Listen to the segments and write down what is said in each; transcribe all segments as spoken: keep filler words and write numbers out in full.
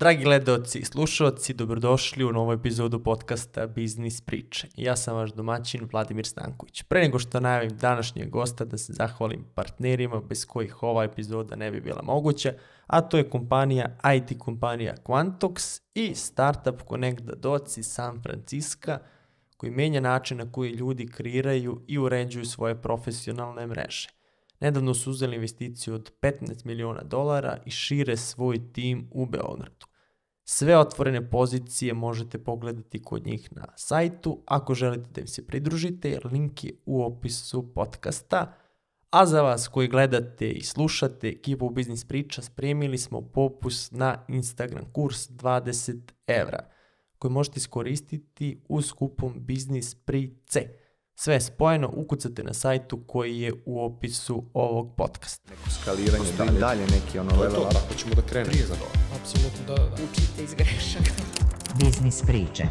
Dragi gledaoci i slušalci, dobrodošli u novu epizodu podcasta Biznis priče. Ja sam vaš domaćin Vladimir Stanković. Pre nego što najavim današnjeg gosta da se zahvalim partnerima bez kojih ova epizoda ne bi bila moguća, a to je kompanija I T kompanija Quantox i startup Connect the Dots iz San Francisca koji menja način na koji ljudi kreiraju i uređuju svoje profesionalne mreže. Nedavno su uzeli investiciju od petnaest miliona dolara i šire svoj tim u Beogradu. Sve otvorene pozicije možete pogledati kod njih na sajtu. Ako želite da im se pridružite, link je u opisu podcasta. A za vas koji gledate i slušate ekipu Biznis priča, spremili smo popust na Instagram kurs dvadeset evra koji možete iskoristiti uz kupon Biznis price. Sve je spojeno, ukucate na sajtu koji je u opisu ovog podcasta. Neko skaliranje, dalje, dalje neki ono level up. Ako ćemo da krenemo za to. Apsolutno, da, da, da. Učite iz grešaka. Biznis priče.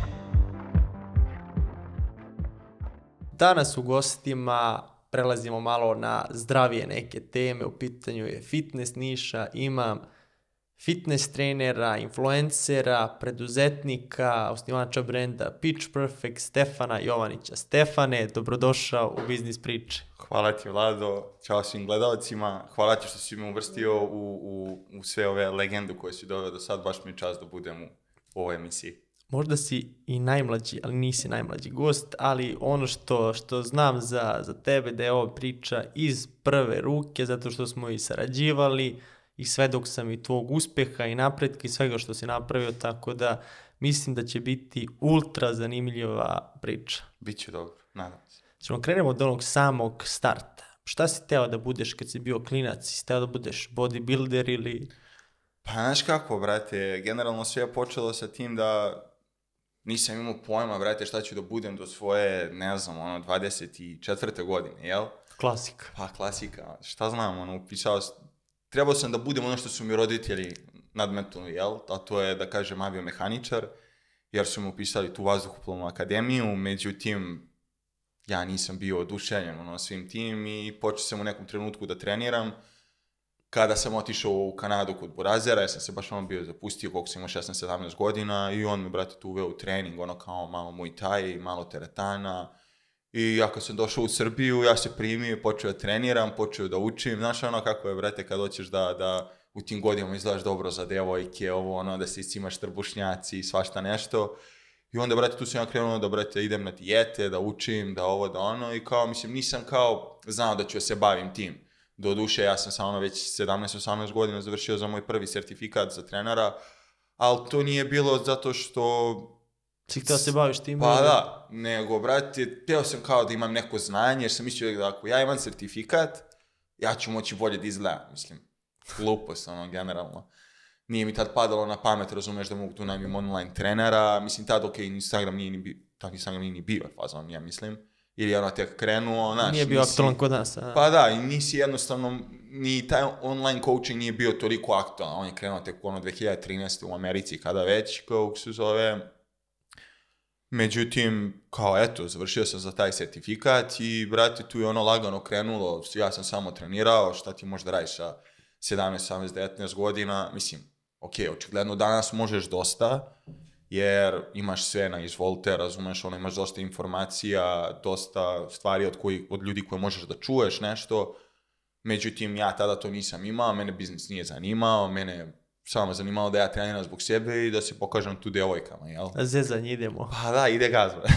Danas u gostima prelazimo malo na zdravije neke teme. U pitanju je fitness niša. Imam fitness trenera, influencera, preduzetnika, osnivača brenda Pitch Perfect, Stefana Jovanića. Stefane, dobrodošao u Biznis priče. Hvala ti, Vlado, čao svim gledalcima. Hvala ti što si me uvrstio u, u, u sve ove legende koje si doveo do sad. Baš mi je čast da budem u, u ovoj emisiji. Možda si i najmlađi, ali nisi najmlađi gost, ali ono što, što znam za, za tebe da je ova priča iz prve ruke, zato što smo i sarađivali, i svedok sam i tvog uspeha i napretka i svega što si napravio, tako da mislim da će biti ultra zanimljiva priča. Biće dobro, nadam se. Ćemo krenemo od onog samog starta. Šta si teo da budeš kad si bio klinac? Si teo da budeš bodybuilder ili... Pa znaš kako, brate, generalno sve je počelo sa tim da nisam imao pojma, brate, šta ću da budem do svoje, ne znam, ono, dvadeset četvrte godine, jel? Klasika. Pa klasika, šta znam, ono, upisao... Trebao sam da budem ono što su mi roditelji nadmetnuli, jel? A to je, da kažem, aviomehaničar, jer su mi upisali tu vazduhoplovnu akademiju, međutim, ja nisam bio oduševljen ono, svim tim i počeo sam u nekom trenutku da treniram. Kada sam otišao u Kanadu kod Burazera, ja sam se baš ono bio zapustio, koliko sam imao šesnaest sedamnaest godina i on me, brate, tu uveo u trening, ono kao malo Muay Thai, malo teretana. I ja kad sam došao u Srbiju, ja se primio, počeo da treniram, počeo da učim. Znaš ono kako je, brate, kad hoćeš da, da u tim godinama izgledaš dobro za devojke, ovo ono, da se iscimaš trbušnjaci i svašta nešto. I onda, brate, tu sam ja krenuo da, brate, idem na dijete, da učim, da ovo, da ono. I kao, mislim, nisam kao znao da ću se bavim tim. Doduše, ja sam samo ono već sedamnaest osamnaest godina završio za moj prvi sertifikat za trenera, ali to nije bilo zato što... Si htio se baviš tim? Pa da, nego, brate, teo sam kao da imam neko znanje, jer sam mislio da ako ja imam sertifikat, ja ću moći bolje da izgledam, mislim. Glupost, ono, generalno. Nije mi tad padalo na pamet, razumeš, da mogu tu najmim online trenera, mislim, tad, ok, Instagram nije ni bio, tad Instagram nije ni bio, fazom, ja mislim, ili je ono tek krenuo, znaš. Nije bio aktualan kod nas, a? Pa da, i nisi jednostavno, ni taj online coaching nije bio toliko aktualan, on je krenuo tek ono dve hiljade trinaeste u Americi, kada već, kako se zove... Međutim, kao eto, završio sam za taj sertifikat i, brate, tu je ono lagano krenulo, ja sam samo trenirao, šta ti možeš da radiš sa sedamnaest, osamnaest, devetnaest godina, mislim, ok, očigledno danas možeš dosta, jer imaš sve na izvolite, razumeš, ono, imaš dosta informacija, dosta stvari od, koji, od ljudi koje možeš da čuješ nešto, međutim, ja tada to nisam imao, mene biznis nije zanimao, mene samo zanimalo da ja treniram zbog sebe i da se pokažem tu devojkama, jel? A zezanje idemo. Pa da, ide gaz, brate.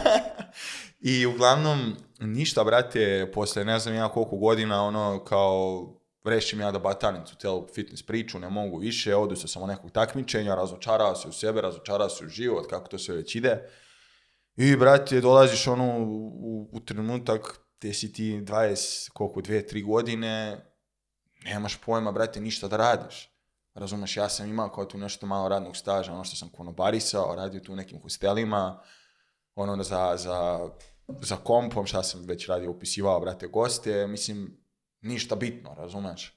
I uglavnom, ništa, brate, posle ne znam ja koliko godina, ono, kao, rešim ja da batanim tu celu fitness priču, ne mogu više, odu se samo nekog takmičenja, razočarao se u sebe, razočarao se u život, kako to sve već ide. I, brate, dolaziš, ono, u, u trenutak, te si ti dvadeset, koliko, dve, tri godine, nemaš pojma, brate, ništa da radiš. Razumeš, ja sam imao kao tu nešto malo radnog staža, ono što sam konobarisao, radio tu u nekim hostelima, ono za, za, za kompom, šta sam već radio, upisivao, brate, goste, mislim, ništa bitno, razumeš.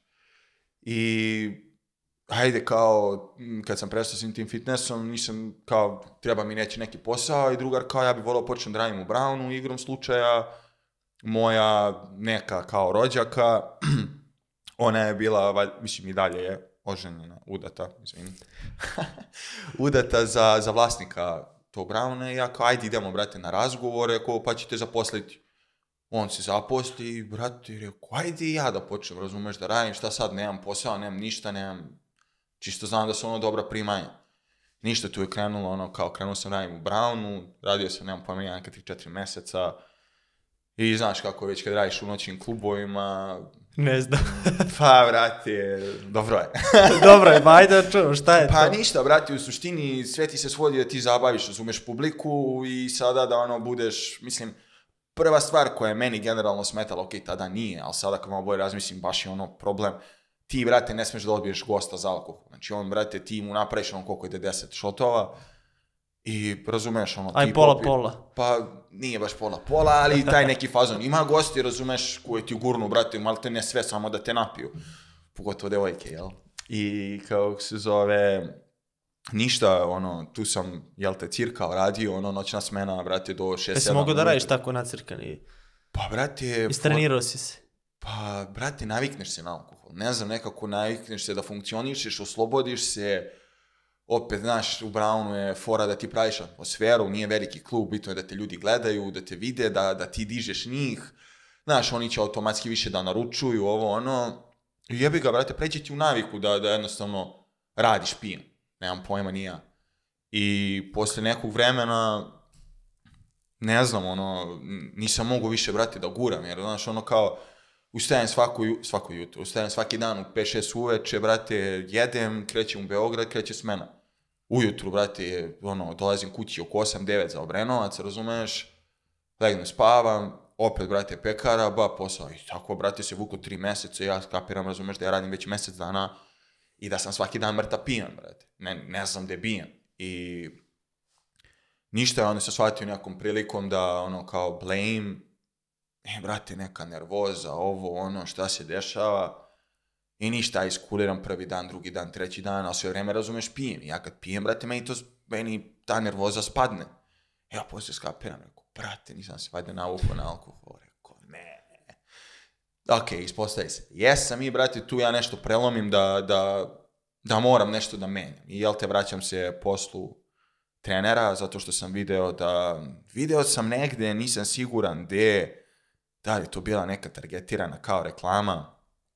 I, hajde, kao, kad sam prestao s tim fitnessom, nisam, kao, treba mi neći neki posao i drugar, kao, ja bih volao počnem da radim u Brownu, igrom slučaja, moja neka, kao, rođaka, ona je bila, mislim, i dalje je, oženjena, udata, izvini. udata za, za vlasnika tog Brauna i ja kao, ajde idemo, brate, na razgovore, ako pa ćete zaposliti. On se zaposli i, brate, rekao, ajde i ja da počnem, razumeš, da radim, šta sad, nemam posao, nemam ništa, nemam, čisto znam da su ono dobra primanja. Ništa, tu je krenulo, ono, kao krenuo sam radim u Braunu, radio sam, nemam pojma, neka tri četiri meseca i znaš kako već kad radiš u noćnim klubovima. Ne znam. Pa, brate, dobro je. Dobro je, ba ajde da čujemo, šta je pa, to? Pa ništa, brate, u suštini sve ti se svodi da ti zabaviš, razumeš publiku i sada da ono budeš, mislim, prva stvar koja je meni generalno smetala, ok, tada nije, ali sada kad malo bolje razmislim, baš je ono problem, ti, brate, ne smiješ da odbiješ gosta za alkohol. Znači, on, brate, ti mu napraviš ono koliko ide deset šotova i razumeš, ono, Aj, ti pola, popi... pola. Pa, nije baš pola, pola, ali taj neki fazon. Ima gosti, razumeš, koji ti gurnu, brate, malo te ne sve, samo da te napiju. Pogotovo devojke, jel? I, kao se zove, ništa, ono, tu sam, jel te, cirkao, radio, ono, noćna smena, brate, do šest sedam. Jesi mogo da radiš tako nacirkani? Pa, brate... Istrenirao si se? Pa, brate, navikneš se na alkohol. Ne znam, nekako navikneš se da funkcionišeš, oslobodiš se. Opet, znaš, u Braunu je fora da ti praviš atmosferu, nije veliki klub, bitno je da te ljudi gledaju, da te vide, da, da ti dižeš njih. Znaš, oni će automatski više da naručuju, ovo, ono. I jebi ga, brate, pređi ti u naviku da, da jednostavno radiš pijen. Nemam pojma, ni ja. I posle nekog vremena, ne znam, ono, nisam mogu više, brate, da guram, jer, znaš, ono kao, ustajem svako, svako jutro, ustajem svaki dan u pet šest uveče, brate, jedem, krećem u Beograd, kreće smena. Ujutru, brate, ono, dolazim kući oko osam devet za Obrenovac, razumeš, legnem spavam, opet, brate, pekara, ba, posao. I tako, brate, se vuku tri meseca, ja kapiram, razumeš, da ja radim već mesec dana i da sam svaki dan mrtav pijan, brate. Ne, ne znam gde bijem. I ništa, onda sam shvatio nekom prilikom da, ono, kao blame, e, brate, neka nervoza, ovo, ono, šta se dešava. I ništa, iskuliram prvi dan, drugi dan, treći dan, ali sve vreme, razumeš, pijem. I ja kad pijem, brate, meni, to, meni ta nervoza spadne. Ja poslije skapiram, rekao, brate, nisam se valjda navukao na alkohol. Rekao, ne. Ok, ispostavi se. Jesam i, brate, tu ja nešto prelomim da, da, da moram nešto da menjam. I jel te, vraćam se poslu trenera, zato što sam video da, video sam negde, nisam siguran gde, da li je to bila neka targetirana kao reklama,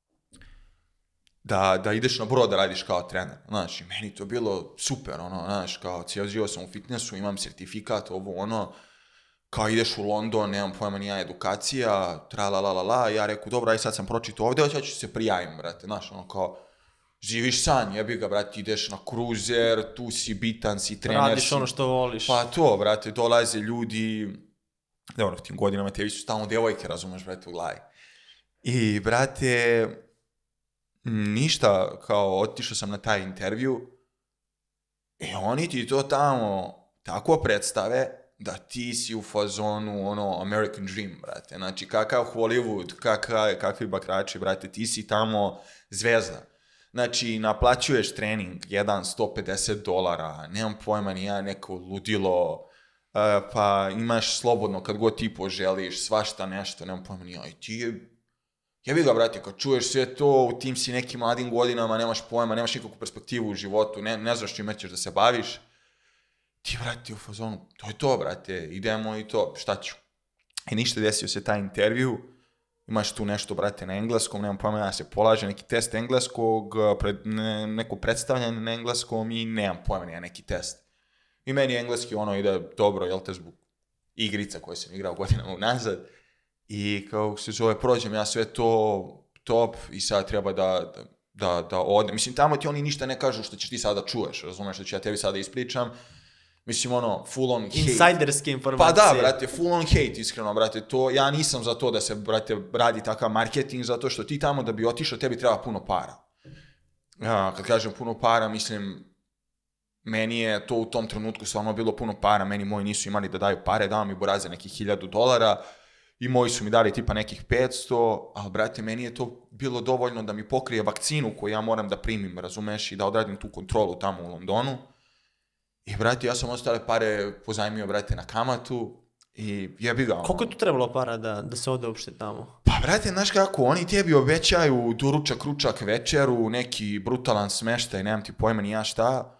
da, da ideš na brod da radiš kao trener. Znaš, i meni to bilo super, ono, znaš, kao cijel život sam u fitnessu, imam sertifikat, ovo, ono, kao ideš u London, nemam pojma nija edukacija, tra la la la la, ja reku, dobro, aj sad sam pročitao ovdje, ja ću se prijavim, brate, znaš, ono, kao, živiš san, jebi ga, brate, ideš na kruzer, tu si bitan, si trener. Radiš si... ono što voliš. Pa to, brate, dolaze ljudi, dobro, tim godinama tebi su stalno djevojke, razumeš, brate, u glavi. I, brate, ništa, kao, otišao sam na taj intervju i oni ti to tamo tako predstave da ti si u fazonu, ono, American Dream, brate. Znači, kakav Hollywood, kakav, kakvi bakrači, brate, ti si tamo zvezda. Znači, naplaćuješ trening, jedan sto pedeset dolara, nemam pojma, ni ja neko ludilo, uh, pa imaš slobodno kad god ti poželiš, svašta nešto, nemam pojma, ni ja, i ti je, jebi ga, brate, kad čuješ sve to, u tim si nekim mladim godinama, nemaš pojma, nemaš nikakvu perspektivu u životu, ne, ne znaš čime ćeš da se baviš, ti, brate, u fazonu, to je to, brate, idemo i to, šta ću? I ništa, desio se taj intervju, imaš tu nešto, brate, na engleskom, nemam pojma, ja se polaže neki test engleskog, pred, ne, neko predstavljanje na engleskom i nemam pojma, ja neki test. I meni engleski ono ide dobro, jel te, zbog igrica koje sam igrao godinama unazad. I kao se zove, prođem ja sve to top i sad treba da, da, da ode. Mislim, tamo ti oni ništa ne kažu što ćeš ti sada čuješ, razumeš, što ću ja tebi sada ispričam. Mislim, ono, full on hate. Insajderske informacije. Pa da, brate, full on hate, iskreno, brate, to, ja nisam za to da se, brate, radi takav marketing, zato što ti tamo da bi otišao, tebi treba puno para. Ja, kad kažem puno para, mislim, meni je to u tom trenutku stvarno bilo puno para, meni moji nisu imali da daju pare, dao mi buraze nekih hiljadu dolara, i moji su mi dali tipa nekih petsto, ali, brate, meni je to bilo dovoljno da mi pokrije vakcinu koju ja moram da primim, razumeš, i da odradim tu kontrolu tamo u Londonu. I, brate, ja sam ostale pare pozajmio, brate, na kamatu i jebi ga. Ono. Koliko je tu trebalo para da, da se ode uopšte tamo? Pa, brate, znaš kako, oni tebi obećaju doručak, ručak, večeru, neki brutalan smeštaj, nemam ti pojma ni ja šta.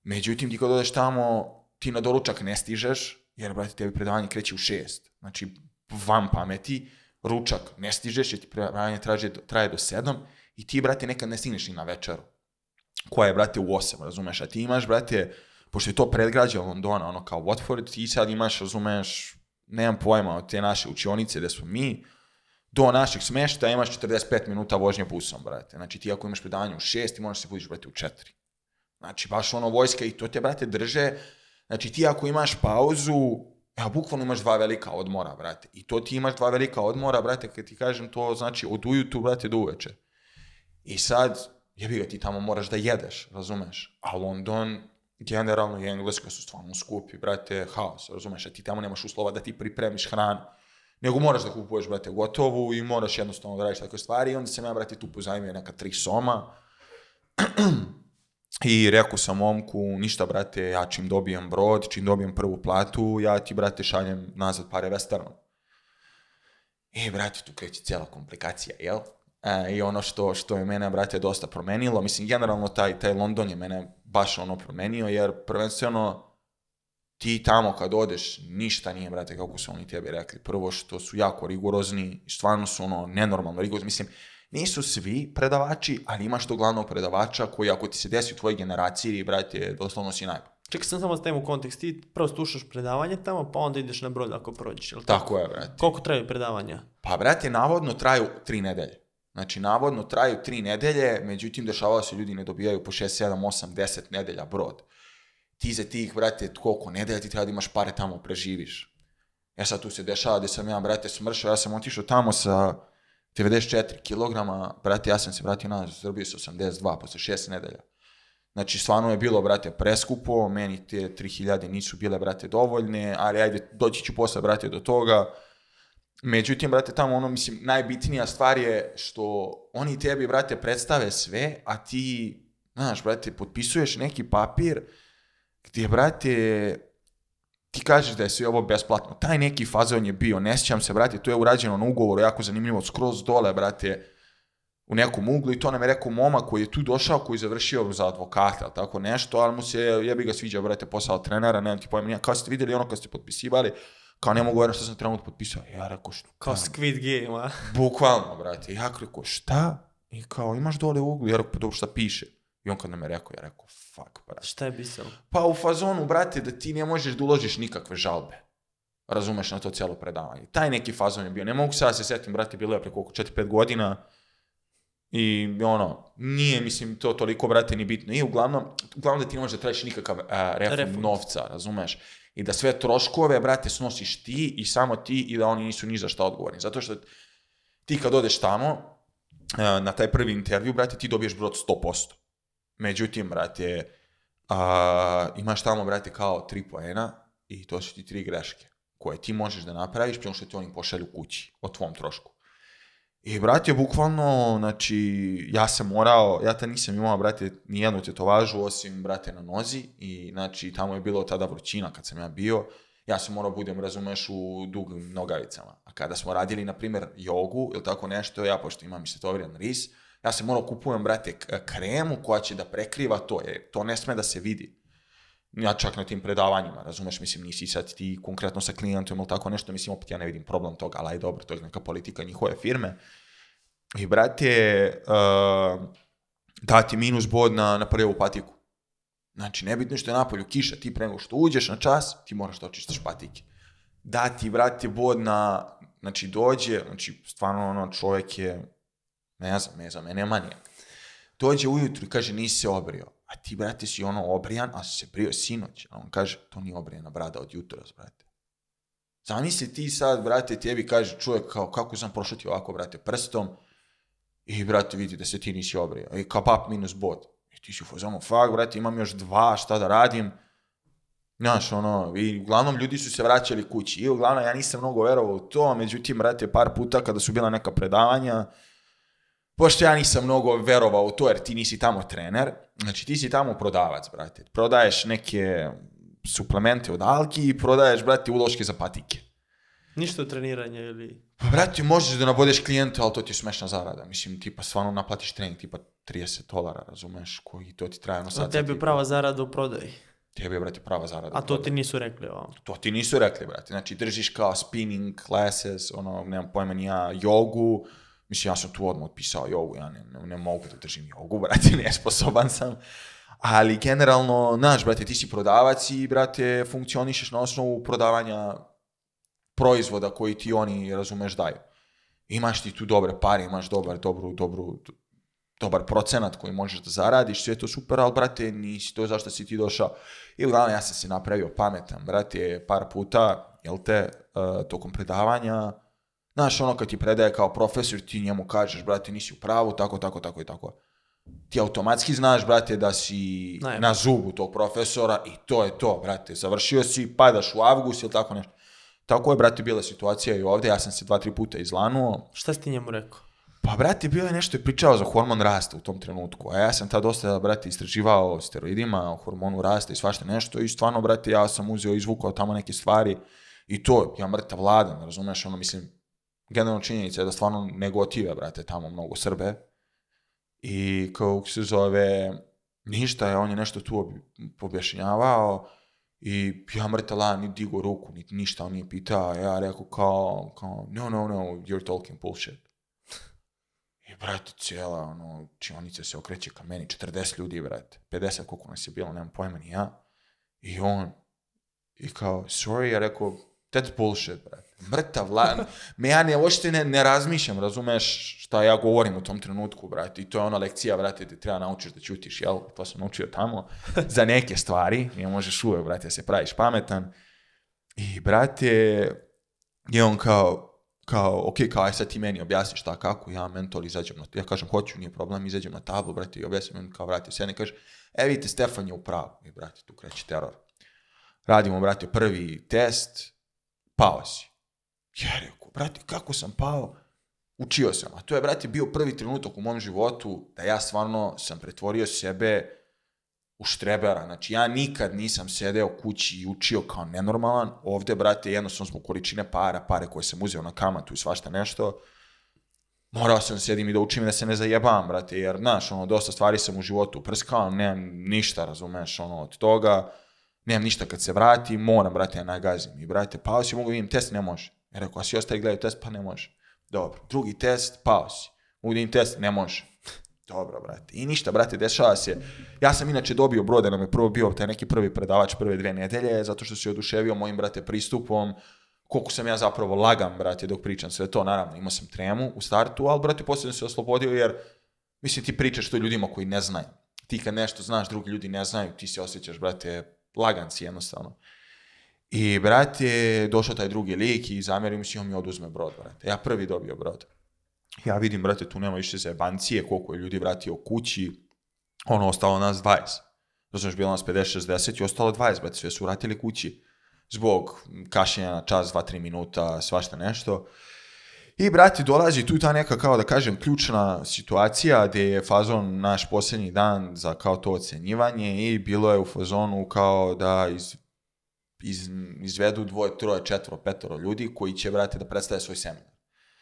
Međutim, ti kad odeš tamo, ti na doručak ne stižeš, jer, brate, tebi predavanje kreće u šest. Znači, van pameti, ručak ne stižeš, jer ti predavanje traje, traje do sedam i ti, brate, nekad ne stigneš ni na večeru. Koja je, brate, u osam, razumeš? A ti imaš, brate, pošto je to predgrađe Londona, ono kao Watford, ti sad imaš, razumeš, nemam pojma od te naše učionice gde smo mi, do našeg smešta imaš četrdeset pet minuta vožnje busom, brate. Znači, ti ako imaš predavanje u šest, ti možeš se budiš, brate, u četiri. Znači, baš ono vojska i to te, brate, drže. Znači, ti ako imaš pauzu, evo, bukvalno imaš dva velika odmora, brate. I to ti imaš dva velika odmora, brate, kad ti kažem to, znači, od ujutru, brate, do uveče. I sad, jebi ga, ti tamo moraš da jedeš, razumeš? A London, generalno i Engleska su stvarno skupi, brate, haos, razumeš? A ti tamo nemaš uslova da ti pripremiš hranu. Nego moraš da kupuješ, brate, gotovu i moraš jednostavno da radiš takve stvari. I onda sam ja, brate, tu pozajmio neka tri soma. I rekao sam momku, ništa, brate, ja čim dobijem brod, čim dobijem prvu platu, ja ti, brate, šaljem nazad pare Westernom. I, brate, tu kreće cijela komplikacija, jel? E, I ono što, što je mene, brate, dosta promenilo, mislim, generalno taj, taj London je mene baš ono promenio, jer prvenstveno ti tamo kad odeš, ništa nije, brate, kako su oni tebi rekli. Prvo što su jako rigorozni, stvarno su ono nenormalno rigorozni, mislim, nisu svi predavači, ali imaš tog glavnog predavača koji ako ti se desi u tvojoj generaciji, brate, doslovno si najbolj. Čekaj, sam samo stavim u kontekst, ti prvo slušaš predavanje tamo, pa onda ideš na brod ako prođeš, jel tako? Tako je, brate. Koliko traju predavanja? Pa, brate, navodno traju tri nedelje. Znači, navodno traju tri nedelje, međutim, dešavalo se ljudi ne dobijaju po šest, sedam, osam, deset nedelja brod. Ti za tih, brate, koliko nedelja ti treba da imaš pare tamo, preživiš. Ja sad tu se dešava gde sam ja, brate, smršao, ja sam otišao tamo sa devedeset četiri kilograma, brate, ja sam se vratio nazad u Srbiju sa osamdeset dva posle šest nedelja. Znači, stvarno je bilo, brate, preskupo, meni te tri hiljade nisu bile, brate, dovoljne, ali ajde, doći ću posle, brate, do toga. Međutim, brate, tamo ono, mislim, najbitnija stvar je što oni tebi, brate, predstave sve, a ti, znaš, brate, potpisuješ neki papir gdje, brate, ti kažeš da je sve ovo besplatno. Taj neki fazon je bio, ne sjećam se, brate, to je urađeno na ugovoru, jako zanimljivo, skroz dole, brate, u nekom uglu i to nam je rekao momak koji je tu došao, koji je završio za advokata, ali tako nešto, ali mu se, jebi ga sviđa, brate, posao trenera, nemam ti pojma, kao ste vidjeli ono kad ste potpisivali, kao ne mogu verati što sam trenutno potpisao. Ja rekao, šta? Kao Squid Game, a? Bukvalno, brate. Ja rekao, šta? I kao, imaš dole u uglu? Ja rekao, pa dobro, šta piše? I on kad nam je rekao, ja rekao, fuck, brate. Šta je pisalo? Pa u fazonu, brate, da ti ne možeš da uložiš nikakve žalbe. Razumeš na to cijelo predavanje. Taj neki fazon je bio. Ne mogu sada se setim, brate, bilo je preko oko četiri pet godina. I ono, nije, mislim, to toliko, brate, ni bitno. I uglavnom, uglavnom da ti ne možeš da tražiš nikakav uh, refund, refund novca, razumeš? I da sve troškove, brate, snosiš ti i samo ti i da oni nisu ni za šta odgovorni. Zato što ti kad odeš tamo, uh, na taj prvi intervju, brate, ti dobiješ brod sto posto. Međutim, brate, uh, imaš tamo, brate, kao tri poena i to su ti tri greške koje ti možeš da napraviš prije što ti oni pošalju kući o tvom trošku. I, brate, bukvalno, znači, ja sam morao, ja ta nisam imao, brate, nijednu tetovažu osim, brate, na nozi i, znači, tamo je bilo tada vrućina kad sam ja bio, ja sam morao budem, razumeš, u dugim nogavicama. A kada smo radili, na primjer, jogu ili tako nešto, ja, pošto imam istetoviran ris, ja sam morao kupujem, brate, kremu koja će da prekriva to, jer to ne sme da se vidi. Ja čak na tim predavanjima, razumeš, mislim, nisi sad ti konkretno sa klijentom ili tako nešto, mislim, opet ja ne vidim problem toga, ali aj dobro, to je neka politika njihove firme. I, brate, uh, dati minus bod na, na prvu patiku. Znači, nebitno što je napolju kiša, ti pre nego što uđeš na čas, ti moraš da očistiš patike. Dati, brate, bod na, znači, dođe, znači, stvarno, ono, čovjek je, ne znam, ne znam, mene je manijak. Dođe ujutru i kaže, nisi se obrio. A ti, brate, si ono obrijan, a si se brio sinoć. A on kaže, to nije obrijena brada od jutros, brate. Zamisli ti sad, brate, tebi kaže čovjek kao, kako sam prošao ti ovako, brate, prstom i, brate, vidi da se ti nisi obrio. I kao pap minus bod. I ti si u fazonu, fuck, brate, imam još dva, šta da radim. Znaš, ono, i uglavnom ljudi su se vraćali kući. I uglavnom ja nisam mnogo verovao u to, međutim, brate, par puta kada su bila neka predavanja, pošto ja nisam mnogo verovao u to, jer ti nisi tamo trener, znači ti si tamo prodavac, brate. Prodaješ neke suplemente od algi i prodaješ, brate, uloške za patike. Ništa od treniranja ili... Pa, brate, možeš da nabodeš klijenta, ali to ti je smešna zarada. Mislim, tipa, stvarno naplatiš trening, tipa trideset dolara, razumeš, koji to ti traje ono sad. A tebi je prava zarada u prodaji. Tebi je, brate, prava zarada. A to ti nisu rekli ovamo. To ti nisu rekli, brate. Znači, držiš kao spinning classes, ono, nemam pojma ni ja, jogu. Mislim, ja sam tu odmah otpisao jogu, ja ne, ne, ne mogu da držim jogu, brate, nesposoban sam. Ali, generalno, znaš, brate, ti si prodavac i, brate, funkcionišeš na osnovu prodavanja proizvoda koji ti oni, razumeš, daju. Imaš ti tu dobre pare, imaš dobar, dobru, dobru, dobar procenat koji možeš da zaradiš, sve je to super, ali, brate, nisi to zašto si ti došao. I uglavnom, ja sam se napravio pametan, brate, par puta, jel te, uh, tokom predavanja, znaš, ono kad ti predaje kao profesor, ti njemu kažeš, brate, nisi u pravu, tako, tako, tako i tako. Ti automatski znaš, brate, da si Najem. na zubu tog profesora i to je to, brate, završio si, padaš u avgust ili tako nešto. Tako je, brate, bila situacija i ovdje, ja sam se dva, tri puta izlanuo. Šta si ti njemu rekao? Pa, brate, bio je nešto je pričao za hormon rasta u tom trenutku, a ja sam tad dosta, brate, istraživao o steroidima, o hormonu rasta i svašta nešto i stvarno, brate, ja sam uzeo i izvukao tamo neke stvari i to, ja mrtav vladan, razumeš, ono, mislim, generalno činjenica je da stvarno ne gotive, brate, tamo mnogo Srbe i kako se zove, ništa je, on je nešto tu objašnjavao i ja mrtav vladan, ni digo ruku, ni ništa, on nije pitao, ja rekao kao, kao, no, no, no, you're talking bullshit. I, brate, cijela, ono, čionica se okreće ka meni, četrdeset ljudi, brate, pedeset koliko nas je bilo, nemam pojma ni ja. I on, i kao, sorry, ja rekao, that's bullshit, brate. Mrtav, la, me ja ne, ošte ne, ne razmišljam, razumeš šta ja govorim u tom trenutku, brate, i to je ona lekcija, brate, gdje treba naučiš da ćutiš, jel? To sam naučio tamo, za neke stvari, ne možeš uvek, brate, se praviš pametan. I, brate, je on kao, kao, ok, kao, aj sad ti meni objasniš šta, kako, ja mentor izađem na, ja kažem, hoću, nije problem, izađem na tablu, brate, i objasnim, kao, brate, sve ne kaže, e, vidite, Stefan je u pravu, i, brate, tu kreće teror. Radimo, brate, prvi test, pao si. Ja rekao, brate, kako sam pao? Učio sam, a to je, brate, bio prvi trenutak u mom životu da ja stvarno sam pretvorio sebe u štrebera. Znači, ja nikad nisam sedeo kući i učio kao nenormalan. Ovde, brate, jednostavno smo količine para, pare koje sam uzeo na kamatu i svašta nešto. Morao sam sedim i da učim i da se ne zajebam, brate, jer, znaš, ono, dosta stvari sam u životu uprskao, nemam ništa, razumeš, ono, od toga, nemam ništa kad se vrati, moram, brate, ja nagazim. I, brate, pao si, mogu vidim test, ne može. Ja rekao, a svi ostali gledaju test, pa ne može. Dobro, drugi test, pao si. Mogu vidim test, ne može. Dobro, brate. I ništa, brate, dešava se. Ja sam inače dobio broj da nam je prvo bio taj neki prvi predavač prve dve nedelje, zato što se oduševio mojim, brate, pristupom, koliko sam ja zapravo lagam, brate, dok pričam sve to, naravno, imao sam tremu u startu, ali, brate, poslije se oslobodio, jer, mislim, ti pričaš to ljudima koji ne znaju. Ti kad nešto znaš, drugi ljudi ne znaju, ti se osjećaš, brate, lagan si jednostavno. I, brate, došao taj drugi lik i zamjerio mi si, on mi oduzme brod, brate. Ja prvi dobio brod. Ja vidim, brate, tu nema više zajebancije, koliko je ljudi vratio kući, ono, ostalo nas dvadeset. Razumiješ, bilo nas pedeset šezdeset i ostalo dvadeset, brate, sve su vratili kući. Zbog kašljenja na čas, dva tri minuta, svašta nešto. I, brate, dolazi tu ta neka, kao da kažem, ključna situacija gdje je fazon naš posljednji dan za kao to ocenjivanje i bilo je u fazonu kao da iz, iz, izvedu dvoje, troje, četvoro, petoro ljudi koji će, brate, da predstave svoj seminar.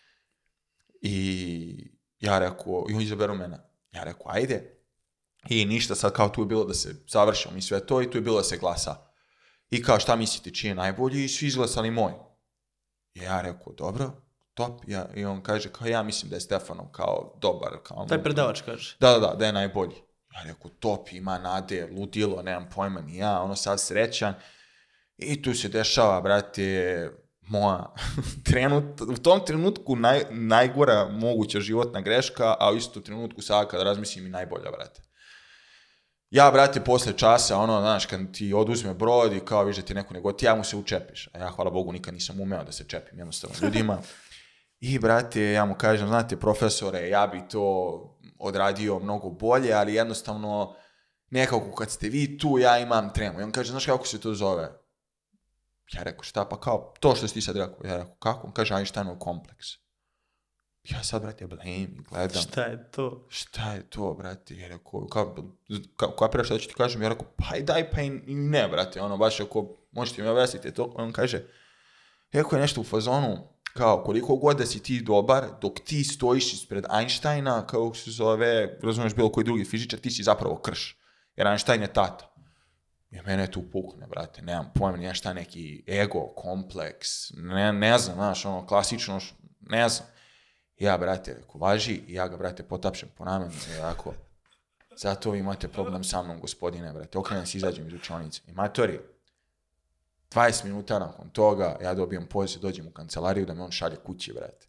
I ja rekao, i oni izaberu mene. Ja rekao, ajde. I ništa, sad kao tu je bilo da se završimo i sve to i tu je bilo da se glasa. I kao, šta mislite, čiji je najbolji? I svi izglasali moj. I ja rekao, dobro, top. Ja, i on kaže, kao ja mislim da je Stefanov kao dobar. Kao taj predavač kaže. Da, da, da, da je najbolji. Ja rekao, top, ima nade, ludilo, nemam pojma ni ja, ono sad srećan. I tu se dešava, brate, moja trenut, u tom trenutku naj, najgora moguća životna greška, a u isto trenutku sada kada razmislim i najbolja, brate. Ja, brate, posle časa, ono, znaš, kad ti oduzme brod i kao viš da ti neko nego ti, ja mu se učepiš. A ja, hvala Bogu, nikad nisam umeo da se čepim jednostavno ljudima. I, brate, ja mu kažem, znate, profesore, ja bi to odradio mnogo bolje, ali jednostavno, nekako kad ste vi tu, ja imam tremu. I on kaže, znaš kako se to zove? Ja rekao, šta, pa kao, to što si ti sad rekao. Ja rekao, kako? On kaže, Einsteinov kompleks. Ja sad, brate, blame i gledam. Šta je to? Šta je to, brate? Ja rekao, kao, kao, kapiraš šta ću ti kažem? Ja rekao, pa i daj, pa i ne, brate, ono, baš ako možete mi objasniti to. On kaže, Rekao je nešto u fazonu, kao, koliko god da si ti dobar, dok ti stojiš ispred Einsteina, kao se zove, razumiješ, bilo koji drugi fizičar, ti si zapravo krš. Jer Einstein je tata. I mene tu pukne, brate, nemam pojma, nije šta neki ego, kompleks, ne, ne znam, znaš, ono, klasično, ne znam. Ja, brate, rekao, važi, i ja ga, brate, potapšem po ramenu, i ovako, zato vi imate problem sa mnom, gospodine, brate, okrenem se, izađem iz učionice. I matori, dvadeset minuta nakon toga, ja dobijem poziv, dođem u kancelariju da me on šalje kući, brate.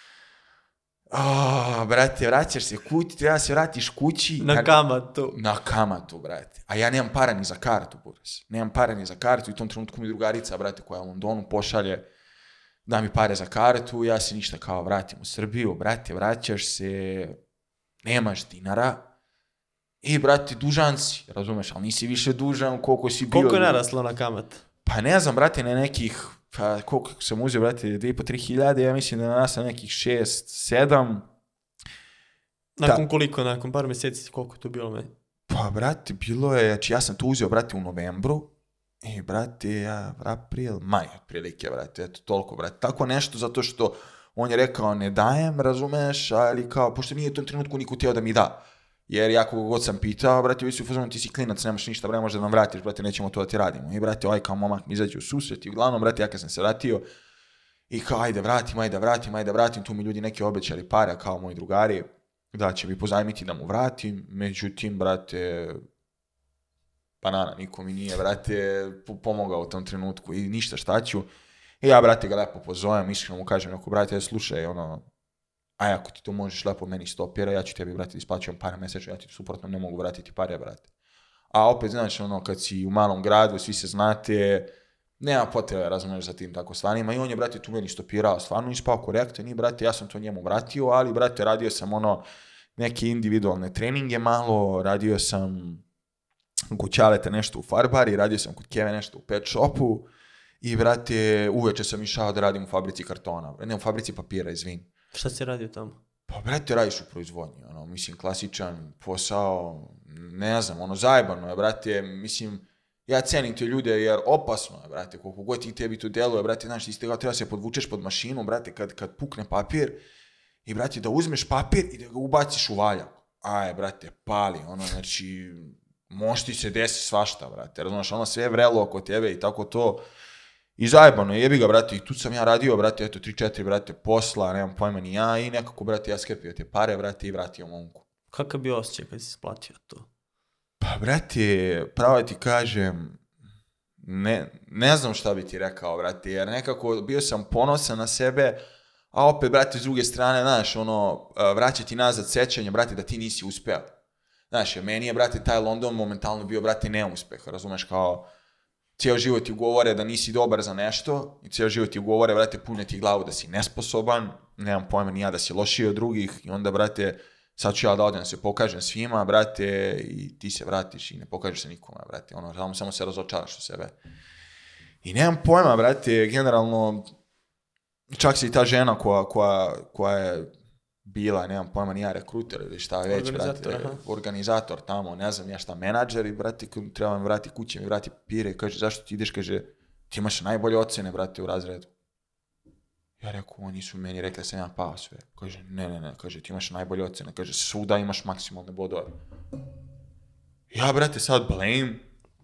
Oh, brate, vraćaš se kući, treba se vratiš kući. Na ja, kamatu. Na kamatu, brate. A ja nemam para ni za kartu, buras. Nemam para ni za kartu i u tom trenutku mi drugarica, brate, koja je u Londonu pošalje da mi pare za kartu, ja se ništa kao vratim u Srbiju, brate, vraćaš se, nemaš dinara i, brate, dužan si, razumeš, ali nisi više dužan koliko si bio. Koliko je naraslo na kamat? Pa ne znam, brate, na nekih, pa koliko sam uzeo, brate, dvije po tri hiljade, ja mislim da je naraslo nekih šest, sedam. Nakon Ta... koliko, nakon par mjeseci, koliko je to bilo meni? Pa, brate, bilo je, znači ja sam to uzeo, brate, u novembru, i, brate, ja, april, maj, otprilike, brate, eto, toliko, brate, tako nešto, zato što on je rekao, ne dajem, razumeš, ali kao, pošto nije u tom trenutku niko htio da mi da. Jer ja koga god sam pitao, brate, vi su u fazonu, ti si klinac, nemaš ništa, brate, možda da nam vratiš, brate, nećemo to da ti radimo. I, brate, ovaj kao momak mi izađe u susret i uglavnom, brate, ja kad sam se vratio i kao, ajde vratim, ajde vratim, ajde vratim, tu mi ljudi neki obećali pare, kao moji drugari, da će mi pozajmiti da mu vratim, međutim, brate, banana, niko mi nije, brate, pomogao u tom trenutku i ništa, šta ću. I ja, brate, ga lepo pozovem, iskreno mu kažem, ako, brate, slušaj, ono, aj, ako ti to možeš lepo meni stopira, ja ću tebi, brate, isplaćujem pare mesečno, ja ti suprotno ne mogu vratiti pare, brate. A opet, znači, ono, kad si u malom gradu, svi se znate, nema potrebe, razumiješ, za tim tako stvarima. I on je, brate, tu meni stopirao, stvarno ispao korektan i, brate, ja sam to njemu vratio, ali, brate, radio sam, ono, neke individualne treninge malo, radio sam kod Ćaleta nešto u farbari, radio sam kod Keve nešto u pet shopu i, brate, uveče sam išao da radim u fabrici kartona, ne u fabrici papira, izvini. Šta si radio tamo? Pa, brate, radiš u proizvodnji, ono, mislim, klasičan posao, ne znam, ono, zajebano je, brate, mislim, ja cenim te ljude jer opasno je, brate, koliko god ti tebi to deluje, brate, znaš, ti ste treba se podvučeš pod mašinu, brate, kad, kad pukne papir i, brate, da uzmeš papir i da ga ubaciš u valjak. Aj, brate, pali, ono, znači, može ti se desi svašta, brate, razumiješ, ono, sve je vrelo oko tebe i tako to. I zajebano, jebi ga, brate, i tu sam ja radio, brate, eto, tri četiri, brate, posla, nemam pojma ni ja, i nekako, brate, ja skrpio te pare, brate, i vratio momku. Kakav bi osjećaj kad si splatio to? Pa, brate, pravo ti kažem, ne, ne znam šta bi ti rekao, brate, jer nekako bio sam ponosan na sebe, a opet, brate, s druge strane, znaš, ono, vraćati nazad sećanje, brate, da ti nisi uspeo. Znaš, meni je, brate, taj London momentalno bio, brate, neuspeh, razumeš, kao, cijel život ti ugovore da nisi dobar za nešto i cijel život ti ugovore, brate, pune ti glavu da si nesposoban, nemam pojma ni ja da si lošiji od drugih i onda, brate, sad ću ja da odem da se pokažem svima, brate, i ti se vratiš i ne pokažeš se nikome, brate, ono, samo, samo se razočaraš u sebe. I nemam pojma, brate, generalno, čak se i ta žena koja, koja, koja je bila, nemam pojma, nija rekruter ili šta već, brate, aha. organizator tamo, ne znam ja šta, menadžer i, brate, treba mi vrati kuće, mi vrati papire i kaže, zašto ti ideš, kaže, ti imaš najbolje ocene, brate, u razredu. Ja rekao, oni su meni rekli da sam ja pao sve. Kaže, ne, ne, ne, kaže, ti imaš najbolje ocene, kaže, svuda imaš maksimalne bodove. Ja, brate, sad blame.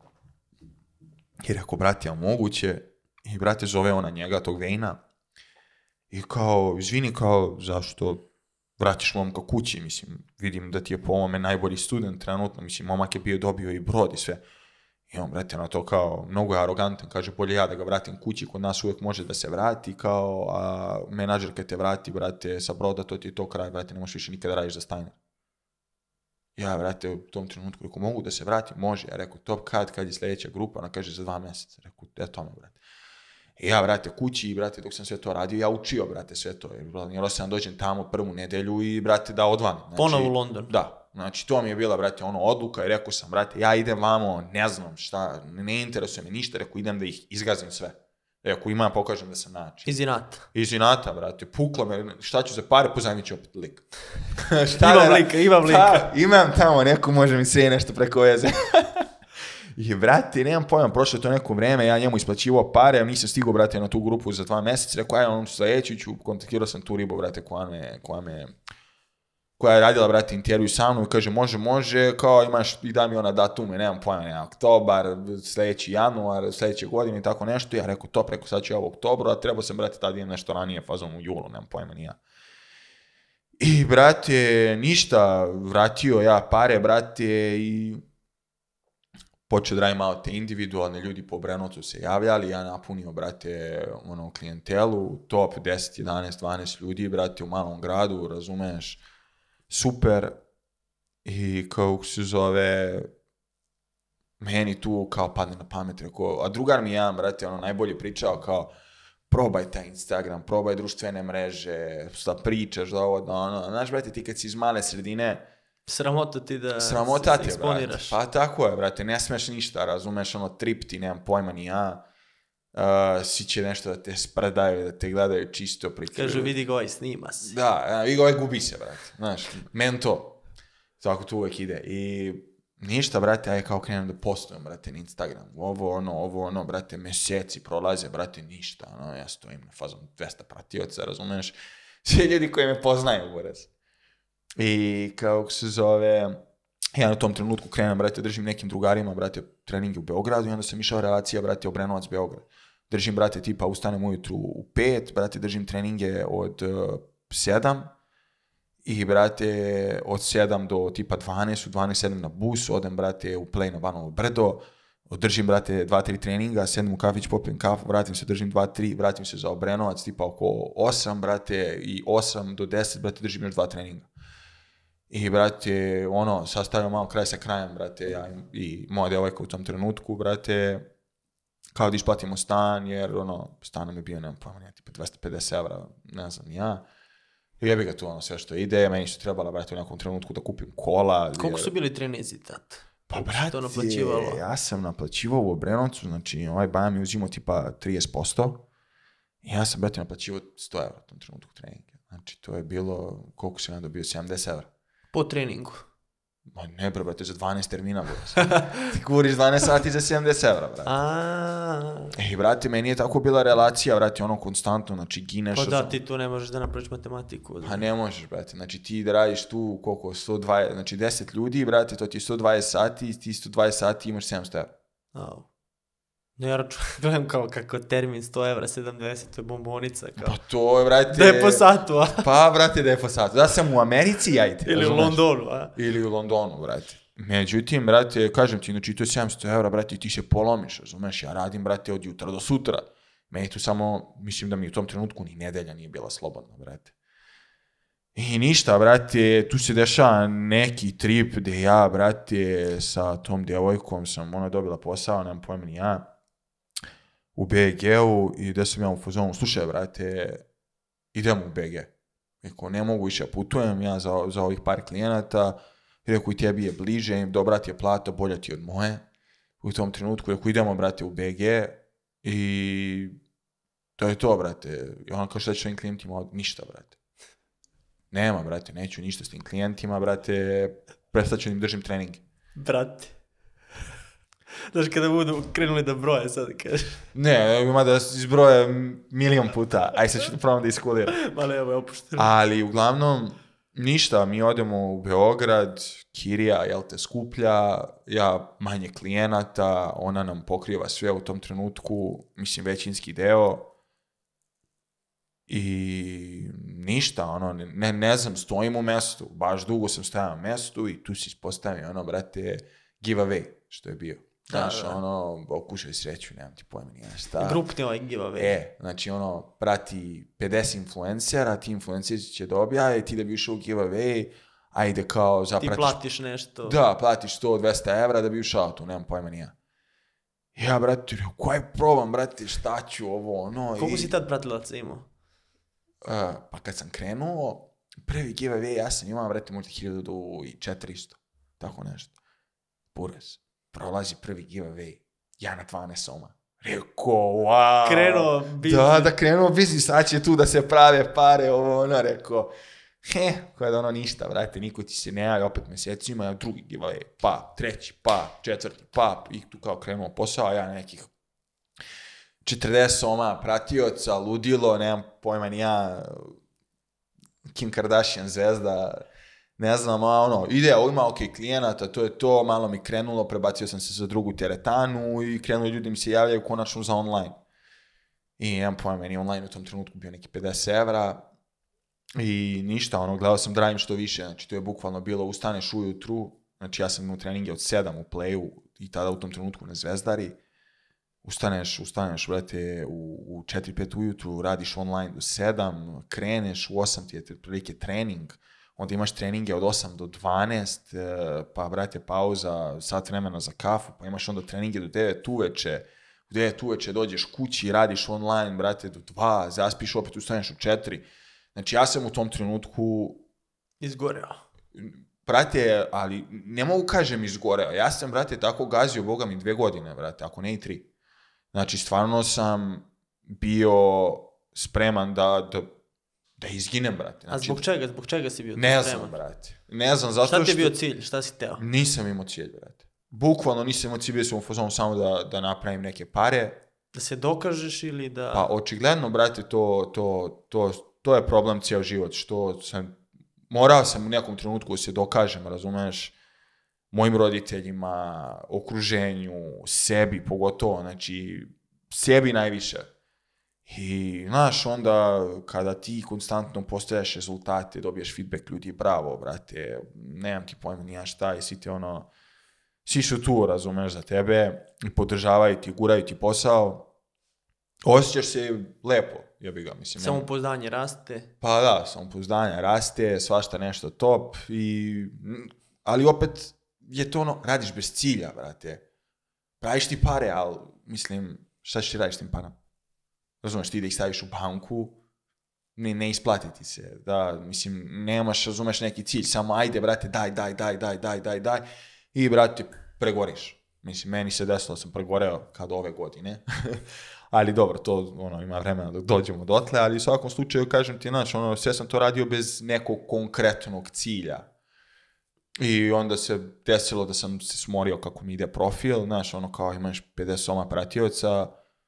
I rekao, brate, ja moguće. I, brate, zove ona njega, tog Vejna. I kao, izvini, kao, zašto vratiš momka kući, mislim, vidim da ti je po ovome najbolji student trenutno, mislim, momak je bio dobio i brod i sve. I on, brate, na to kao, mnogo je arogantan, kaže, bolje ja da ga vratim kući, kod nas uvijek može da se vrati, kao, a menadžer kad te vrati, brate, sa broda, to ti je to kraj, brate, ne možeš više nikada radiš za Steiner. Ja, brate, u tom trenutku rekao, mogu da se vratim, može, ja rekao, top kad, kad je sljedeća grupa, ona kaže, za dva mjeseca, rekao, eto me, brate. I ja, brate, kući i, brate, dok sam sve to radio, ja učio, brate, sve to. Jer sam dođem tamo prvu nedelju i, brate, da odvanim. Znači, ponovo u London. Da, znači, to mi je bila, brate, ono, odluka i rekao sam, brate, ja idem vamo, ne znam šta, ne interesuje me ništa, rekao, idem da ih izgazim sve. Rekao, imam, pokažem da sam način. Iz inata. Iz inata, brate, puklo me, šta ću za pare, pozajmit ću opet lik. Imam lika, imam lika. Ta, imam tamo, neko može mi sve nešto preko veze. I, brate, nemam pojma, prošlo je to neko vreme, ja njemu isplaćivao pare, ja nisam stigao, brate, na tu grupu za dva mjeseca, rekao, aj, on sledeći ću, kontaktirao sam tu ribu, brate, koja me, koja me, koja je radila, brate, intervju sa mnom i kaže, može, može, kao imaš, i da mi ona datume, nemam pojma, nema, oktobar, sljedeći januar, sljedeće godine i tako nešto, ja rekao, top, rekao, sad ću ja u oktobru, a trebao sam, brate, tada idem nešto ranije, fazom u julu, nemam pojma, nija. I, brate, ništa, vratio ja pare, brate, i počeo da radim malo te individualne, ljudi po Obrenovcu se javljali, ja napunio, brate, ono, klijentelu, top deset, jedanaest, dvanaest ljudi, brate, u malom gradu, razumeš, super, i kako se zove, meni tu kao padne na pamet, rekao, a drugar mi jedan, brate, ono, najbolje pričao kao, probaj taj Instagram, probaj društvene mreže, da pričaš, da ovo, da ono, znaš, brate, ti kad si iz male sredine, Sramota ti da Sramota se ti, eksponiraš. brate. Pa tako je, brate, ne smeš ništa, razumeš, ono, trip ti, nemam pojma ni ja, uh, svi će nešto da te spredaju, da te gledaju čisto prikrivu. Kažu, vidi ga ovaj, snima se. Da, vidi ga ovaj, gubi se, brate, znaš, men to, tako to uvek ide. I ništa, brate, aj kao krenem da postujem, brate, na Instagram, ovo, ono, ovo, ono, brate, meseci prolaze, brate, ništa, ono, ja stojim na fazom dvesta pratioca, razumeš, svi ljudi koji me poznaju, buraz. I kako se zove, ja na tom trenutku krenem, brate, držim nekim drugarima, brate, treninge u Beogradu i onda sam išao relacija, brate, Obrenovac, Beograd. Držim, brate, tipa, ustanem ujutru u pet, brate, držim treninge od uh, sedam i, brate, od sedam do tipa dvanaest, u dvanaest sedam na bus, odem, brate, u play na Banovo Brdo, održim, brate, dva tri treninga, sedem u kafić, popijem kafu, vratim se, držim dva tri, vratim se za Obrenovac, tipa oko osam, brate, i osam do deset, brate, držim još dva treninga. I, brate, ono, sastavljam malo kraj sa krajem, brate, ja i moja djevojka u tom trenutku, brate, kao da isplatimo stan, jer, ono, stan nam je bio, nemam pojma, nije, tipa dvesta pedeset evra, ne znam, ja. I jebi ga tu, ono, sve što ide, meni su trebala, brate, u nekom trenutku da kupim kola. Koliko su bili trenizi tad? Pa, brate, ja sam naplaćivao u Obrenovcu, znači, ovaj baja mi uzimao tipa trideset posto i ja sam, brate, naplaćivao sto evra u tom trenutku treninga. Znači, to je bilo, koliko sam ja dobio, sedamdeset evra. Po treningu? Ma ne, bro, brate, za dvanaest termina, bro. Ti kuriš dvanaest sati za sedamdeset evra, brate. Aaaa. Ej, brate, meni je tako bila relacija, brate, ono, konstantno, znači, gineš... Pa da, ti tu ne možeš da napraviš matematiku. Pa ne možeš, brate, znači, ti da radiš tu, koliko, sto dvadeset, znači, deset ljudi, brate, to ti je sto dvadeset sati, i ti sto dvadeset sati imaš sedamsto evra. Au. No, ja račun, gledam kao kako termin sto evra, sedamdeset, to je bombonica. Kao. Pa to je, brate... Da je po satu, a? Pa, brate, da je po satu. Da sam u Americi, jajte. Ili u Londonu, a? Ili u Londonu, brate. Međutim, brate, kažem ti, znači, to je sedamsto evra, brate, ti se polomiš, razumeš, ja radim, brate, od jutra do sutra. Meni tu samo, mislim da mi u tom trenutku ni nedelja nije bila slobodna, brate. I ništa, brate, tu se dešava neki trip gde ja, brate, sa tom djevojkom sam, ona dobila posao, nemam pojma ni ja, u be ge-u i gde sam ja u fazonu, slušaj, brate, idem u be ge. Rekao, ne mogu više, putujem ja za, za ovih par klijenata, rekao, i tebi je bliže, dobra ti je plata, bolja ti je od moje. U tom trenutku, rekao, idemo, brate, u be ge i to je to, brate. I ona kao, šta ću svojim klijentima, ništa, brate. Nema, brate, neću ništa s tim klijentima, brate, prestat ću da im držim trening. Brate. Znaš, kada budu krenuli da broje, sad kažeš. Ne, ima da izbroje milion puta, aj sad ću da probam da iskuliram. Male, evo je opušteno. Ali, uglavnom, ništa, mi odemo u Beograd, kirija, jel te, skuplja, ja manje klijenata, ona nam pokriva sve u tom trenutku, mislim, većinski deo. I ništa, ono, ne, ne znam, stojim u mestu, baš dugo sam stajao u mestu i tu se ispostavio, ono, brate, giveaway, što je bio. Znaš, da, da. Ono, okušaj sreću, nemam ti pojma nije šta. Grupni ovaj giveaway. E, znači, ono, prati pedeset influencera, ti influenceri će dobija i ti da bi ušao u giveaway, ajde kao zapratiš... Ti platiš nešto. Da, platiš sto do dvesta evra da bi ušao tu, nemam pojma nije. Ja, brate, koji problem, brate, šta ću ovo, ono... Koliko i... si tad pratilaca imao? Uh, pa kad sam krenuo, prvi giveaway ja sam imao, brate, možda hiljadu četiristo, tako nešto. Buraz. Prolazi prvi giveaway, ja na dvanaest soma. Rekao, wow. Krenuo biznis. Da, da krenuo biznis, sad će tu da se prave pare, ovo, ono, rekao. he, koja da ono ništa, brate, niko ti se ne javi, opet mjesecima, ja drugi giveaway, pa, treći, pa, četvrti, pa, i tu kao krenuo posao, a ja nekih četrdeset soma pratioca, ludilo, nemam pojma ni ja, Kim Kardashian zvezda, ne znam, a ono, ide, ovo ima ok klijenata, to je to, malo mi krenulo, prebacio sam se za drugu teretanu i krenuli ljudi mi se javljaju konačno za online. I nemam pojma, meni online u tom trenutku bio neki pedeset evra i ništa, ono, gledao sam da radim što više, znači to je bukvalno bilo, ustaneš ujutru, znači ja sam imao treninge od sedam u Playu i tada u tom trenutku na Zvezdari, ustaneš, ustaneš, brate, u, u četiri pet ujutru, radiš online do sedam, kreneš, u osam ti je prilike trening, onda imaš treninge od osam do dvanaest, pa, brate, pauza, sat vremena za kafu, pa imaš onda treninge do devet uveče, u devet uveče dođeš kući i radiš online, brate, do dva, zaspiš, opet ustaneš u četiri. Znači, ja sam u tom trenutku... Izgoreo. Brate, ali ne mogu kažem izgoreo. Ja sam, brate, tako gazio, boga mi, dve godine, brate, ako ne i tri. Znači, stvarno sam bio spreman da, da, da izginem, brate. Znači, a zbog čega? Zbog čega si bio ne spreman? znam, brate. Ne znam, zato što... Šta ti je bio cilj? Šta si teo? Nisam imao cilj, brate. Bukvalno nisam imao cilj, bio sam u fazonu samo da, da napravim neke pare. Da se dokažeš ili da... Pa, očigledno, brate, to, to, to, to je problem cijel život, što sam... Morao sam u nekom trenutku da se dokažem, razumeš, mojim roditeljima, okruženju, sebi pogotovo, znači, sebi najviše. I, znaš, onda, kada ti konstantno postojaš rezultate, dobiješ feedback ljudi, bravo, brate, nemam ti pojma nija šta, i svi ti ono, svi su tu, razumeš, za tebe, i podržavaju ti, guraju ti posao, osjećaš se lepo, jebi ga, mislim. Samopouzdanje raste. Pa da, samopouzdanje raste, svašta nešto top, i, ali opet je to ono, radiš bez cilja, brate. Praviš ti pare, ali, mislim, šta ćeš ti radiš tim parama? Razumeš, ti da ih staviš u banku, ne, ne isplatiti se, da, mislim, nemaš, razumeš, neki cilj, samo ajde, brate, daj, daj, daj, daj, daj, daj, daj, i, brate, pregoriš. Mislim, meni se desilo da sam pregoreo kad ove godine, ali dobro, to, ono, ima vremena dok dođemo dotle, ali u svakom slučaju, kažem ti, znaš, ono, sve sam to radio bez nekog konkretnog cilja. I onda se desilo da sam se smorio kako mi ide profil, znaš, ono, kao imaš pedeset soma pratioca,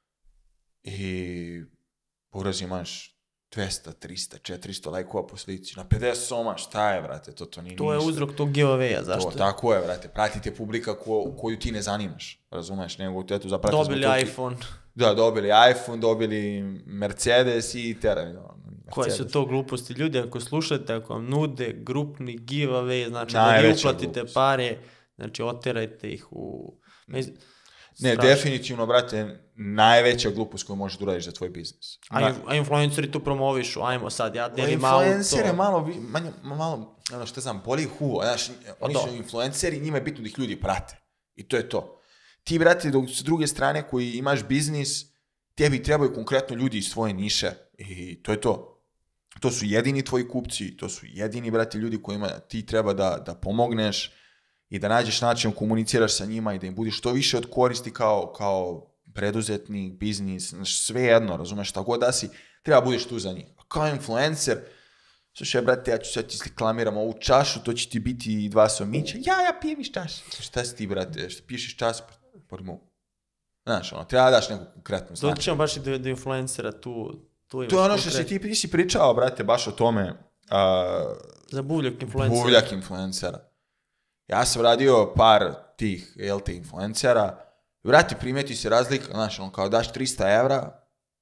i uraz imaš dvesta, trista, četiristo lajkova po slici. Na pedeset soma, šta je, brate, to, to nije to ništa. Je uzrok tog giveawaya, zašto? To, tako je, brate, pratite publika ko, koju ti ne zanimaš, razumeš, nego te tu zaprati. Dobili iPhone. Ti... Da, dobili iPhone, dobili Mercedes i tera. Koje su to gluposti? Ljudi, ako slušate, ako vam nude grupni giveaway, znači najveća da vi uplatite glupost. Pare, znači oterajte ih u... Ne, strašno. Definitivno, brate, najveća glupost koju možeš da uradiš za tvoj biznis. A, a influenceri tu promovišu, ajmo sad, ja delim auto. Influencer je malo, manje, malo, ono što znam, boli ih uvo, znaš, oni su influenceri, njima je bitno da ih ljudi prate. I to je to. Ti, brate, dok s druge strane koji imaš biznis, tebi trebaju konkretno ljudi iz svoje niše. I to je to. To su jedini tvoji kupci, to su jedini, brate, ljudi kojima ti treba da, da pomogneš i da nađeš način, komuniciraš sa njima i da im budiš što više od koristi kao, kao preduzetnik, biznis, sve jedno, razumeš, šta god da si, treba budiš tu za njih. A kao influencer, slušaj, brate, ja ću sad ti reklamiram ovu čašu, to će ti biti dva somića, ja, ja pijem iz čaše. Šta si ti, brate, šta piješ iz čaše? Pojmo. Znaš, ono, treba daš neku konkretnu značaj. Doći ćemo baš i do, do influencera tu. tu to je ono što si ti, ti si pričao, brate, baš o tome. Uh, za buvljak influencera. Buvljak influencera. Ja sam radio par tih L T influencera. Brate, primeti se razlika, znaš, on kao daš trista evra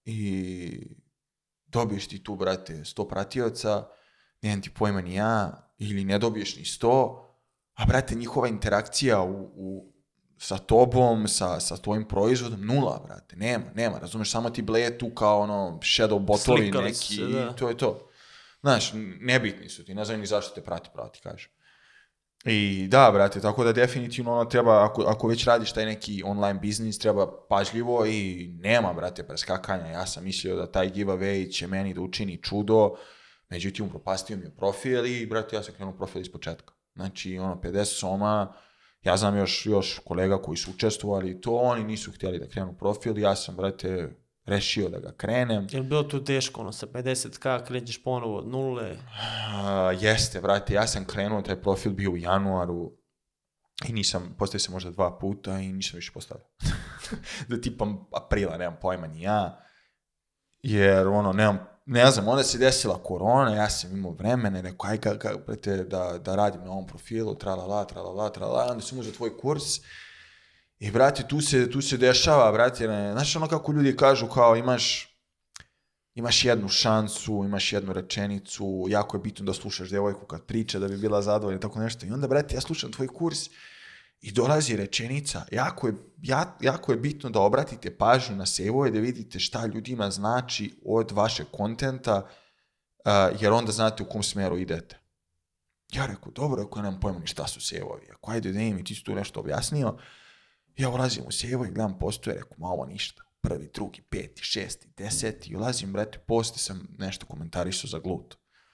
i dobiješ ti tu, brate, sto pratioca, nemam ti pojma ni ja, ili ne dobiješ ni sto, a, brate, njihova interakcija u, u, sa tobom, sa, sa tvojim proizvodom, nula, brate, nema, nema, razumeš, samo ti bleje tu kao ono shadow botovi Slikali neki, se, da. to je to. Znaš, nebitni su ti, ne znam ni zašto te prati, prati, kažem. I da, brate, tako da definitivno ono treba, ako, ako već radiš taj neki online biznis, treba pažljivo i nema, brate, preskakanja. Ja sam mislio da taj giveaway će meni da učini čudo, međutim, upropastio mi je profil i, brate, ja sam krenuo profil iz početka. Znači, ono, pedeset soma, ja znam još, još kolega koji su učestvovali to, oni nisu htjeli da krenu profil, ja sam, brate, rešio da ga krenem. Je li bilo tu teško, ono, sa pedeset ka krećeš ponovo od nule? Uh, jeste, vrati, ja sam krenuo, taj profil bio u januaru i nisam, postavio sam možda dva puta i nisam više postavio. Do tipa aprila, nemam pojma ni ja, jer ono, nemam, ne znam, onda se desila korona, ja sam imao vremena i rekao, aj ka, ka, brate, da, da radim na ovom profilu, tralala, tralala, tralala, onda sam uzeo tvoj kurs i, brate, tu se, tu se dešava, brate, ne, znaš ono kako ljudi kažu, kao imaš, imaš jednu šansu, imaš jednu rečenicu, jako je bitno da slušaš devojku kad priča, da bi bila zadovoljna, tako nešto. I onda, brate, ja slušam tvoj kurs i dolazi rečenica, jako je, ja, jako je bitno da obratite pažnju na sebe, da vidite šta ljudima znači od vašeg kontenta, uh, jer onda znate u kom smeru idete. Ja rekao, dobro, ako ja nemam pojma ni šta su sevovi, ako ajde da im i ti su tu nešto objasnio, ja ulazim u sevo i gledam postoje, rekao, ma ovo ništa. Prvi, drugi, peti, šesti, deseti, i ulazim, brate, poslije sam nešto komentarisao za glut.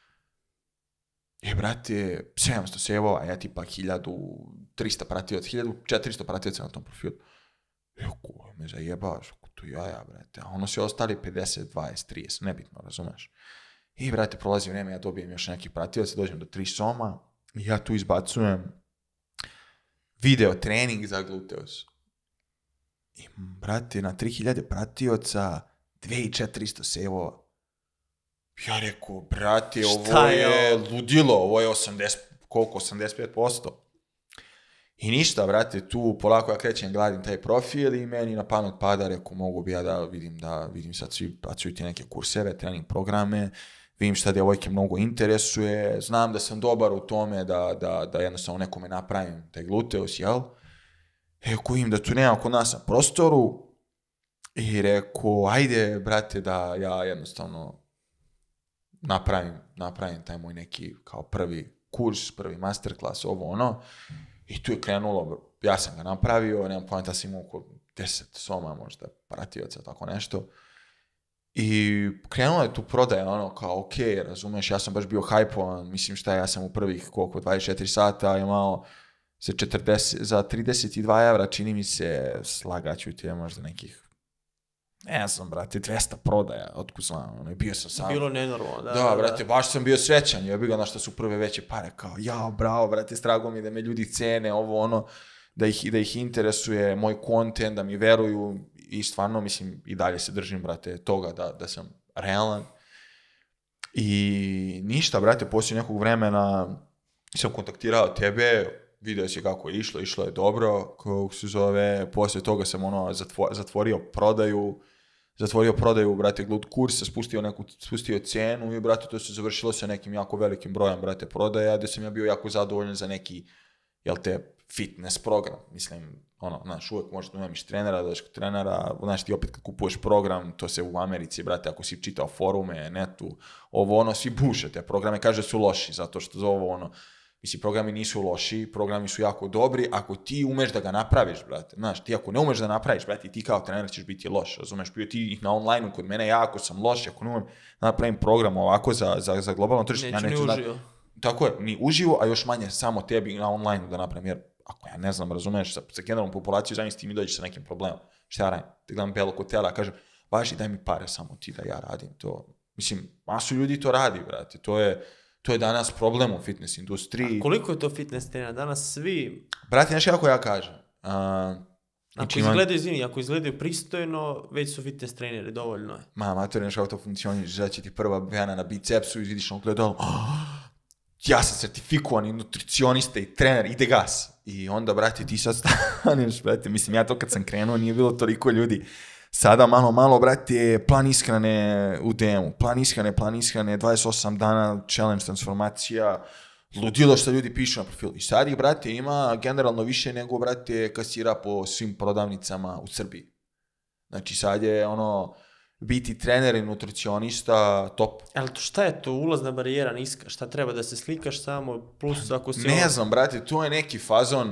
I, brate, sedamsto sevova, ja tipa hiljadu trista pratioca, hiljadu četiristo pratioca na tom profilu. Joko, me zajebavaš, tu jaja, brate, a ono se ostali pedeset, dvadeset, trideset, nebitno, razumeš. I, brate, prolazi vrijeme, ja dobijem još nekih pratioca, dođem do tri soma i ja tu izbacujem video trening za gluteus. I, brate, na tri hiljade pratioca, dve hiljade četiristo sevova. Ja rekao, brate, ovo je, je ludilo, ovo je osamdeset, koliko, osamdeset pet posto. I ništa, brate, tu polako ja krećem, gladim taj profil i meni na pamet pada, rekao, mogu bi ja da vidim, da vidim sad svi pracuju ti neke kurseve, trening programe, vidim šta djevojke mnogo interesuje, znam da sam dobar u tome da, da, da jednostavno nekome napravim taj gluteus, jel? Rekao im da tu nema kod nas na prostoru i rekao, ajde, brate, da ja jednostavno napravim, napravim taj moj neki kao prvi kurs, prvi masterclass, ovo ono. I tu je krenulo, ja sam ga napravio, nemam pojma, sam imao oko deset soma možda, pratioca, tako nešto. I krenulo je tu prodaja, ono, kao, ok, razumeš, ja sam baš bio hajpovan, mislim šta, ja sam u prvih koliko, dvadeset četiri sata imao za, četrdeset, za trideset dva evra, čini mi se, slagaću ti je možda nekih, ne znam, brate, dvesta prodaja, otkud znam, ono, bio sam sam. Bilo nenormalno, da. Da, da, brate, baš sam bio srećan, ja bih ga na što su prve veće pare, kao, jao, bravo, brate, strago mi da me ljudi cene, ovo, ono, da ih, da ih interesuje moj kontent, da mi veruju i stvarno, mislim, i dalje se držim, brate, toga da, da sam realan. I ništa, brate, poslije nekog vremena sam kontaktirao tebe, video si kako je išlo, išlo je dobro, kako se zove, poslije toga sam ono zatvorio prodaju, zatvorio prodaju, brate, glut kursa, spustio neku, spustio cenu i, brate, to se završilo sa nekim jako velikim brojem, brate, prodaja, gdje sam ja bio jako zadovoljan za neki, jel te, fitness program, mislim, ono, znaš, uvijek možeš da nemaš trenera, da kod trenera, znaš, ti opet kad kupuješ program, to se u Americi, brate, ako si čitao forume, netu, ovo, ono, svi buše te programe, kaže da su loši, zato što za ovo, ono, mislim, programi nisu loši, programi su jako dobri, ako ti umeš da ga napraviš, brate, znaš, ti ako ne umeš da napraviš, brate, ti kao trener ćeš biti loš, razumeš, bio ti na online-u kod mene, ja ako sam loš, ako ne umem da napravim program ovako za, za, za globalno tržište, ja neću da... Tako je, ni uživo, a još manje samo tebi na online-u da napravim, jer ako ja ne znam, razumeš, sa, sa generalnom populacijom, zamisli ti mi dođeš sa nekim problemom, šta ja radim, te gledam belog hotela, kažem, važi, daj mi pare samo ti da ja radim to, mislim, masu ljudi to radi, brate, to je, to je danas problem u fitness industriji. A koliko je to fitness trenera? Danas svi... Brate, znaš kako ja kažem? Uh, ako izgledaju, man... izvini, ako izgledaju pristojno, već su fitness treneri, dovoljno je. Ma, mater, znaš kako to funkcioniš, žele će ti prva vena na bicepsu i vidiš ono gledalo, ja sam certifikovani nutricionista i trener, ide gas. I onda, brate, ti sad staneš, brate, mislim, ja to kad sam krenuo nije bilo toliko ljudi. Sada malo, malo, brate, plan ishrane u D M-u, plan ishrane, plan ishrane, dvadeset osam dana, challenge, transformacija, ludilo što ljudi pišu na profilu. I sad ih, brate, ima generalno više nego, brate, kasira po svim prodavnicama u Srbiji. Znači, sad je, ono, biti trener i nutricionista top. Ali to šta je to? Ulazna barijera niska? Šta treba da se slikaš samo plus ako si... Ne znam, brate, to je neki fazon...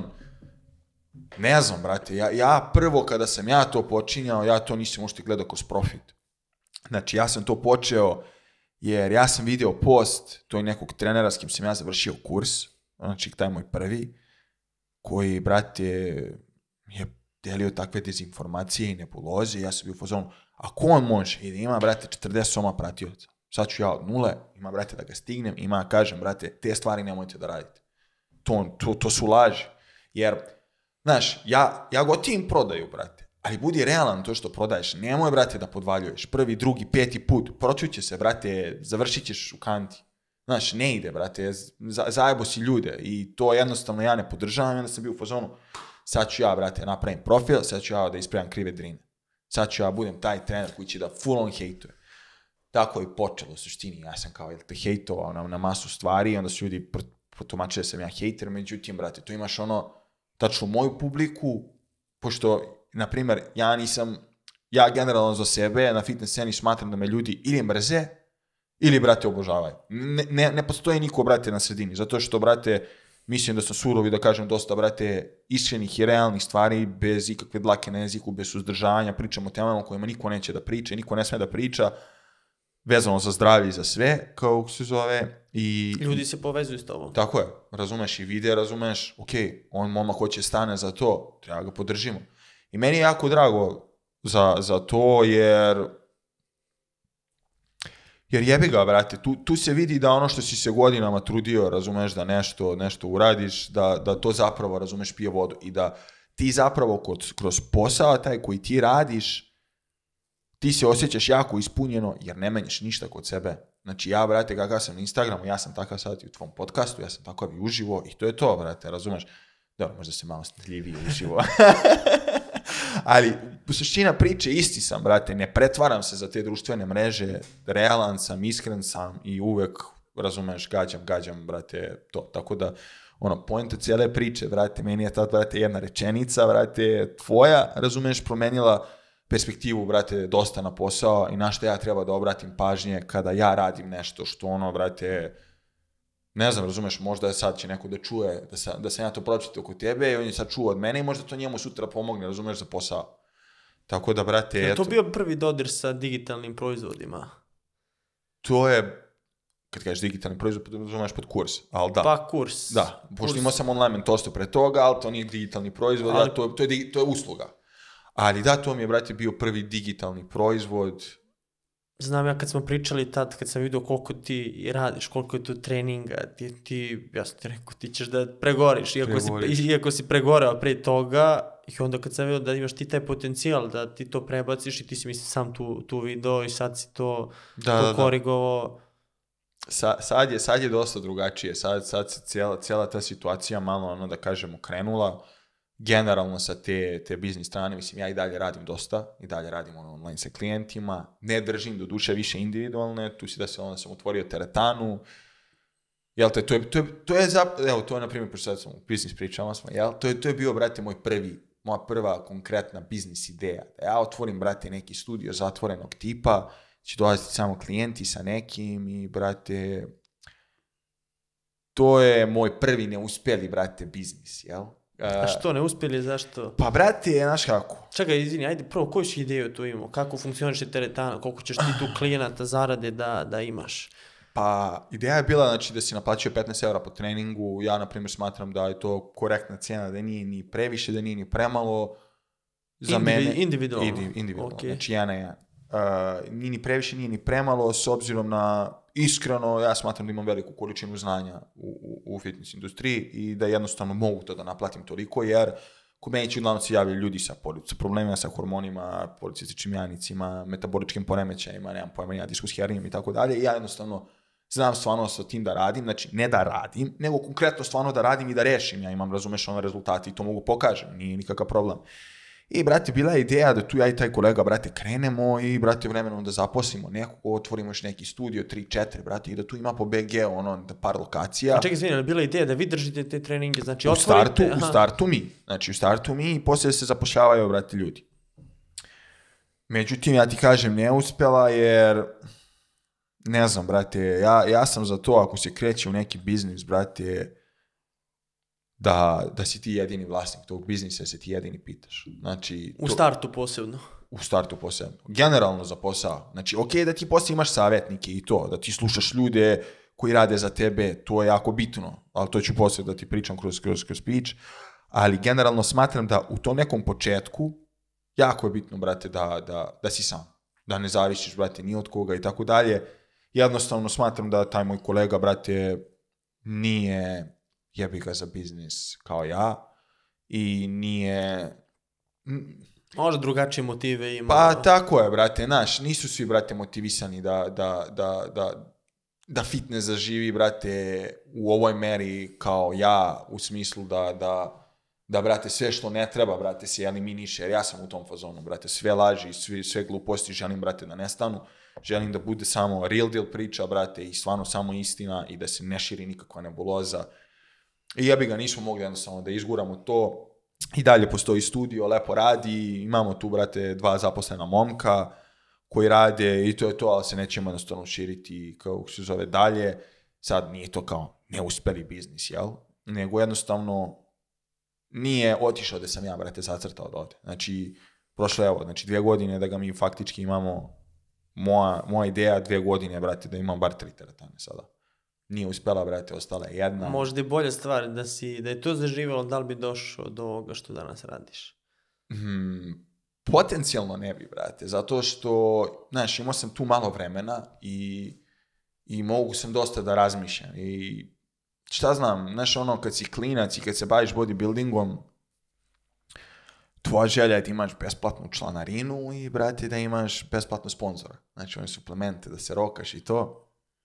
Ne znam, brate, ja, ja prvo kada sam ja to počinjao, ja to nisam uopšte gledao kroz profit. Znači, ja sam to počeo jer ja sam video post toj nekog trenera s kim sam ja završio kurs, znači taj moj prvi, koji, brate, je delio takve dezinformacije i nebuloze, ja sam bio u fazonu, ako on može i da ima, brate, četrdeset soma pratioca, sad ću ja od nule, ima, brate, da ga stignem, ima, kažem, brate, te stvari nemojte da radite. To, to, to su laži. Jer, znaš, ja, ja gotivim prodaju, brate, ali budi realan to što prodaješ. Nemoj, brate, da podvaljuješ. Prvi, drugi, peti put, pročuće se, brate, završit ćeš u kanti. Znaš, ne ide, brate, zajebo si ljude i to jednostavno ja ne podržavam. Onda sam bio u fazonu, sad ću ja, brate, napravim profil, sad ću ja da ispravljam krive drine. Sad ću ja budem taj trener koji će da full on hejtuje. Tako je počelo u suštini. Ja sam kao, jel te hejtovao na, na masu stvari i onda su ljudi protumačili da sam ja hejter. Međutim, brate, tu imaš ono, tačno moju publiku, pošto, na primjer, ja nisam, ja generalno za sebe na fitness sceni smatram da me ljudi ili mrze, ili, brate, obožavaju. Ne, ne, ne postoji niko, brate, na sredini. Zato što, brate, mislim da sam surovi, da kažem dosta, brate, iskrenih i realnih stvari, bez ikakve dlake na jeziku, bez suzdržavanja, pričamo o temama o kojima niko neće da priča i niko ne sme da priča, vezano za zdravlje i za sve, kao se zove. I ljudi se povezuju s tobom. Tako je. Razumeš i vide, razumeš, ok, on moma hoće stane za to, treba ga podržimo. I meni je jako drago za, za to, jer jer jebi ga, brate, tu, tu se vidi da ono što si se godinama trudio, razumeš, da nešto, nešto uradiš, da, da to zapravo, razumeš, pije vodu i da ti zapravo kod, kroz posao taj koji ti radiš, ti se osjećaš jako ispunjeno jer ne menjaš ništa kod sebe. Znači ja, brate, kakav sam na Instagramu, ja sam takav sad i u tvom podcastu, ja sam takav i uživo i to je to, brate, razumeš? Dobro, možda se malo stidljiviji uživo. Ali suština priče, isti sam, brate, ne pretvaram se za te društvene mreže, realan sam, iskren sam i uvek, razumeš, gađam, gađam, brate, to. Tako da, ono, poenta cijele priče, brate, meni je tad, brate, jedna rečenica, brate, tvoja, razumeš, promenila perspektivu, brate, dosta na posao i na što ja treba da obratim pažnje kada ja radim nešto što, ono, brate, ne znam, razumeš, možda sad će neko da čuje da sam, da sam ja to pročitao oko tebe i on je sad čuo od mene i možda to njemu sutra pomogne, razumeš, za posao. Tako da, brate, je eto. to bio prvi dodir sa digitalnim proizvodima? To je, kad kažeš digitalni proizvod, razumeš pod kurs, ali da. Pa kurs. Da, pošto imao sam online mentorstvo pre toga, ali to nije digitalni proizvod, ali... ja, to, to, je, to je usluga. Ali da, to mi je, brate, bio prvi digitalni proizvod. Znam ja kad smo pričali tad, kad sam vidio koliko ti radiš, koliko je tu treninga, ti, ti ja sam ti rekao, ti ćeš da pregoriš, iako, pregoriš. Si, iako si pregoreo pre toga, i onda kad sam vidio da imaš ti taj potencijal, da ti to prebaciš i ti si mislim sam tu, tu video i sad si to, da, to da, korigovao. Sa, sad, je, sad je dosta drugačije, sad, sad se cijela, cijela ta situacija malo, ono da kažemo, krenula. Generalno sa te, te biznis strane, mislim, ja i dalje radim dosta, i dalje radim ono online sa klijentima, ne držim do duše više individualne, tu si da se onda sam otvorio teretanu, jel te, to je, to je, to je, zap, evo, to je, na primjer, pošto sad sam u biznis pričama smo, jel, to je, to je bio, brate, moj prvi, moja prva konkretna biznis ideja, da ja otvorim, brate, neki studio zatvorenog tipa, će dolaziti samo klijenti sa nekim i, brate, to je moj prvi neuspjeli, brate, biznis, jel? A što, ne uspjeli, zašto? Pa, brate, znaš kako? Čekaj, izvini, ajde, prvo, koju si ideju tu imao? Kako funkcioniše teretana? Koliko ćeš ti tu klijenata zarade da, da imaš? Pa, ideja je bila, znači, da se naplaćuje petnaest eura po treningu. Ja, na primjer, smatram da je to korektna cijena, da nije ni previše, da nije ni premalo. Za Indivi- mene... Individualno? Indi, individualno, okay. Znači, jedan na jedan. Uh, nije ni previše, nije ni premalo, s obzirom na, iskreno, ja smatram da imam veliku količinu znanja u, u, u fitness industriji i da jednostavno mogu to da naplatim toliko, jer kod meni će uglavnom se javljaju ljudi sa, sa problemima, sa hormonima, policističnim janicima, metaboličkim poremećajima, nemam pojma, ja diskus hernijom i tako dalje, i ja jednostavno znam stvarno sa tim da radim, znači ne da radim, nego konkretno stvarno da radim i da rešim, ja imam, razumeš, ono rezultati i to mogu pokažem, nije nikakav problem. I, brate, bila je ideja da tu ja i taj kolega, brate, krenemo i, brate, vremenom da zaposlimo nekog, otvorimo još neki studio, tri četiri, brate, i da tu ima po B G, ono, par lokacija. A čekaj, izvini, ali bila je ideja da vi držite te treninge, znači u otvorite... Startu, u startu mi, znači u startu mi i poslije se zapošljavaju, brate, ljudi. Međutim, ja ti kažem, ne uspjela jer, ne znam, brate, ja, ja sam za to, ako se kreće u neki biznis, brate, Da, da si ti jedini vlasnik tog biznisa, se ti jedini pitaš. Znači, u to, startu posebno. U startu posebno. Generalno za posao. Znači, ok, da ti poslije imaš savjetnike i to, da ti slušaš ljude koji rade za tebe, to je jako bitno, ali to ću poslije da ti pričam kroz, kroz, kroz speech. Ali generalno smatram da u tom nekom početku jako je bitno, brate, da, da, da si sam. Da ne zavisiš, brate, ni od koga i tako dalje. Jednostavno smatram da taj moj kolega, brate, nije jebi ga za biznis kao ja i nije... Možda drugačije motive ima. Pa tako je, brate, znaš, nisu svi, brate, motivisani da, da, da, da, da fitness zaživi, brate, u ovoj meri kao ja, u smislu da, da, da, brate, sve što ne treba, brate, se eliminiše, jer ja sam u tom fazonu, brate, sve laži, sve, sve gluposti želim, brate, da nestanu, želim da bude samo real deal priča, brate, i stvarno samo istina i da se ne širi nikakva nebuloza. I jebi ga, nismo mogli jednostavno da izguramo to. I dalje postoji studio, lepo radi, imamo tu, brate, dva zaposlena momka koji rade i to je to, ali se nećemo jednostavno širiti, kao se zove, dalje. Sad nije to kao neuspeli biznis, jel? Nego jednostavno nije otišao da sam ja, brate, zacrtao od ovde. Znači, prošlo je evo, znači dvije godine da ga mi faktički imamo, moja, moja ideja dvije godine, brate, da imam bar tri teretane sada. Nije uspela, brate, ostala je jedna. Možda je bolja stvar da si, da je to zaživjelo, da li bi došao do ovoga što danas radiš? Hmm, potencijalno ne bi, brate, zato što, znaš, imao sam tu malo vremena i, i mogu sam dosta da razmišljam i šta znam, znaš, ono, kad si klinac i kad se baviš bodybuildingom, tvoja želja je da imaš besplatnu članarinu i, brate, da imaš besplatno sponzora. Znači, one suplemente, da se rokaš i to.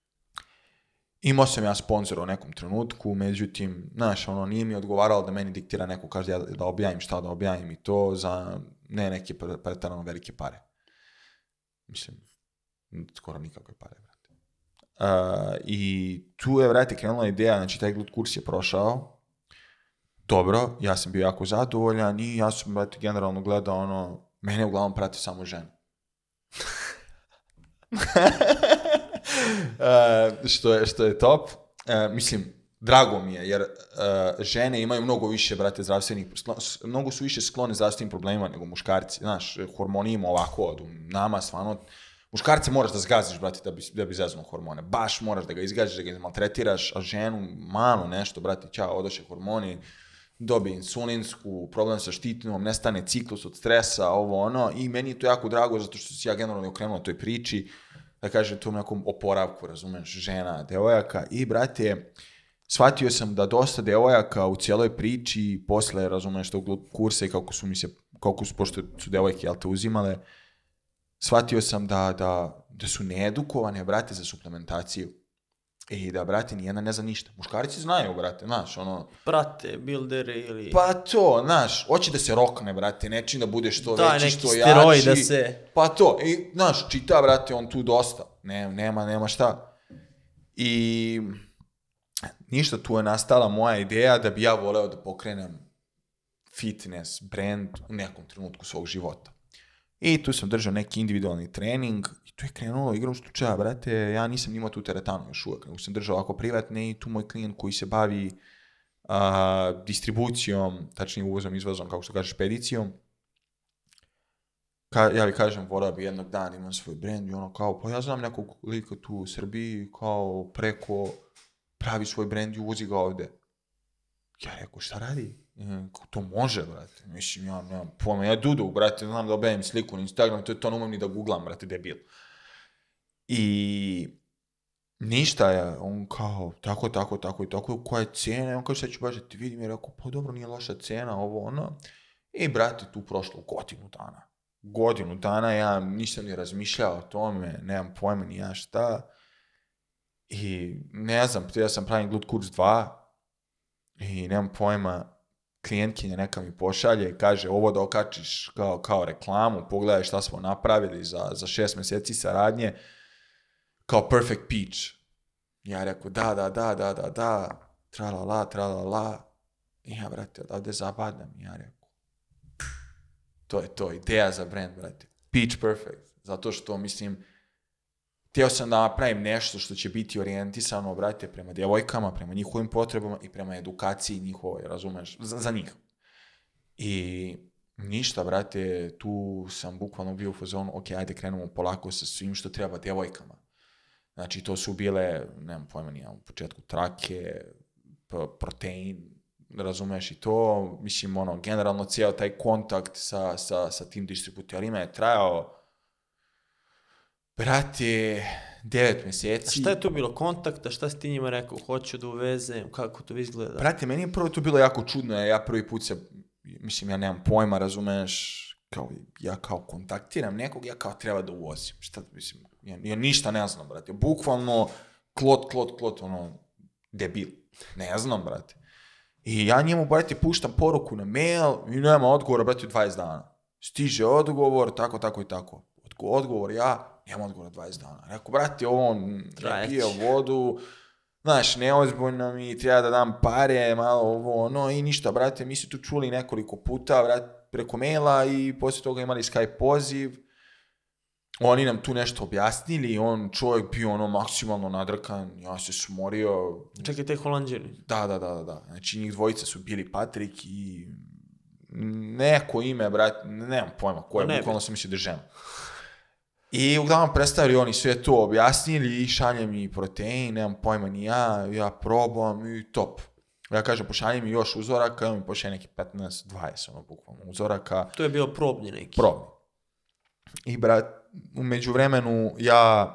Imao sam ja sponzora u nekom trenutku, međutim, znaš, ono, nije mi odgovaralo da meni diktira neko, kaže da, da objavim šta da objavim i to za ne neke pretjerano velike pare. Mislim, skoro nikakve pare, brate. Uh, I tu je, brate, krenula ideja, znači, taj glut kurs je prošao. Dobro, ja sam bio jako zadovoljan i ja sam, brate, generalno gledao, ono, mene uglavnom prati samo žene. Uh, što, je, što je top. Uh, mislim, drago mi je, jer uh, žene imaju mnogo više, brate, zdravstvenih, mnogo su više sklone zdravstvenim problemima nego muškarci. Znaš, hormoni ima ovako od nama, stvarno, muškarce moraš da zgaziš, brate, da bi, da bi zeznuo hormone. Baš moraš da ga izgaziš, da ga izmaltretiraš, a ženu malo nešto, brate, ćao, odoše hormoni, dobije insulinsku, problem sa štitnom, nestane ciklus od stresa, ovo ono, i meni je to jako drago, zato što se ja generalno okrenuo toj priči, da kažem, tu nekom oporavku, razumeš, žena, devojaka, i, brate, shvatio sam da dosta devojaka u cijeloj priči, posle, razumeš, tog kursa i kako su mi se, kako su, pošto su devojke, jel te, uzimale, shvatio sam da, da, da su needukovane, brate, za suplementaciju. I da, brate, nijedna ne zna ništa. Muškarci znaju, brate, znaš, ono... Prate, buildere ili... Pa to, znaš, hoće da se rokne, brate, nečim da bude što da, veći, što jači. Da, neki steroid da se... Pa to, i, znaš, čita, brate, on tu dosta. Ne, nema, nema šta. I ništa, tu je nastala moja ideja da bi ja voleo da pokrenem fitness brand u nekom trenutku svog života. I tu sam držao neki individualni trening i tu je krenulo igrom slučaja, brate, ja nisam imao tu teretanu još uvijek, nego sam držao ovako privatne i tu moj klijent koji se bavi a, distribucijom, tačnije uvozom, izvozom, kako se kaže, špedicijom, Ka, ja bi kažem, volao bi jednog dana imam svoj brand i ono kao, pa ja znam nekog lika tu u Srbiji, kao preko pravi svoj brand i uvozi ga ovde. Ja rekao, šta radi? To može, brate. Mislim, ja nemam pojma. Ja Dudu, brate, znam da objavim sliku na Instagram, to je to, ne umem ni da googlam, brate, debil. I ništa je, on kao, tako, tako, tako i tako, koja je cena? On kao, šta ću baš da ti vidim? Ja rekao, pa dobro, nije loša cena, ovo, ono. I, brate, tu prošlo godinu dana. Godinu dana ja nisam ni razmišljao o tome, nemam pojma ni ja šta. I ne znam, ja sam pravim glut kurs dva i nemam pojma, klijentkinja neka mi pošalje i kaže ovo da okačiš kao, kao reklamu, pogledaj šta smo napravili za, za šest mjeseci saradnje, kao Perfect Peach. Ja rekao da, da, da, da, da, da, tralala, tralala. I ja, brate, odavde zabadam. Ja rekao, to je to, ideja za brand, brate. Peach Perfect. Zato što, mislim, htio sam da napravim nešto što će biti orijentisano, brate, prema djevojkama, prema njihovim potrebama i prema edukaciji njihove, razumeš, za, za njih. I ništa, brate, tu sam bukvalno bio u fazonu, ok, ajde krenemo polako sa svim što treba djevojkama. Znači, to su bile, nemam pojma, nijem, u početku trake, protein, razumeš i to, mislim, ono, generalno cijel taj kontakt sa, sa, sa tim distributerima je trajao, brate, devet mjeseci. A šta je to bilo? Kontakta? Šta si ti njima rekao? Hoću da uvezem? Kako to izgleda? Brate, meni je prvo to bilo jako čudno, ja prvi put se, mislim, ja nemam pojma, razumeš, kao, ja kao kontaktiram nekog, ja kao treba da uvozim. Šta, mislim, ja, ja ništa ne znam, brate, bukvalno klot, klot, klot, ono, debil. Ne znam, brate. I ja njemu, brate, puštam poruku na mail i nema odgovora, brate, dvadeset dana. Stiže odgovor, tako, tako i tako. Odgovor ja, nema odgovora dvadeset dana. Rekao, brate, on pije vodu, znaš, neozbiljno mi, treba da dam pare, malo ovo, ono, i ništa, brate, mi se tu čuli nekoliko puta, brate, preko maila i poslije toga imali Skype poziv. Oni nam tu nešto objasnili, on čovjek bio ono maksimalno nadrkan, ja se smorio. Čekaj, te Holanđani. Da, da, da, da. Znači njih dvojica su bili Patrik i neko ime, brate, nemam pojma ko je, ne bukvalno sam mislio da je žena. I uglavnom predstavili oni sve to objasnili i šalje mi protein, nemam pojma ni ja, ja probam i top. Ja kažem, pošalje mi još uzoraka, ja mi pošalje neki petnaest dvadeset, ono, bukvalno uzoraka. To je bio probni neki. Probni. I, brat, u međuvremenu ja,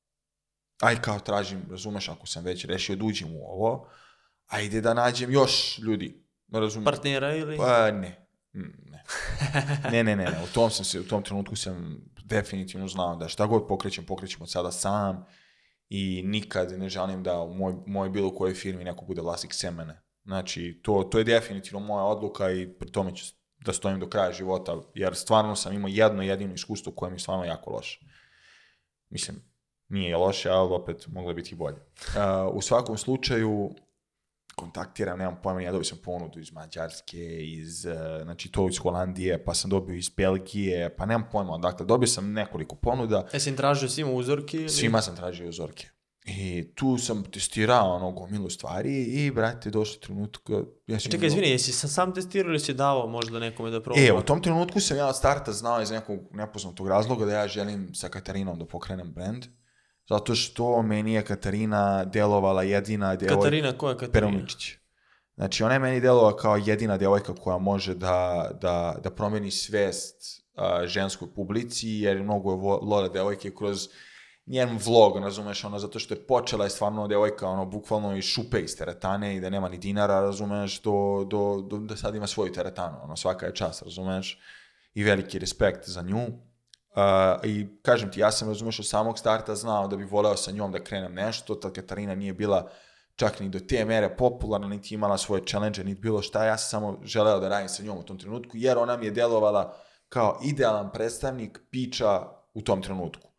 aj kao tražim, razumeš, ako sam već rešio da uđem u ovo, ajde da nađem još ljudi, razumeš. Partnera ili? Pa ne, ne, ne, ne, ne, ne. U tom sam se, u tom trenutku sam definitivno znao da šta god pokrećem, pokrećem od sada sam i nikad ne želim da u moj, moj bilo kojoj firmi neko bude vlasnik semene. Znači, to, to je definitivno moja odluka i pri tome ću da stojim do kraja života, jer stvarno sam imao jedno jedino iskustvo koje mi je stvarno jako loše. Mislim, nije loše, ali opet moglo biti i bolje. Uh, u svakom slučaju, kontaktiram, nemam pojma, ja dobio sam ponudu iz Mađarske, iz, uh, znači to iz Holandije, pa sam dobio iz Belgije, pa nemam pojma, dakle, dobio sam nekoliko ponuda. E, sam tražio svima uzorke? Ili? Svima sam tražio uzorke. I tu sam testirao ono gomilu stvari i, brate, došlo trenutka... Ja Čekaj, izvini, jesi sam, sam testirao ili si davao možda nekome da proba? E, u tom trenutku sam ja od starta znao iz nekog nepoznatog razloga da ja želim sa Katarinom da pokrenem brand, zato što meni je Katarina delovala jedina djevojka... Katarina, koja je Katarina? Perovničić. Znači, ona je meni delovala kao jedina djevojka koja može da, da, da promeni svest uh, ženskoj publici, jer mnogo je vola djevojke kroz njen vlog, razumeš, ono, zato što je počela je stvarno djevojka, ono, bukvalno iz šupe, iz teretane i da nema ni dinara, razumeš, do, do, do, da sad ima svoju teretanu, ono, svaka je čast, razumeš, i veliki respekt za nju. Uh, I kažem ti, ja sam, razumeš, od samog starta znao da bi voleo sa njom da krenem nešto, tad Katarina nije bila čak ni do te mere popularna, niti imala svoje challenge, niti bilo šta, ja sam samo želeo da radim sa njom u tom trenutku, jer ona mi je djelovala kao idealan predstavnik pića u tom trenutku.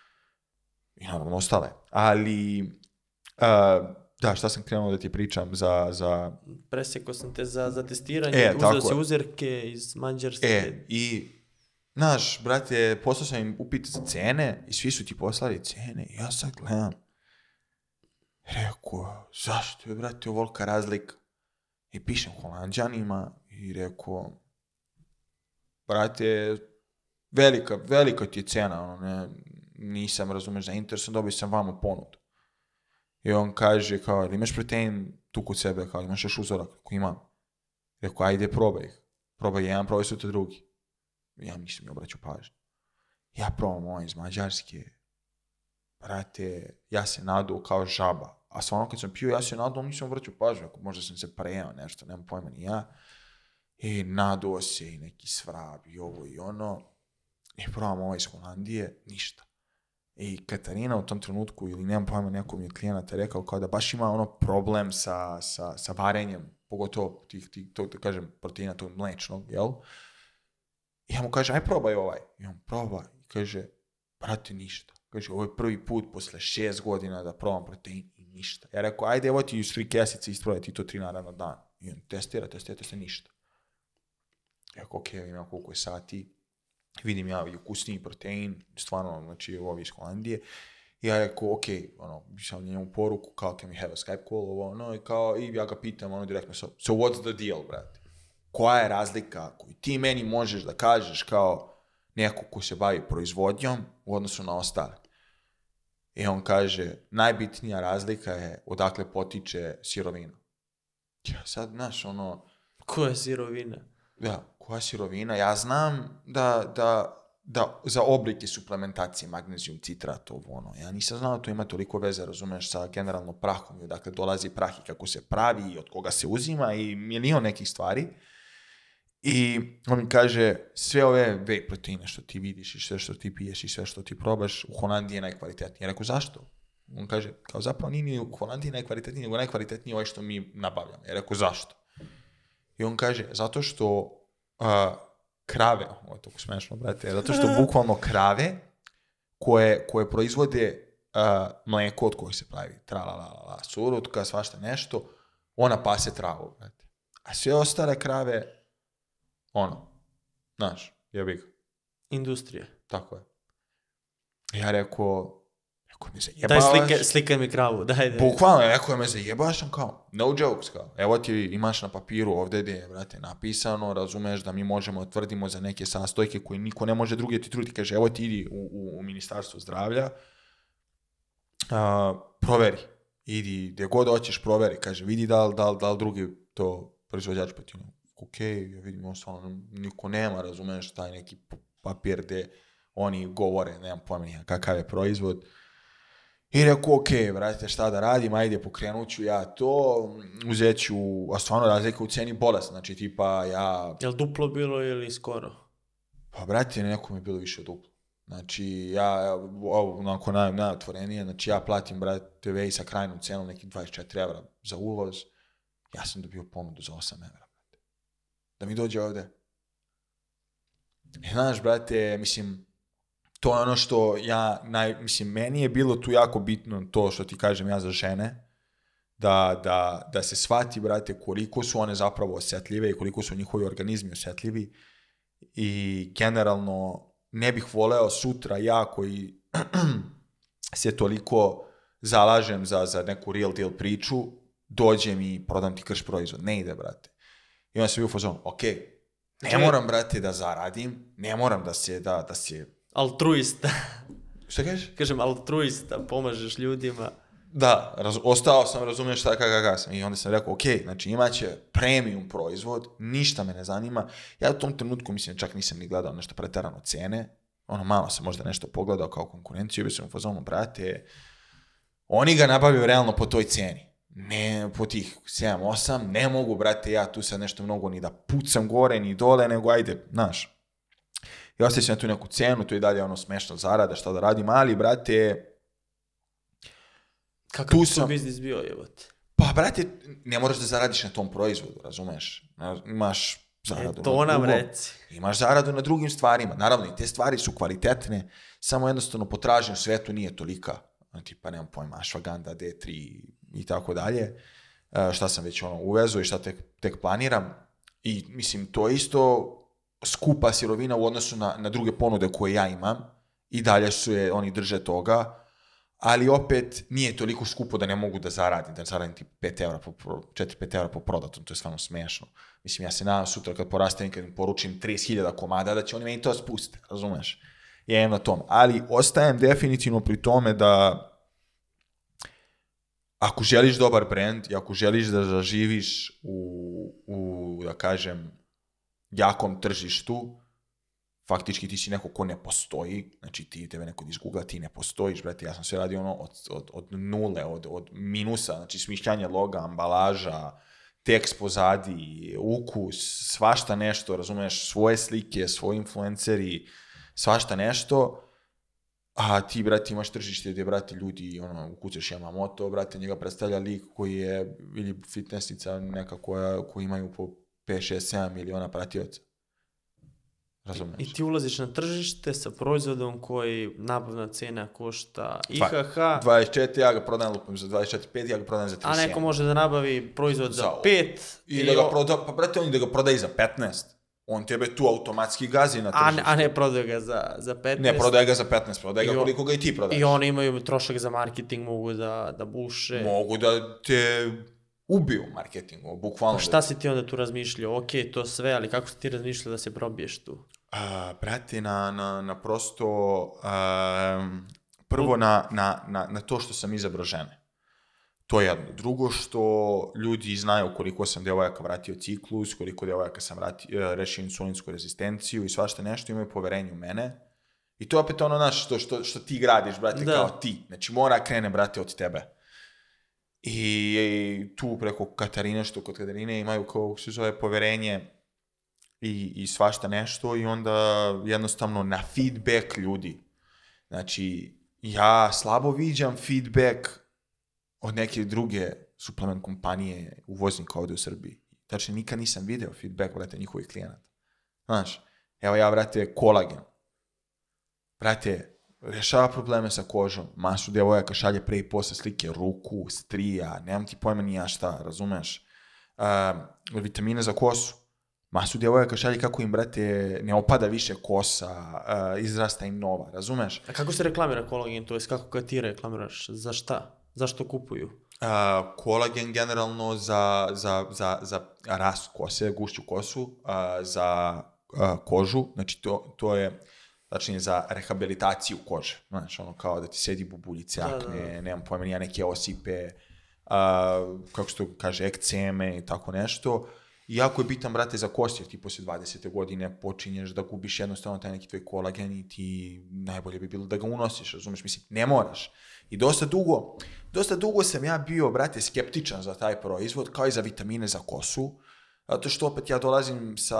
I naravno ostale. Ali, uh, da, šta sam krenuo da ti pričam za... za... Presjekao sam te za, za testiranje, e, uzeo si uzorke iz Mađarske. E, i, znaš, brate, poslao sam im upit za cene i svi su ti poslali cene i ja sad gledam. Rekao, zašto je, brate, ovolika razlika? I pišem Holanđanima i rekao, brate, velika, velika ti je cena, ono, ne... nisam, razumeš, zainteresovan, dobio sam vama ponudu. I on kaže, kao, ili imaš protein tu kod sebe, kao, imaš još uzorak, ako imam. Rekao, ajde, probaj ih. Probaj jedan, probaj sutra drugi. Ja nisam mi obraćao pažnju. Ja probam ovaj iz Mađarske. Brate, ja se nadao kao žaba. A stvarno kad sam pio, ja se nadao, nisam obraćao pažnju. Ako možda sam se prejao nešto, nemam pojma ni ja. I nadao se i neki svrab i ovo i ono. I probam ovaj iz Holandije, ništa. I Katarina u tom trenutku, ili nemam pojma, neko mi je klijenata rekao kao da baš ima ono problem sa, sa, sa varenjem, pogotovo tih, tih, to da kažem, proteina tog mlečnog, jel? I ja mu kažem, aj probaj ovaj. I on proba i kaže, brate, ništa. Kaže, ovo je prvi put posle šest godina da probam protein i ništa. Ja rekao, ajde, evo ti iz tri kesice isprobaj ti to tri na na dan. I on testira, testira, testira, ništa. Ja rekao, okej, okay, ima koliko je sati. Vidim ja i ukusniji protein, stvarno, znači, ovi iz Holandije. I ja rekao, ok, ono, sam njemu poruku, kao, can we have a Skype call, ovo, ono, i kao, i ja ga pitam, ono, direktno, so, so what's the deal, brate? Koja je razlika koju ti meni možeš da kažeš kao neko ko se bavi proizvodnjom u odnosu na ostale? I on kaže, najbitnija razlika je odakle potiče sirovina. Ja sad, znaš, ono... Koja sirovina? Da, koja sirovina? Ja znam da, da, da za oblike suplementacije, magnezijum, citrat, ovo ono. Ja nisam znao da to ima toliko veze, razumeš, sa generalno prahom. Odakle dolazi prah i kako se pravi i od koga se uzima i milion nekih stvari. I on mi kaže, sve ove whey proteine što ti vidiš i sve što ti piješ i sve što ti probaš, u Holandiji je najkvalitetnije. Ja rekao, zašto? On kaže, kao zapravo nije ni u Holandiji najkvalitetnije, nego najkvalitetnije ovaj što mi nabavljamo. Ja rekao, zašto? I on kaže, zato što uh, krave, ovo je toliko smešno, brate, zato što bukvalno krave koje, koje proizvode uh, mleko od kojeg se pravi tralalala, surutka, svašta nešto, ona pase travu, brate. A sve ostale krave, ono, znaš, jebi ga. Industrija. Tako je. Ja rekao, rekao mi se Daj jebaš. slike, slikaj mi kravu, daj, daj. Bukvalno, rekao je me se jebaš, sam kao, no jokes, kao. Evo ti imaš na papiru ovdje gdje je, brate, napisano, razumeš da mi možemo tvrdimo za neke sastojke koje niko ne može drugi ti truditi. Kaže, evo ti idi u, u, u ministarstvo zdravlja, a, proveri. Idi, gdje god hoćeš, proveri. Kaže, vidi da li, da li, da li drugi to proizvođač patinu. Ok, ja vidim, on stvarno niko nema, razumeš, taj neki papir gdje oni govore, nemam pojma kakav je proizvod. I rekao, ok, brate, šta da radim, ajde, pokrenut ću ja to, uzet ću, a stvarno razlika u cijeni bolest, znači tipa ja... Je li duplo bilo ili skoro? Pa, brate, nekom je bilo više duplo. Znači, ja, ovo, onako naj, najotvorenije, znači ja platim, brate, vej sa krajnom cenom nekih dvadeset četiri evra za uvoz, ja sam dobio ponudu za osam evra, brate. Da mi dođe ovde. I znaš, brate, mislim... To je ono što ja, naj, mislim, meni je bilo tu jako bitno to što ti kažem ja za žene, da, da, da se shvati, brate, koliko su one zapravo osjetljive i koliko su njihovi organizmi osjetljivi i generalno ne bih voleo sutra ja koji se toliko zalažem za, za neku real deal priču, dođem i prodam ti krš proizvod. Ne ide, brate. I onda sam bio u fazonu, ok, ne moram, brate, da zaradim, ne moram da se, da, da se altruista. Šta kažeš? Kažem, altruista, pomažeš ljudima. Da, raz, ostao sam, razumiješ šta kakav sam. I onda sam rekao, ok, znači imaće premium proizvod, ništa me ne zanima. Ja u tom trenutku, mislim, čak nisam ni gledao nešto preterano cene. Ono, malo sam možda nešto pogledao kao konkurenciju, bio sam u fazonu, brate, oni ga nabavljaju realno po toj ceni. Ne, po tih sedam osam, ne mogu, brate, ja tu sad nešto mnogo ni da pucam gore, ni dole, nego ajde, znaš. I ostaje se na tu neku cenu, to je dalje ono smešna zarada, šta da radim, ali, brate... Kakav tu sam... biznis bio, jebote? Pa, brate, ne moraš da zaradiš na tom proizvodu, razumeš? Imaš zaradu e, to na drugom. Reci. Imaš zaradu na drugim stvarima. Naravno, i te stvari su kvalitetne, samo jednostavno potražnja u svetu nije tolika. Tipa, nemam pojma, ashwagandha, D tri i tako dalje. Šta sam već ono uvezo i šta tek, tek planiram. I, mislim, to je isto... skupa sirovina u odnosu na, na druge ponude koje ja imam i dalje su je, oni drže toga, ali opet nije toliko skupo da ne mogu da zaradim, da zaradim ti pet evra po, četiri do pet evra po prodatom, to je stvarno smiješno. Mislim, ja se nadam sutra kad porastem, kad im poručim trideset hiljada komada, da će oni meni to spustiti, razumeš? Ja imam na tom, ali ostajem definitivno pri tome da ako želiš dobar brand i ako želiš da zaživiš u, u da kažem, jakom tržištu, faktički ti si neko ko ne postoji, znači ti tebe neko iz Google, ti ne postojiš, brate, ja sam sve radio ono od, od, od nule, od, od minusa, znači smišljanje loga, ambalaža, tekst pozadi, ukus, svašta nešto, razumeš, svoje slike, svoji influenceri, svašta nešto, a ti, brate, imaš tržište gdje, brate, ljudi, ono, ukucaš Yamamoto, brate, njega predstavlja lik koji je, ili fitnessnica neka koja, koji imaju po pet, šest, sedam miliona pratioca. Razumeš? I ti ulaziš na tržište sa proizvodom koji nabavna cena košta I H H. dvadeset četiri, ja ga prodajem lupom za dvadeset četiri, pet, ja ga prodajem za trideset sedam. A neko može da nabavi proizvod za, za pet. I da ga proda, pa brate, on da ga prodaje za petnaest. On tebe tu automatski gazi na tržištu. A ne, a ne prodaje ga za, za petnaest. Ne, prodaje ga za petnaest, prodaje ga koliko ga i ti prodaješ. I oni imaju trošak za marketing, mogu da, da buše. Mogu da te ubiju u marketingu, bukvalno. Pa šta si ti onda tu razmišljao? Ok, to sve, ali kako si ti razmišljao da se probiješ tu? A, brate, na, na, na prosto, um, prvo na, na, na, na to što sam izabrao žene. To je jedno. Drugo što ljudi znaju koliko sam djevojaka vratio ciklus, koliko djevojaka sam vratio, rešio insulinsku rezistenciju i svašta nešto, imaju poverenje u mene. I to je opet ono naš, što, što, što ti gradiš, brate, da. Kao ti. Znači, mora krene, brate, od tebe. I, i tu preko Katarine, što kod Katarine imaju, kao se zove, poverenje i, i svašta nešto i onda jednostavno na feedback ljudi. Znači, ja slabo viđam feedback od neke druge suplement kompanije uvoznika ovdje u Srbiji. Znači, nikad nisam video feedback, brate, njihovih klijenata. Znaš, evo ja, brate, kolagen. Brate, rješava probleme sa kožom, masu djevojaka šalje pre i posle slike ruku, strija, nemam ti pojma ni ja šta, razumeš? Uh, vitamine za kosu. Masu djevojaka šalje kako im, brate, ne opada više kosa, uh, izrasta im nova, razumeš? A kako se reklamira kolagen, to jest kako ga ti reklamiraš? Za šta? Zašto kupuju? Uh, kolagen generalno za, za, za, za rast kose, gušću kosu, uh, za uh, kožu, znači to, to je... Znači, za rehabilitaciju kože. Znači, ono kao da ti sedi bubuljice, akne, da, da. Nemam pojma, nija neke osipe, uh, kako se to kaže, ekceme i tako nešto. I jako je bitan, brate, za kost, jer ti poslije dvadesete godine počinješ da gubiš jednostavno taj neki tvoj kolagen i ti najbolje bi bilo da ga unosiš, razumeš? Mislim, ne moraš. I dosta dugo, dosta dugo sam ja bio, brate, skeptičan za taj proizvod, kao i za vitamine za kosu, zato što opet ja dolazim sa,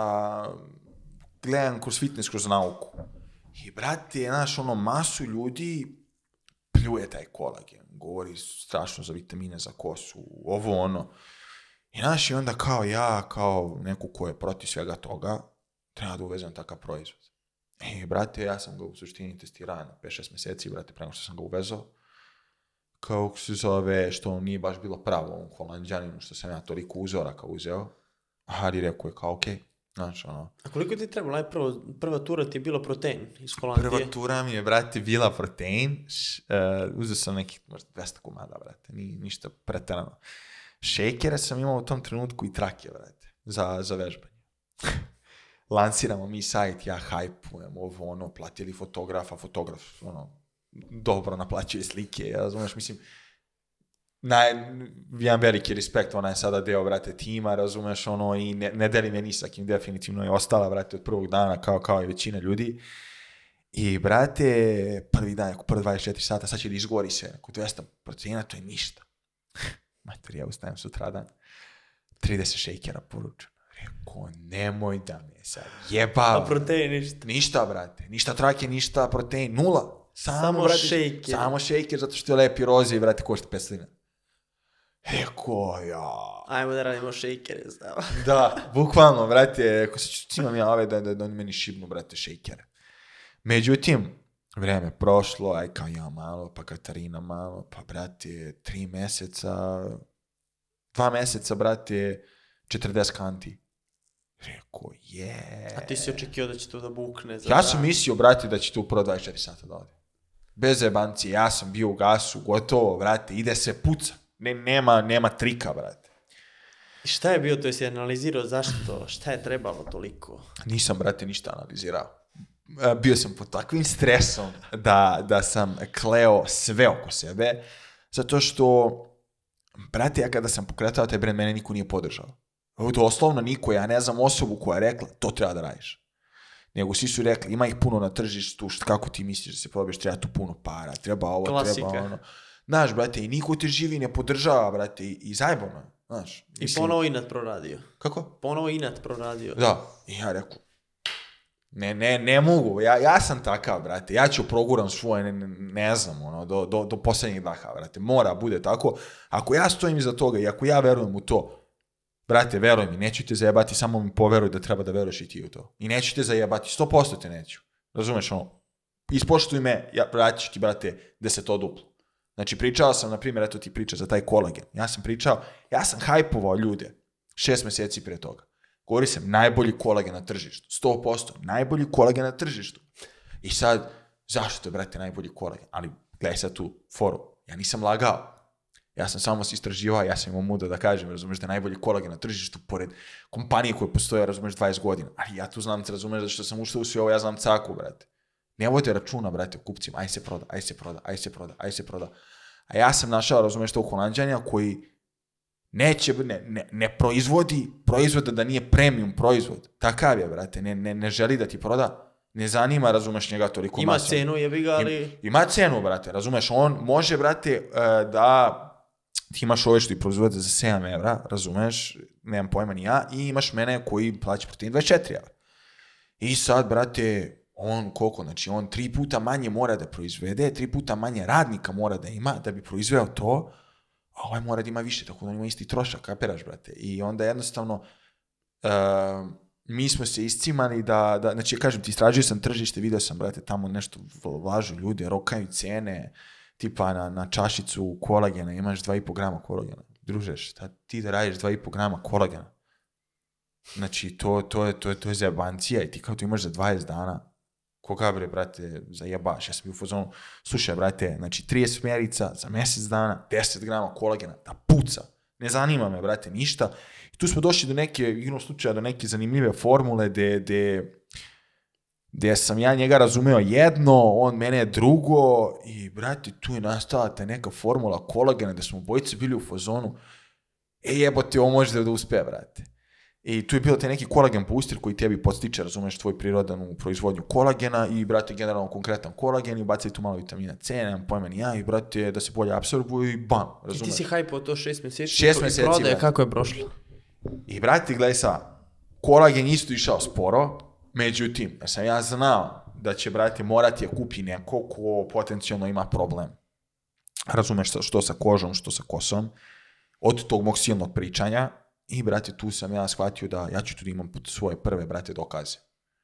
gledam kroz fitness, kroz nauku. I, brate, znaš, ono, masu ljudi pljuje taj kolagen, govori strašno za vitamine, za kosu, ovo, ono. I, znaš, i onda kao ja, kao neko ko je protiv svega toga, treba da uvezem takav proizvod. I, brate, ja sam ga u suštini testirao na pet šest mjeseci, brate, prema što sam ga uvezao. Kao se zove, što nije baš bilo pravo ovom Holandjaninu, što sam ja toliko uzoraka uzeo. Ali rekao je kao, okej. Okay. Znaš, ono. A koliko ti je trebalo? Najprvo, prva tura ti je bila protein iz Holandije? Prva tura mi je, brate, bila protein. Uh, uzeo sam nekih možda dvesta komada, brate. Ni, ništa preterano. Šejkere sam imao u tom trenutku i trake, brate, za, za vežbanje. Lansiramo mi sajt, ja hajpujem ovo, ono, platili fotografa, fotograf, ono, dobro naplaćuje slike, ja razumeš, mislim, Naj, jedan veliki respekt, ona je sada deo, brate, tima, razumeš, ono, i ne, ne deli me ni sa kim, definitivno je ostala, brate, od prvog dana, kao, kao i većina ljudi. I, brate, prvi dan, prvi dvadeset četiri sata, sad će da izgori se, ako dvesta proteina, to je ništa. Mater, ja ustajem sutra dan, trideset šejkera poručeno. Rekao, nemoj da me sad jebava. A protein ništa? Ništa, brate, ništa trake, ništa protein, nula. Samo, samo brate, šejker. Samo šejker, zato što je lepi roze i, brate, košta petsto dinara. Eko, ja. Ajmo da radimo šejkere, znam. Da, bukvalno, brate, ako se imam ja ove da, da, da oni meni šibnu, brate, šejkere. Međutim, vreme prošlo, aj kao ja malo, pa Katarina malo, pa, brate, tri meseca, dva meseca, brate, četrdeset kanti. Rekao, je. A ti si očekio da će to da bukne? Za ja sam mislio, brate, da će to prvo dvadeset četiri sata da ode. Bez jebanci, ja sam bio u gasu, gotovo, brate, ide se puca. Ne, nema, nema trika, brate. I šta je bio, to jesi analizirao zašto, šta je trebalo toliko? Nisam, brate, ništa analizirao. Bio sam pod takvim stresom da, da sam kleo sve oko sebe, zato što, brate, ja kada sam pokretao taj brand, mene niko nije podržao. Doslovno niko, ja ne znam osobu koja je rekla, to treba da radiš. Nego svi su rekli, ima ih puno na tržištu, kako ti misliš da se probiješ, treba tu puno para, treba ovo, klasika. Treba ono. Znaš, brate, i niko te živi ne podržava, brate, i, i zajebano, znaš. Mislim, I ponovo inat proradio. Kako? Ponovo inat proradio. Da, i ja rekao, ne, ne, ne mogu, ja, ja sam takav, brate, ja ću proguram svoje, ne, ne, ne znam, ono, do, do, do posljednjeg daha, brate, mora bude tako. Ako ja stojim iza toga i ako ja verujem u to, brate, veruj mi, neću te zajebati, samo mi poveruj da treba da veruješ i ti u to. I neću te zajebati, sto posto te neću. Razumeš, ono, ispoštuj me, ja vratit ću ti, brate, deset duplo. Znači, pričao sam, na primjer, eto ti priča za taj kolagen. Ja sam pričao, ja sam hajpovao ljude šest mjeseci prije toga. Govori sam, najbolji kolagen na tržištu. sto posto, najbolji kolagen na tržištu. I sad, zašto je, brate, najbolji kolagen? Ali, gledaj sad tu foru. Ja nisam lagao. Ja sam samo se istraživao, ja sam imao muda da kažem, razumeš, da je najbolji kolagen na tržištu, pored kompanije koje postoje, razumeš, dvadeset godina. Ali ja tu znam, razumeš, da što sam ušao u sve ovo, ja znam caku, brate. Ne vodite računa, brate, o kupcima, aj se proda, aj se proda, aj se proda, aj se proda. A ja sam našao, razumeš, tog Holanđanja koji neće, ne, ne, ne proizvodi proizvoda da nije premium proizvod. Takav je, brate, ne, ne, ne želi da ti proda. Ne zanima, razumeš, njega toliko ima masno. cenu, jebi ga, ali... Ima, ima cenu, brate, razumeš, on može, brate, da ti imaš ove što i proizvode za sedam evra, razumeš, nemam pojma ni ja, i imaš mene koji plaća protein dvadeset četiri evra. I sad, brate, on koliko, znači on tri puta manje mora da proizvede, tri puta manje radnika mora da ima da bi proizveo to, a ovaj mora da ima više, tako da on ima isti trošak, kapiraš, brate. I onda jednostavno, uh, mi smo se iscimali da, da, znači, kažem ti, istražio sam tržište, vidio sam, brate, tamo nešto vlažu ljude, rokaju cene, tipa na, na čašicu kolagena imaš dva i po grama kolagena. Družeš, ta, ti da radiš dva i po grama kolagena. Znači, to, to, je, to, je, to je zajebancija i ti kao to imaš za dvadeset dana. Koga, bre, brate, zajebaš? Ja sam bio u fazonu, slušaj, brate, znači trideset mjerica za mjesec dana, deset grama kolagena, da puca. Ne zanima me, brate, ništa. I tu smo došli do neke, igrom slučaja, do neke zanimljive formule gde, gde, gde sam ja njega razumeo jedno, on mene drugo i, brate, tu je nastala ta neka formula kolagena gde smo obojice bili u fazonu, e jebote, ovo može da uspe, brate. I tu je bilo taj neki kolagen booster koji tebi podstiče, razumeš, tvoj prirodanu proizvodnju kolagena i, brate, generalno konkretan kolagen i bacaj tu malo vitamina C, nemam pojma ni ja i, brate, da se bolje apsorbuju i bam, razumeš. I ti si hajpao to šest mjeseci šest i mjeseci, prodaje, brate. kako je prošlo? I, brate, gledaj sad, kolagen isto išao sporo, međutim, ja sam ja znao da će, brate, morati je kupi neko ko potencijalno ima problem. Razumeš, što sa kožom, što sa kosom, od tog mog silnog pričanja. I, brate, tu sam ja shvatio da ja ću tu da imam svoje prve, brate, dokaze.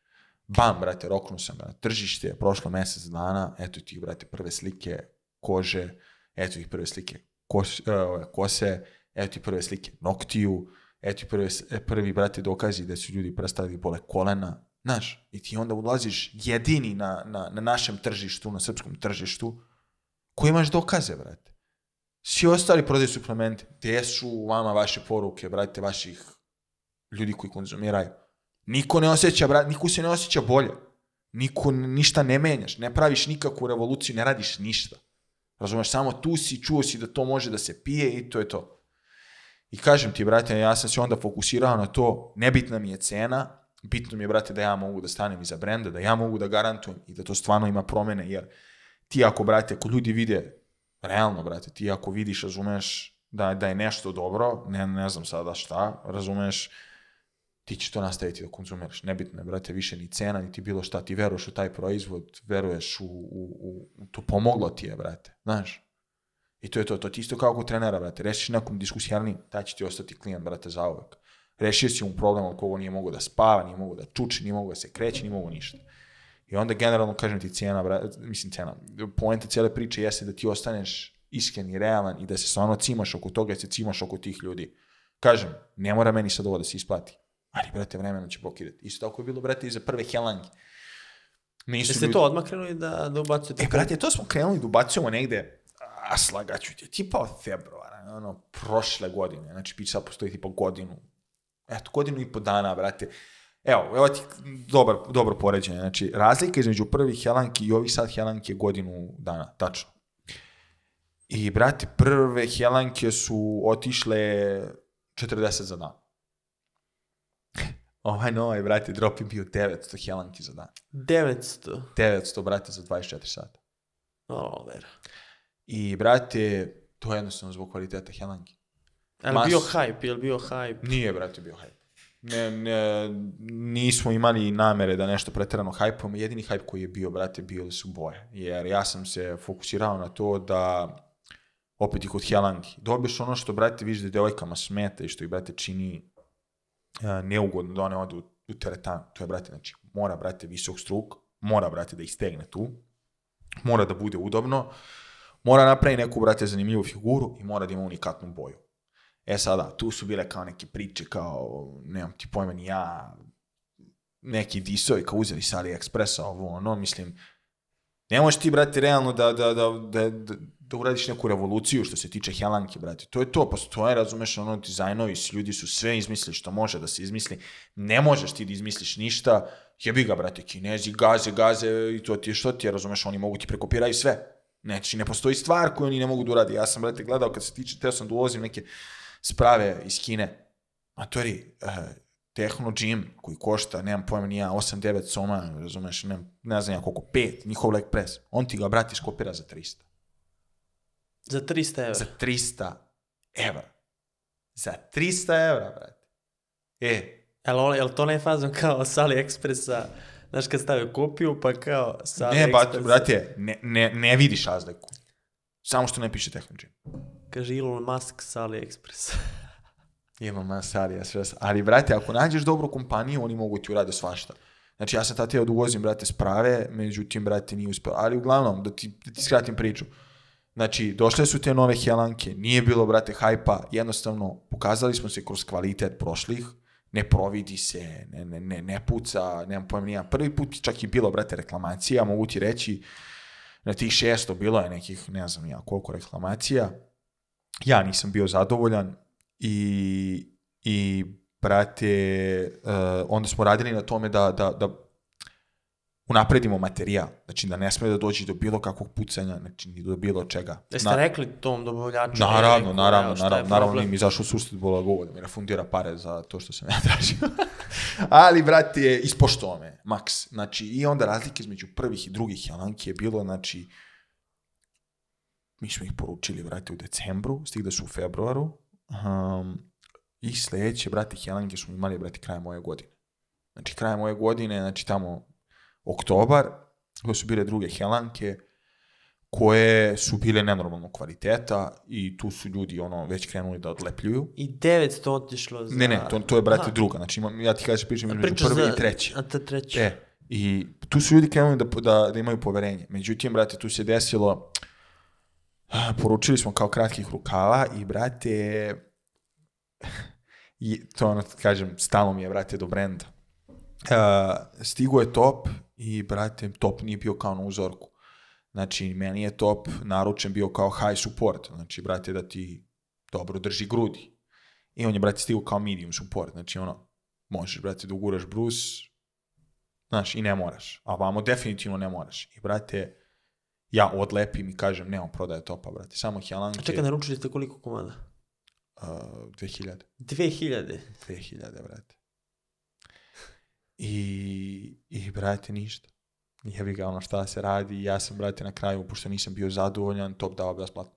Bam, brate, roknuo sam na tržište, prošlo mjesec dana, eto ti, brate, prve slike kože, eto ih prve slike kos, uh, kose, eto ti prve slike noktiju, eto ti prve, prvi, brate, dokazi da su ljudi prestali bole kolena, znaš, i ti onda ulaziš jedini na, na, na našem tržištu, na srpskom tržištu, koji imaš dokaze, brate. Svi ostali prodaju suplemente. Gdje su vama vaše poruke, brate, vaših ljudi koji konzumiraju? Niko ne osjeća, brate, niko se ne osjeća bolje. Niko ništa ne menjaš, ne praviš nikakvu revoluciju, ne radiš ništa. Razumeš, samo tu si, čuo si da to može da se pije i to je to. I kažem ti, brate, ja sam se onda fokusirao na to, nebitna mi je cena, bitno mi je, brate, da ja mogu da stanem iza brenda, da ja mogu da garantujem i da to stvarno ima promene, jer ti ako, brate, ako ljudi vide realno, brate, ti ako vidiš, razumeš, da, da je nešto dobro, ne, ne znam sada šta, razumeš, ti će to nastaviti da konzumiraš. Nebitno je, brate, više ni cena, ni ti bilo šta, ti veruješ u taj proizvod, veruješ u, u, u to pomoglo ti je, brate, znaš. I to je to, to ti isto kao kod trenera, brate, rešiš nekom diskusijarni, taj će ti ostati klijent, brate, zauvek. Rešio si mu problem od koga nije mogo da spava, nije mogo da čuči, nije mogo da se kreće, nije mogo ništa. I onda generalno, kažem ti, cijena, brate, mislim cijena, poenta cijele priče jeste da ti ostaneš iskren i realan i da se stvarno cimaš oko toga, da se cimaš oko tih ljudi. Kažem, ne mora meni sad ovo da se isplati, ali, brate, vremena će blokirati. Isto tako je bilo, brate, i za prve helange. Jeste ljudi... to odmah krenuli da, da ubacujete? E, brate, to smo krenuli da ubacujemo negde, a slagaću ti, tipa od februara, ono, prošle godine, znači, pić sad postoji tipa godinu, eto, godinu i po dana, brate. Evo, evo ti dobar, dobro poređenje. Znači, razlika između prvih helanki i ovih sad helanki je godinu dana, tačno. I, brate, prve helanke su otišle četrdeset za dan. Ovaj novaj, brate, drop je bio devetsto helanki za dan. devetsto? devetsto, brate, za dvadeset četiri sata. O, vera. I, brate, to je jednostavno zbog kvaliteta helanki. Je li bio hype? Je li bio hype? Nije, brate, bio hype. Ne, ne, nismo imali namere da nešto pretjerano hajpujemo. Jedini hajp koji je bio, brate, bili su boje. Jer ja sam se fokusirao na to da, opet i kod helanki, dobiješ ono što, brate, vidiš da devojkama smeta i što ih, brate, čini uh, neugodno da one odu u, u teretanu. To je, brate, znači, mora, brate, visok struk, mora, brate, da ih stegne tu, mora da bude udobno, mora napravi neku, brate, zanimljivu figuru i mora da ima unikatnu boju. E sada, tu su bile kao neke priče, kao, nemam ti pojma ni ja, neki disovi kao uzeli sa AliExpressa, ovo, ono, mislim, ne možeš ti, brate, realno da, da, da, da, da, da uradiš neku revoluciju što se tiče helanke, brate. To je to, postoje, razumeš, ono, dizajnovi, ljudi su sve izmislili što može da se izmisli, ne možeš ti da izmisliš ništa, jebi ga, brate, Kinezi, gaze, gaze, i to ti je što ti je, razumeš, oni mogu ti prekopiraju sve. Znači, ne postoji stvar koju oni ne mogu da uradi. Ja sam, brate, gledao kad se tiče, teo sam da uvozim neke sprave iz Kine. Matori, uh, Techno Gym koji košta, nemam pojma, nija osam devet soma, razumeš, ne, ne znam ja koliko, pet, njihov leg press. On ti ga, brate, skopira za trista. Za trista evra? Za trista evra. Za trista evra, brate. E. Jel, jel to ne fazom kao s AliExpressa, znaš kad stavio kopiju, pa kao s AliExpressa? Ne, brate, ne, ne, ne vidiš razliku. Samo što ne piše Techno Gym. Kaže Elon Musk s AliExpressa. Elon Musk, ali, sve, ali, brate, ako nađeš dobru kompaniju, oni mogu ti urade svašta. Znači, ja sam tad teo da uvozim, brate, sprave, međutim, brate, nije uspio. Ali, uglavnom, da ti, da ti skratim priču. Znači, došle su te nove helanke, nije bilo, brate, hajpa, jednostavno, pokazali smo se kroz kvalitet prošlih, ne providi se, ne, ne, ne, ne puca, nemam pojma, nijem. Prvi put čak i bilo, brate, reklamacija, mogu ti reći, na tih šesto bilo je nekih, ne znam ja, koliko reklamacija. Ja nisam bio zadovoljan i, i brate, uh, onda smo radili na tome da, da, da unapredimo materijal, znači da ne smije da dođe do bilo kakvog pucanja, znači ni do bilo čega. Jeste Na... rekli tom dobavljaču? Naravno, neko, naravno, evo, naravno, naravno, im izašao susret Bolagovo da mi refundira pare za to što sam ja tražio. Ali, brate, ispoštovao me, maks. Znači, i onda razlike između prvih i drugih helanki je bilo, znači, mi smo ih poručili, brate, u decembru, stigli su u februaru, um, i sljedeće, brate, helanke smo imali, brate, krajem ove godine. Znači, krajem ove godine, znači, tamo oktobar, koje su bile druge helanke, koje su bile nenormalnog kvaliteta i tu su ljudi ono već krenuli da odlepljuju. I devetsto otišlo za... Ne, ne, to, to je, brate, druga. Znači, imam, ja ti kažem, pričam između prve za... i treće. A ta treće. E, i tu su ljudi krenuli da, da, da imaju poverenje. Međutim, brate, tu se desilo, poručili smo kao kratkih rukava i, brate, i to ono, kažem, stalo mi je, brate, do brenda. Uh, stigo je top i, brate, top nije bio kao na uzorku. Znači, meni je top naručen bio kao high support. Znači, brate, da ti dobro drži grudi. I on je, brate, stigo kao medium support. Znači, ono, možeš, brate, da uguraš brus, znaš, i ne moraš. A vamo definitivno ne moraš. I, brate, ja odlepim i kažem, nemam prodaje topa, brate. Samo helanke... A čekaj, naručili ste koliko komada? Uh, dve hiljade. Dve hiljade? Dve hiljade, brate. I, i brate, ništa. Jebi ga, ono šta se radi. Ja sam, brate, na kraju, pošto nisam bio zadovoljan, top dao besplatno.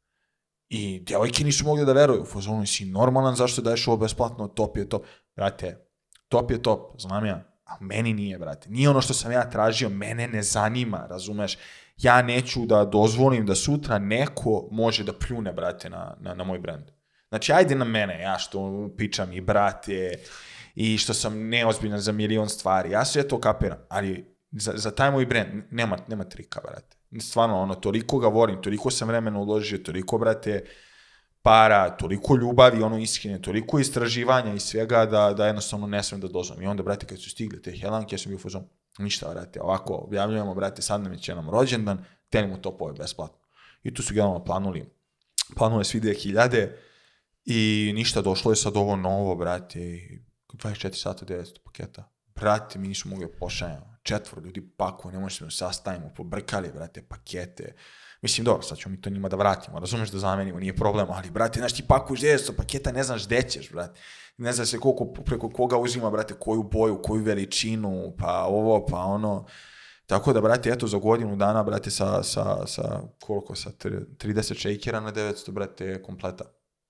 I djevojke nisu mogli da veruju. Fazonu, si normalan, zašto daješ ovo besplatno? Top je top. Brate, top je top, znam ja. A meni nije, brate. Nije ono što sam ja tražio, mene ne zanima, razumeš? Ja neću da dozvolim da sutra neko može da pljune, brate, na, na, na moj brand. Znači, ajde na mene, ja što pičam i brate, i što sam neozbiljan za milion stvari. Ja sve to kapiram, ali za, za taj moj brand nema, nema trika, brate. Stvarno, ono, toliko ga volim, toliko sam vremena uložio, toliko, brate, para, toliko ljubavi, ono, iskrene, toliko istraživanja i svega da, da jednostavno ne smem da dozvam. I onda, brate, kad su stigle te helanke, ja sam bio fazon, ništa, brate, ovako objavljujemo, brate, sad nam će nam rođendan, tenimo topove besplatno. I tu su generalno planuli, planule svi dve hiljade i ništa, došlo je sad ovo novo, brate, dvadeset četiri sata devetsto paketa. Brate, mi nisu mogli pošaljati. Četvoro ljudi pakuju, ne možemo se sastavimo, pobrkali, brate, pakete. Mislim, dobro, sad ćemo mi to njima da vratimo, razumeš, da zamenimo, nije problem, ali, brate, znaš, ti pakuješ devetsto paketa, ne znaš gde ćeš, brate. Ne znaš se koliko, preko koga uzima, brate, koju boju, koju veličinu, pa ovo, pa ono. Tako da, brate, eto, za godinu dana, brate, sa, sa, sa koliko, sa trideset šejkera na devetsto, brate, kompleta.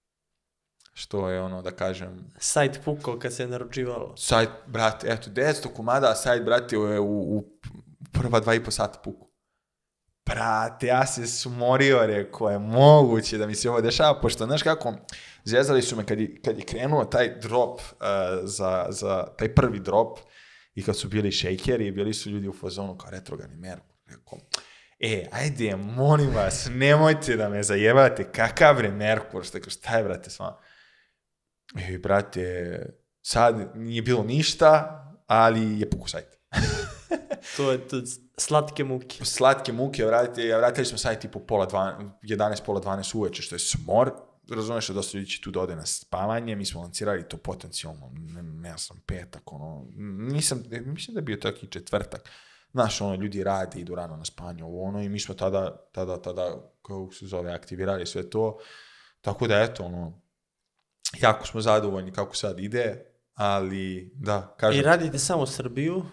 Što je ono, da kažem... Sajt pukao kad se je naručivalo. Sajt, brate, eto, devetsto komada, a sajt, brate, je u, u prva dva i po sata pukao. Brate, ja se sumorio, rekao je moguće da mi se ovo dešava, pošto, znaš kako, zvezali su me kad je, kad je krenuo taj drop, uh, za, za taj prvi drop, i kad su bili šejkeri, bili su ljudi u fazonu kao retrogradni Merkur. Rekao, e, ajde, molim vas, nemojte da me zajebate, kakav bre Merkur, što, šta je, brate, s vama? I, brate, sad nije bilo ništa, ali je pukao sajt. To je to slatke muke. Slatke muke, vratili, vratili smo sajt tipu pola dvanaest, jedanaest, pola dvanaest uveče, što je smor. Razumeš da dosta ljudi će tu da ode na spavanje, mi smo lancirali to potencijalno, ne, ne znam, petak, ono, nisam, mislim da je bio tako i četvrtak. Znaš, ono, ljudi rade, idu rano na spanje, ovo ono, i mi smo tada, tada, tada, kako se zove, aktivirali sve to. Tako da, eto, ono, jako smo zadovoljni kako sad ide, ali, da, kažem... I radite samo Srbiju?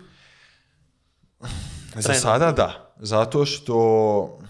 Za sada, da. Zato što...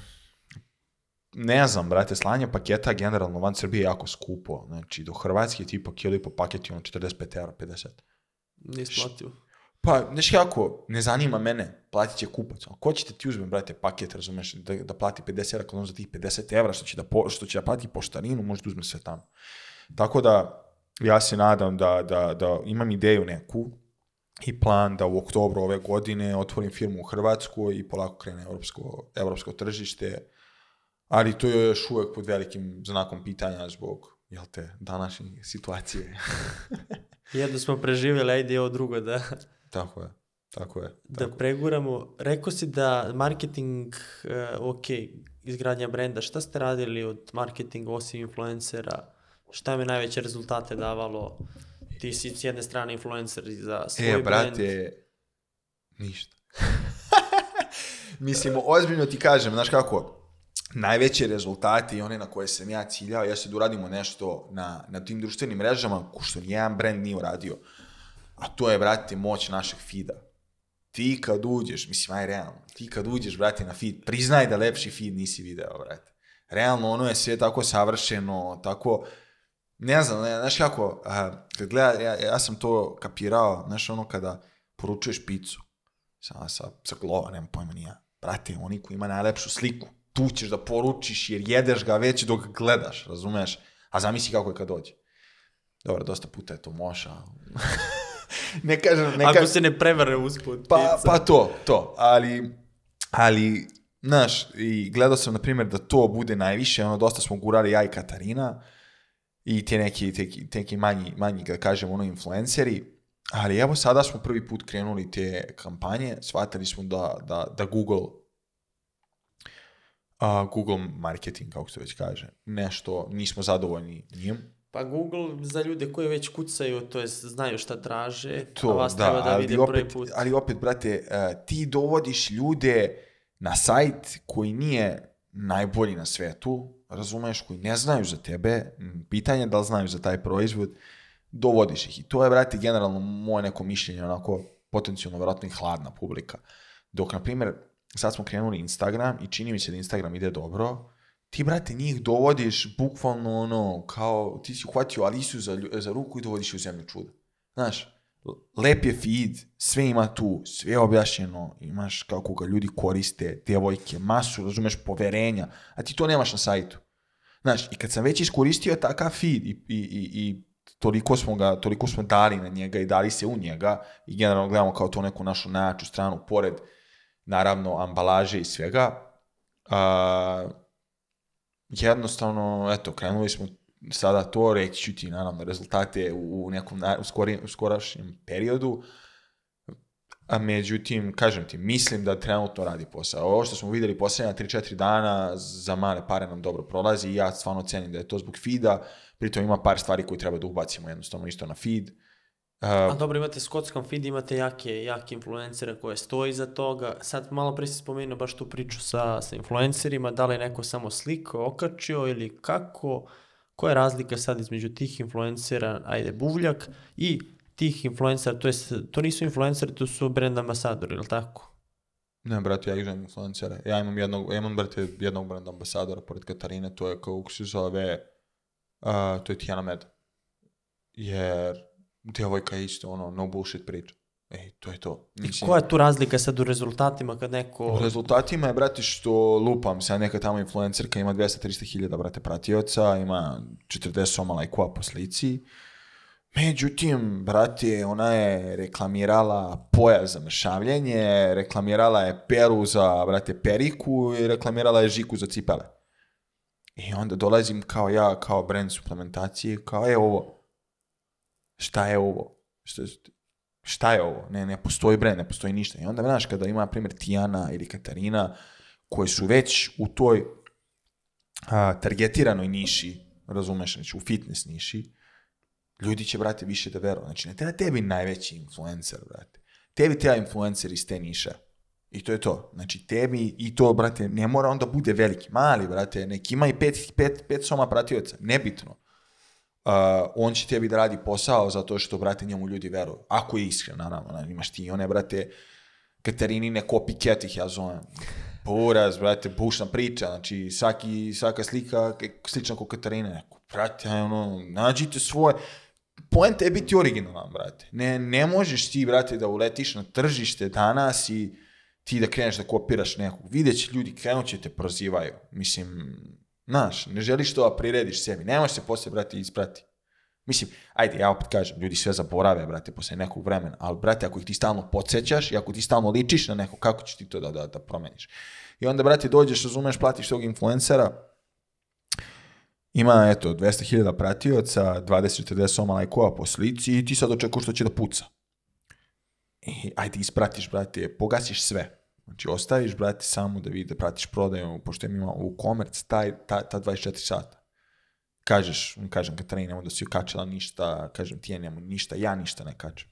Ne znam, brate, slanje paketa generalno van Srbije je jako skupo. Znači, do Hrvatske tipa kilo i po paketi, ono, četrdeset pet eura, pedeset. Nisplativo. Pa, znaš kako, ne zanima mene, platit će kupac. Ali ko će te ti uzme, brate, paket, razumeš, da, da plati pedeset eura, kada on za tih pedeset eura, što će da, po, što će da plati poštarinu, može da uzme sve tamo. Tako da, ja se nadam da, da, da imam ideju neku i plan da u oktobru ove godine otvorim firmu u Hrvatskoj i polako krene evropsko, evropsko tržište. Ali to je još uvek pod velikim znakom pitanja zbog, jel te, današnje situacije. Jedno smo preživjeli, ajde ovo drugo da... Tako je, tako je. Da tako. preguramo. Rekao si da marketing, uh, ok, izgradnja brenda, šta ste radili od marketinga osim influencera? Šta mi najveće rezultate davalo? Ti si s jedne strane influencer za svoj e, brand. brate, ništa. Mislim, ozbiljno ti kažem, znaš kako, najveće rezultate i one na koje sam ja ciljao, jeste da uradimo nešto na, na tim društvenim mrežama, ko što nijedan brand nije uradio. A to je, brate, moć našeg feeda. Ti kad uđeš, mislim, aj realno, ti kad uđeš, brate, na feed, priznaj da lepši feed nisi video, brate. Realno, ono je sve tako savršeno, tako, ne znam, ne, znaš kako, a, kad gleda, ja, ja sam to kapirao, znaš, ono kada poručuješ picu, sa, sa, sa glova, nema pojma nija, brate, oni koji ima najlepšu sliku, tu ćeš da poručiš jer jedeš ga već dok gledaš, razumeš? A zamisli kako je kad dođe. Dobro, dosta puta je to moša. ne kažem... Ne Ako kažem, se ne prevare usput. pa, pa to, to. Ali, ali, znaš, i gledao sam, na primjer, da to bude najviše, ono, dosta smo gurali ja i Katarina i te neki, te, te neki manji, manji, da kažem, ono, influenceri, ali evo sada smo prvi put krenuli te kampanje, shvatili smo da, da, da Google Uh, Google marketing, kako se već kaže, nešto, nismo zadovoljni njim. Pa Google za ljude koji već kucaju, to jest znaju šta traže, to, a vas da, treba da ali vide opet, prvi put. Ali opet, brate, uh, ti dovodiš ljude na sajt koji nije najbolji na svetu, razumeš, koji ne znaju za tebe, pitanje je da li znaju za taj proizvod, dovodiš ih. I to je, brate, generalno moje neko mišljenje, onako, potencijalno, vjerojatno i hladna publika. Dok, na primjer, sad smo krenuli Instagram i čini mi se da Instagram ide dobro, ti, brate, njih dovodiš bukvalno ono, kao ti si uhvatio Alisu za, za ruku i dovodiš u zemlju čuda. Znaš, lep je feed, sve ima tu, sve je objašnjeno, imaš kako ga ljudi koriste, djevojke, masu, razumeš, poverenja, a ti to nemaš na sajtu. Znaš, i kad sam već iskoristio takav feed i, i, i, i toliko smo ga, toliko smo dali na njega i dali se u njega i generalno gledamo kao to neku našu najjaču stranu, pored naravno ambalaže i svega, uh, jednostavno, eto, krenuli smo sada to, reći ću ti, naravno, rezultate u, u nekom u skori, u skorašnjem periodu, a međutim, kažem ti, mislim da trenutno radi posao. Ovo što smo vidjeli posljednja tri četiri dana, za male pare nam dobro prolazi i ja stvarno cenim da je to zbog feeda, pritom ima par stvari koje treba da ubacimo jednostavno isto na feed. Uh, A dobro, imate s kockom feed, imate jake, jake influencere koje stoji iza toga. Sad malo pre si spomenuo baš tu priču sa, sa influencerima, da li je neko samo sliko okačio ili kako, koja je razlika sad između tih influencera, ajde, buvljak, i tih influencera, to, jest, to nisu influenceri, to su brand ambasadori, ili tako? Ne, brate, ja igram influencere. Ja imam jednog, ja imam, brate, jednog brand ambasadora pored Katarine, to je kako se zove, uh, to je Tijana Med. Jer djevojka je isto, ono, no bullshit priča. Ej, to je to. Mislim, koja je tu razlika sad u rezultatima kad neko... U rezultatima je, brate, što lupam se, neka tamo influencerka ima dvesta do trista hiljada, brate, pratioca, ima četrdeset soma lajkova po slici. Međutim, brate, ona je reklamirala pojas za mršavljenje, reklamirala je peru za, brate, periku i reklamirala je žiku za cipele. I onda dolazim kao ja, kao brand suplementacije, kao je ovo. Šta je ovo? Šta, šta je ovo? Ne, ne postoji brand, ne postoji ništa. I onda, znaš, kada ima, na primjer, Tijana ili Katarina, koji su već u toj a, targetiranoj niši, razumeš, znači u fitness niši, ljudi će, brate, više da veruju. Znači, ne treba tebi najveći influencer, brate. Tebi treba influencer iz te niše. I to je to. Znači, tebi i to, brate, ne mora onda bude veliki. Mali, brate, neki ima i pet, pet, pet soma pratioca. Nebitno. Uh, on će tebi da radi posao zato što, brate, njemu ljudi veruju. Ako je iskren, naravno. Imaš ti one, brate, Katarinine copycat ih ja zovem. Buraz, brate, bušna priča. Znači, svaki, svaka slika slična kao Katarine. Neko, brate, ono, nađite svoje. Poenta je biti originalan, brate. Ne, ne možeš ti, brate, da uletiš na tržište danas i ti da kreneš da kopiraš nekog. Vidjet će ljudi, krenut će te prozivaju. Mislim, znaš, ne želiš to da prirediš sebi. Nemaš se poslije, brate, isprati. Mislim, ajde, ja opet kažem, ljudi sve zaborave, brate, poslije nekog vremena, ali, brate, ako ih ti stalno podsjećaš i ako ti stalno ličiš na neko, kako ćeš ti to da, da, da promeniš? I onda, brate, dođeš, razumeš, platiš tog influencera, ima, eto, dvesta hiljada pratioca, dvadeset do četrdeset soma lajkova po slici i ti sad očekuješ što će da puca. I ajde, ispratiš, brate, pogasiš sve. Znači, ostaviš, brate, samo da vidi, da pratiš prodaju, pošto ima u komerc taj, ta, ta dvadeset četiri sata. Kažeš, kažem Katarina, nemoj da si ukačila ništa, kažem ti je nemoj ništa, ja ništa ne kačem.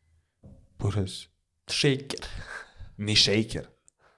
Buraz. Shaker. Ni shaker.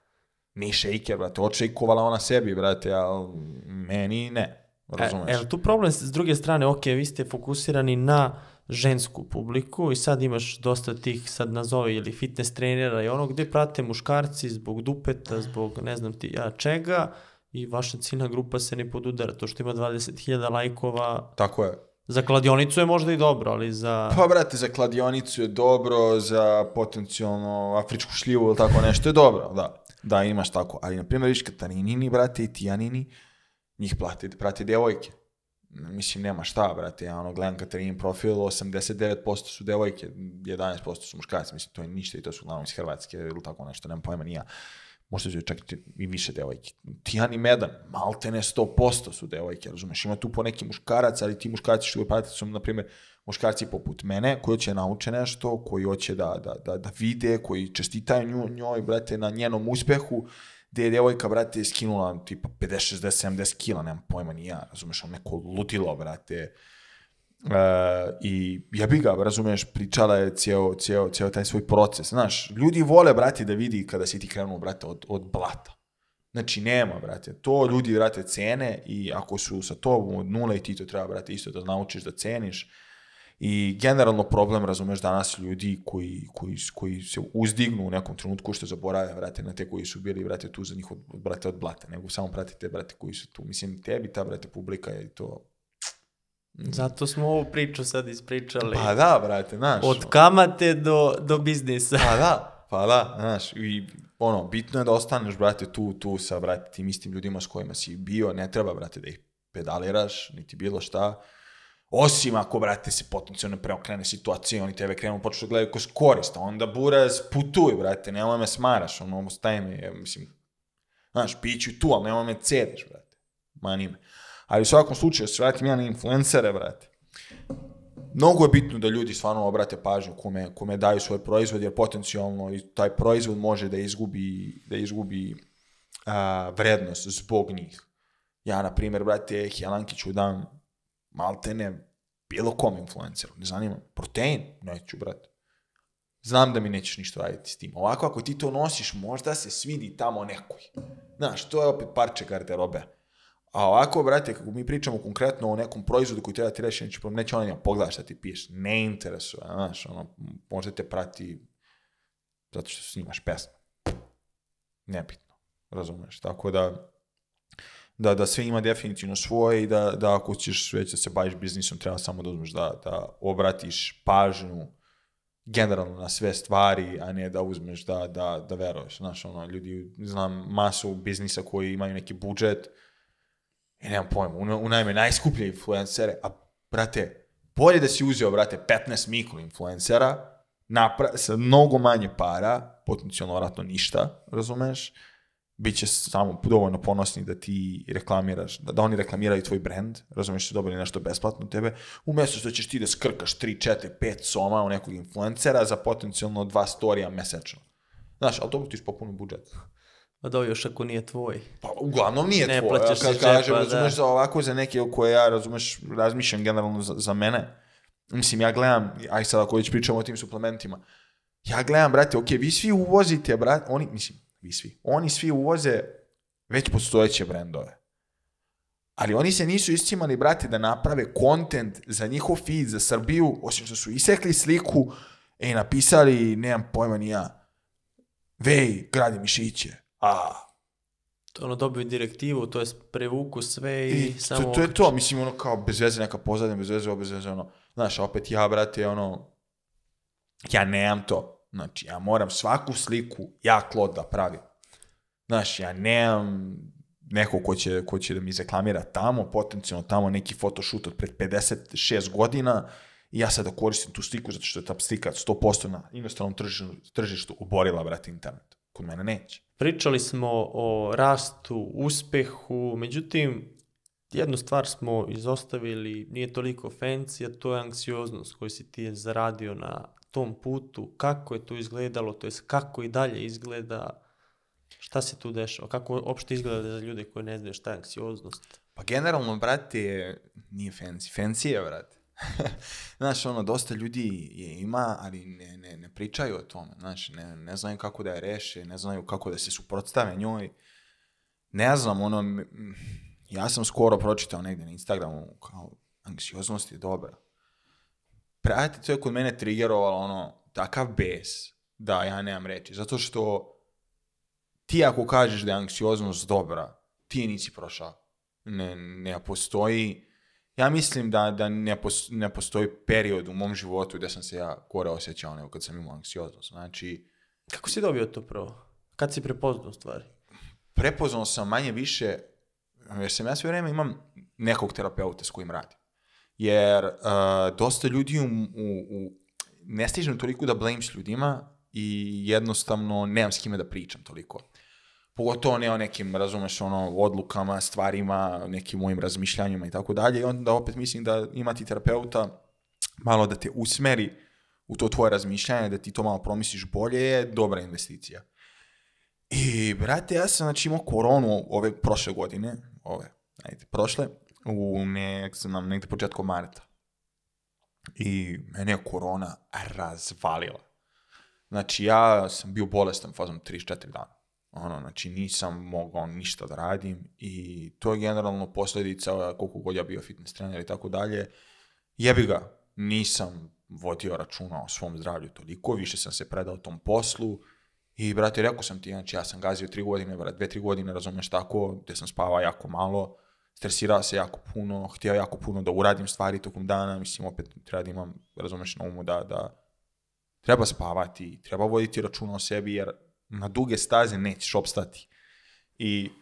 Ni shaker, brate. Odšejkovala ona sebi, brate, ali meni ne. Razumeš? E, tu problem s druge strane, ok, vi ste fokusirani na žensku publiku i sad imaš dosta tih, sad nazovi, ili fitness trenera i ono gdje prate muškarci zbog dupeta, zbog ne znam ti ja čega, i vaša ciljna grupa se ne podudara. To što ima dvadeset hiljada lajkova... Tako je. Za kladionicu je možda i dobro, ali za... Pa, brate, za kladionicu je dobro, za potencijalno afričku šljivu ili tako nešto je dobro, da. Da, imaš tako. Ali, na primjer, viš Katarinini, brate, i Tijanini, njih plati, prati devojke. Mislim, nema šta, brate. Ja ono, gledam Katarinin profil, osamdeset devet posto su devojke, jedanaest posto su muškarci. Mislim, to je ništa i to su uglavnom iz Hrvatske ili tako nešto, nema pojma, nija. Možda će čak i više devojke. Tijani Medan, maltene sto posto su devojke, razumeš? Ima tu po neki muškarac, ali ti muškarci što pratite su, na primjer, muškarci poput mene, koji će nauče nešto, koji hoće da, da, da, da vide, koji čestitaju nju, njoj, brate, na njenom uspehu, gdje je devojka, brate, skinula tipa pedeset, šezdeset, sedamdeset kila, nemam pojma ni ja, razumeš, on neko ludilo, brate. Uh, i ja bi ga, razumeš, pričala je cijel, cijel, cijel taj svoj proces, znaš, ljudi vole, brate, da vidi kada si ti krenuo, brate, od, od blata. Znači, nema, brate, to ljudi, brate, cene i ako su sa tobom od nula i ti to treba, brate, isto da naučiš da ceniš. I generalno problem, razumeš, danas ljudi koji, koji, koji se uzdignu u nekom trenutku što zaborave, brate, na te koji su bili, brate, tu za njih, od, brate, od blata, nego samo pratite, brate, koji su tu. Mislim, tebi ta, brate, publika je to... Zato smo ovu priču sad ispričali. Pa da, brate, znaš. Od kamate do, do biznisa. Pa da, pa da, znaš. I ono, bitno je da ostaneš, brate, tu, tu sa, brate, tim istim ljudima s kojima si bio. Ne treba, brate, da ih pedaliraš, niti bilo šta. Osim ako, brate, se potencijalno preokrene situacije, oni tebe krenu počnu da gledaju kroz korist, onda buraz putuj, brate, nemoj me smaraš, ono, ostaje me, ja, mislim, znaš, piću tu, ali nemoj me cediš, brate, mani me. Ali u svakom slučaju, se vratim ja na influencere, brate. Mnogo je bitno da ljudi stvarno obrate pažnju kome, kome daju svoj proizvod, jer potencijalno taj proizvod može da izgubi, da izgubi a, vrednost zbog njih. Ja, na primjer, brate, Helankiću dam maltene bilo kom influenceru, ne zanima. Protein? Neću, brate. Znam da mi nećeš ništa raditi s tim. Ovako, ako ti to nosiš, možda se svidi tamo nekoj. Znaš, to je opet parče garderobe. A ovako, brate, kako mi pričamo konkretno o nekom proizvodu koji treba ti reći, neće, neće ona njima pogledati šta ti piješ. Ne interesuje, znaš, ono, možda te prati zato što snimaš pesmu. Nebitno, razumeš. Tako da, da, da sve ima definitivno svoje i da, da ako ćeš već da se baviš biznisom, treba samo da uzmeš da, da obratiš pažnju generalno na sve stvari, a ne da uzmeš da, da, da veruješ. Znaš, ono, ljudi, znam masu biznisa koji imaju neki budžet i nemam pojma, unajme najskuplje influencere, a, brate, bolje da si uzeo, brate, petnaest mikroinfluencera napra- sa mnogo manje para, potencijalno vratno ništa, razumeš, bit će samo dovoljno ponosni da ti reklamiraš, da, da oni reklamiraju tvoj brand, razumeš, su dobili nešto besplatno tebe, umjesto što ćeš ti da skrkaš tri, četiri, pet soma u nekog influencera za potencijalno dva storija mesečno. Znaš, ali to ti ispopuni budžet. A da, još ako nije tvoj. Pa uglavnom nije ne tvoj. Plaćaš Kad se kažem, džepa, razumeš, da. za ovako, za neke koje ja, razumeš, razmišljam generalno za, za mene. Mislim, ja gledam, aj sad ako već pričamo o tim suplementima, ja gledam, brate, ok, vi svi uvozite, brate, oni, mislim, vi svi. Oni svi uvoze već postojeće brendove. Ali oni se nisu iscimali, brate, da naprave content za njihov feed, za Srbiju, osim što su isekli sliku i napisali, nemam pojma ni ja, vej, gradi mišiće, a... To ono dobiju direktivu, to je prevuku sve i, I samo... to, to je to, mislim, ono kao bez veze neka pozadnja, bez veze, bez veze, ono, znaš, opet ja, brate, ono, ja nemam to, znači, ja moram svaku sliku, ja Klod da pravim, znaš, ja nemam neko ko će, ko će da mi zaklamira tamo, potencijalno tamo neki photoshoot od pred pedeset šest godina i ja sada koristim tu sliku zato što je ta slika sto posto na inostranom tržištu, tržištu oborila, brate, internet. Kod mene neće. Pričali smo o rastu, uspehu, međutim, jednu stvar smo izostavili, nije toliko fancy, a to je anksioznost koju si ti zaradio na tom putu. Kako je to izgledalo, to jest kako i dalje izgleda, šta se tu dešava, kako uopšte izgleda za ljude koji ne znaju šta je anksioznost? Pa generalno, brate, nije fancy. Fancy je, brate. Znaš, ono, dosta ljudi je ima, ali ne, ne, ne pričaju o tome. Znaš, ne, ne znaju kako da je reše, ne znaju kako da se suprotstave njoj. Ne znam, ono, m, ja sam skoro pročitao negdje na Instagramu kao anksioznost je dobra. Brate, to je kod mene triggerovalo, ono, takav bes da ja nemam reći. Zato što ti ako kažeš da je anksioznost dobra, ti nisi prošao. Ne, ne postoji, ja mislim da, da ne, pos, ne postoji period u mom životu gdje sam se ja gore osjećao nego kad sam imao anksioznost. Znači, kako si dobio to prvo? Kad si prepoznao stvari? Prepoznao sam manje više, jer sam ja sve vrijeme imam nekog terapeuta s kojim radim. Jer uh, dosta ljudi u, u, u, ne stižem toliko da blame s ljudima i jednostavno nemam s kime da pričam toliko. Pogotovo ne o nekim, razumeš, ono, odlukama, stvarima, nekim mojim razmišljanjima i tako dalje. I onda opet mislim da imati terapeuta malo da te usmeri u to tvoje razmišljanje, da ti to malo promisliš bolje, je dobra investicija. I, brate, ja sam, znači, imao koronu ove prošle godine, ove, ajde, prošle, u nek, znam, negdje početkom marta. I mene je korona razvalila. Znači, ja sam bio bolestan fazom trideset četiri dana. Ono, znači, nisam mogao ništa da radim i to je generalno posljedica koliko god ja bio fitness trener i tako dalje. Jebi ga, nisam vodio računa o svom zdravlju toliko, više sam se predao tom poslu i, brate, rekao sam ti, znači, ja sam gazio tri godine, brate, dve, tri godine, razumeš tako, gdje sam spavao jako malo, stresirao se jako puno, htio jako puno da uradim stvari tokom dana, mislim, opet treba da imam, razumeš, na umu da, da treba spavati, treba voditi računa o sebi, jer na duge staze nećeš opstati. I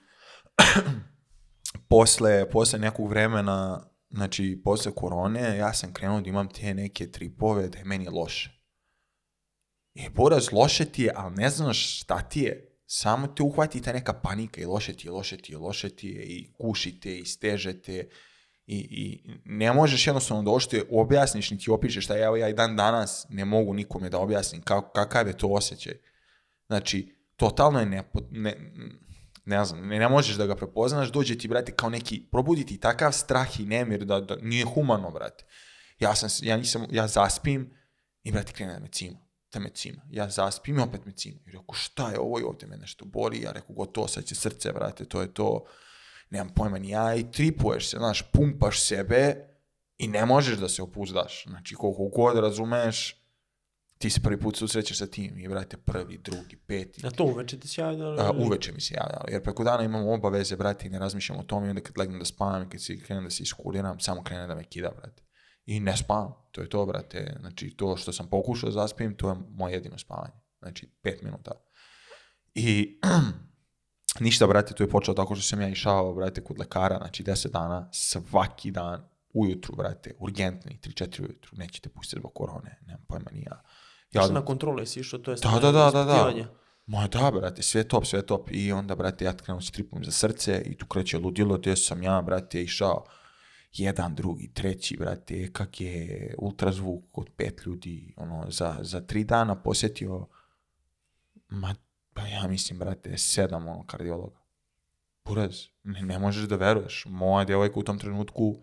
posle, posle nekog vremena, znači posle korone, ja sam krenuo da imam te neke tripove da je meni loše. I poraz, loše ti je, ali ne znaš šta ti je. Samo te uhvati ta neka panika i loše ti je, loše ti je, loše ti je i kušite i stežete i, i ne možeš jednostavno da ošte objasniš ni ti opišeš šta evo ja i dan danas ne mogu nikome da objasnim kako, kakav je to osjećaj. Znači, totalno je nepo, ne, ne znam, ne, ne možeš da ga prepoznaš, dođe ti, brate, kao neki, probudi ti takav strah i nemir da, da nije humano, brate. Ja sam, ja nisam, ja zaspim i, brate, krene da me cima, da me cima. Ja zaspim i opet me cima. I rekao, šta je ovo i ovdje me nešto boli? Ja rekao, gotovo, sad će srce, brate, to je to, nemam pojma ni ja i tripuješ se, znaš, pumpaš sebe i ne možeš da se opuzdaš. Znači, koliko god razumeš, ti se prvi put susrećeš sa tim i, brate, prvi, drugi, peti. A to uveče ti se javljalo? A, uveče mi se javljalo, jer preko dana imam obaveze, brate, i ne razmišljam o tome i onda kad legnem da spavam i kad si krenem da se iskuriram, samo krene da me kida, brate. I ne spavam, to je to, brate. Znači, to što sam pokušao da zaspim, to je moje jedino spavanje. Znači, pet minuta. I ništa, brate, to je počelo tako što sam ja išao, brate, kod lekara, znači deset dana, svaki dan, ujutru, brate, urgentni, tri četiri ujutru, nećete pustiti zbog korone, nemam pojma ni ja. Ja od... na kontrole si išao, to je da, da, da, da, da. Ma da, brate, sve top, sve top. I onda, brate, ja krenuo se tripujem za srce i tu kreće ludilo, gdje sam ja, brate, išao jedan, drugi, treći, brate, kak je ultrazvuk od pet ljudi, ono, za, za tri dana posjetio, ma, pa ja mislim, brate, sedam, ono, kardiologa. Buraz, ne, ne možeš da veruješ. Moja djevojka u tom trenutku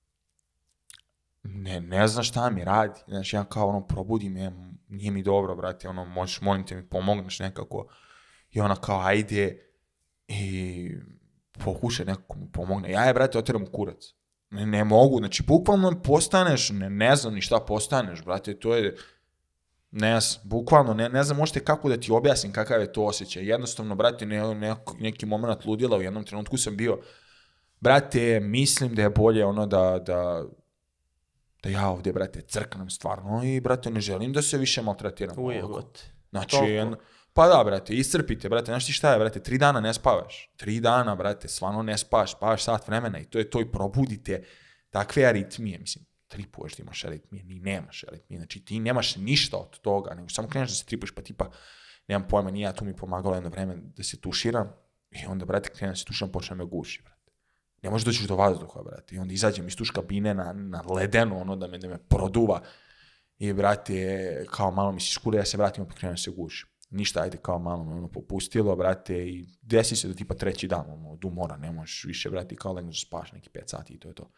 ne, ne zna šta mi radi. Znači, ja kao, ono, probudim je, nije mi dobro, brate, ono, možeš, molim te mi pomogneš nekako. I ona kao, ajde, i pokušaj neko mu pomogne. Ja je, brate, otiram u kurac. Ne, ne mogu, znači, bukvalno postaneš, ne, ne znam ni šta postaneš, brate, to je, ne znam, bukvalno, ne, ne znam možete kako da ti objasnim kakav je to osjećaj. Jednostavno, brate, ne, ne, neki moment ludila, u jednom trenutku sam bio, brate, mislim da je bolje ono da, da, da ja ovdje, brate, crknem stvarno i, brate, ne želim da se više maltretiram. Ujebote. Znači, jedan, pa da, brate, iscrpite, brate, znaš ti šta je, brate, tri dana ne spavaš, tri dana, brate, stvarno ne spavaš, spavaš sat vremena i to je to i probudite takve aritmije, mislim, tripuješ da imaš aritmije, ni nemaš aritmije, znači ti nemaš ništa od toga, nego samo kreneš da se tripuješ, pa tipa, nemam pojma, nije ja tu mi pomagalo jedno vreme da se tuširam i onda, brate, krenem da se tuširam, počnem me guši, brate. Ne možeš doći do vazduha, brate, i onda izađem iz tuš kabine na, na ledeno, ono da me, da me produva i, brate, kao malo mi se skure, ja se vratim, pa krenem da se gušim. Ništa, ajde, kao malo me ono popustilo, brate, i desi se da tipa treći dan, ono, od umora, ne možeš više, brate, kao legneš da spaš neki pet sati i to je to.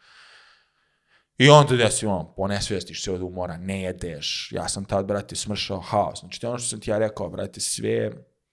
I onda desi, ono, ponesvestiš se od umora, ne jedeš, ja sam tad, brate, smršao haos, znači to je ono što sam ti ja rekao, brate, sve,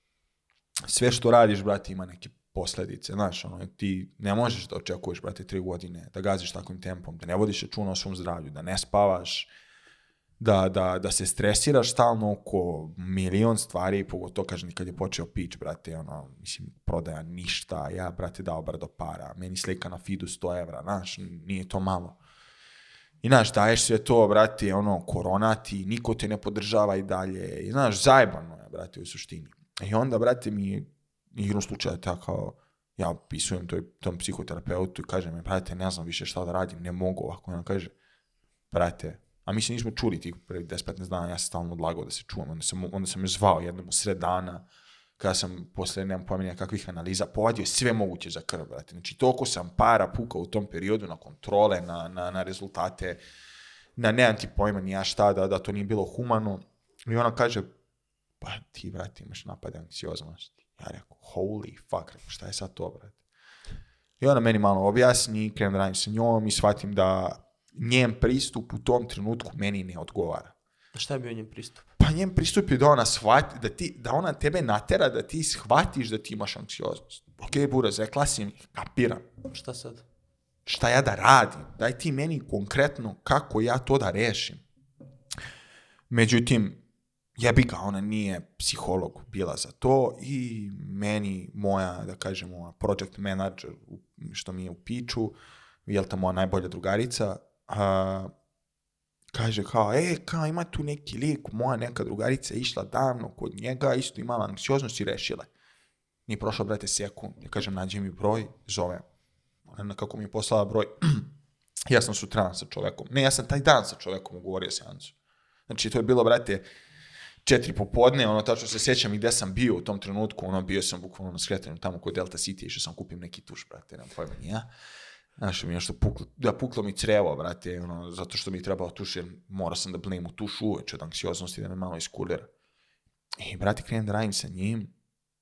sve što radiš, brate, ima neke posljedice, znaš, ono, ti ne možeš da očekuješ, brate, tri godine, da gaziš takvim tempom, da ne vodiš računa o svom zdravlju, da ne spavaš, Da, da, da se stresiraš stalno oko milion stvari, pogotovo, kažem, kad je počeo pić, brate, ono, mislim, prodaja ništa, ja, brate, dao brdo para, meni slika na feedu sto evra, znaš, nije to malo. I, znaš, daješ sve to, brate, ono, korona ti, niko te ne podržava i dalje, i, znaš, zajebano je, brate, u suštini. I onda, brate, mi, igrom slučaja, ta kao, ja pisujem toj, tom psihoterapeutu i kažem, brate, ne znam više šta da radim, ne mogu ovako, i on kaže, brate, a mi se nismo čuli tih prvi deset do petnaest dana, ja sam stalno odlagao da se čuvam, onda sam, onda sam me zvao jednom u sred dana, kada sam posle, nemam pojma kakvih analiza, povadio sve moguće za krv, brate. Znači, toliko sam para pukao u tom periodu na kontrole, na, na, na rezultate, na nemam ti pojma ni ja šta, da, da to nije bilo humano. I ona kaže, pa ti, brate, imaš napad anksioznosti. Ja rekao, holy fuck, rekao, šta je sad to, brate? I ona meni malo objasni, krenem da radim sa njom i shvatim da njen pristup u tom trenutku meni ne odgovara. A šta je bio njen pristup? Pa njen pristup je da ona shvati, da, ti, da ona tebe natera da ti shvatiš da ti imaš anksioznost. Ok, buraz, rekla si mi, kapiram. Šta sad? Šta ja da radim? Daj ti meni konkretno kako ja to da rešim. Međutim, jebi ga, ona nije psiholog bila za to i meni moja, da kažemo, project manager, što mi je u piču, jel ta moja najbolja drugarica, a, kaže kao, e, kao ima tu neki lik, moja neka drugarica je išla davno kod njega, isto imala anksioznost i rešila. Nije prošlo, brate, sekund. Ja kažem, nađi mi broj, zovem. Ona kako mi je poslala broj, ja sam sutradan sa čovekom. Ne, ja sam taj dan sa čovekom ugovorio seansu. Znači, to je bilo, brate, četiri popodne, ono, tačno se sjećam i gde sam bio u tom trenutku, ono, bio sam bukvalno na skretanju tamo kod Delta City, išao sam kupim neki tuš, brate, nemam pojma ni ja. Znaš, mi je nešto puklo, da puklo mi crevo, brate, ono, zato što mi je trebalo tuš, jer morao sam da blem u tuš uveč od anksioznosti da me malo iskulira. I, brate, krenem da radim sa njim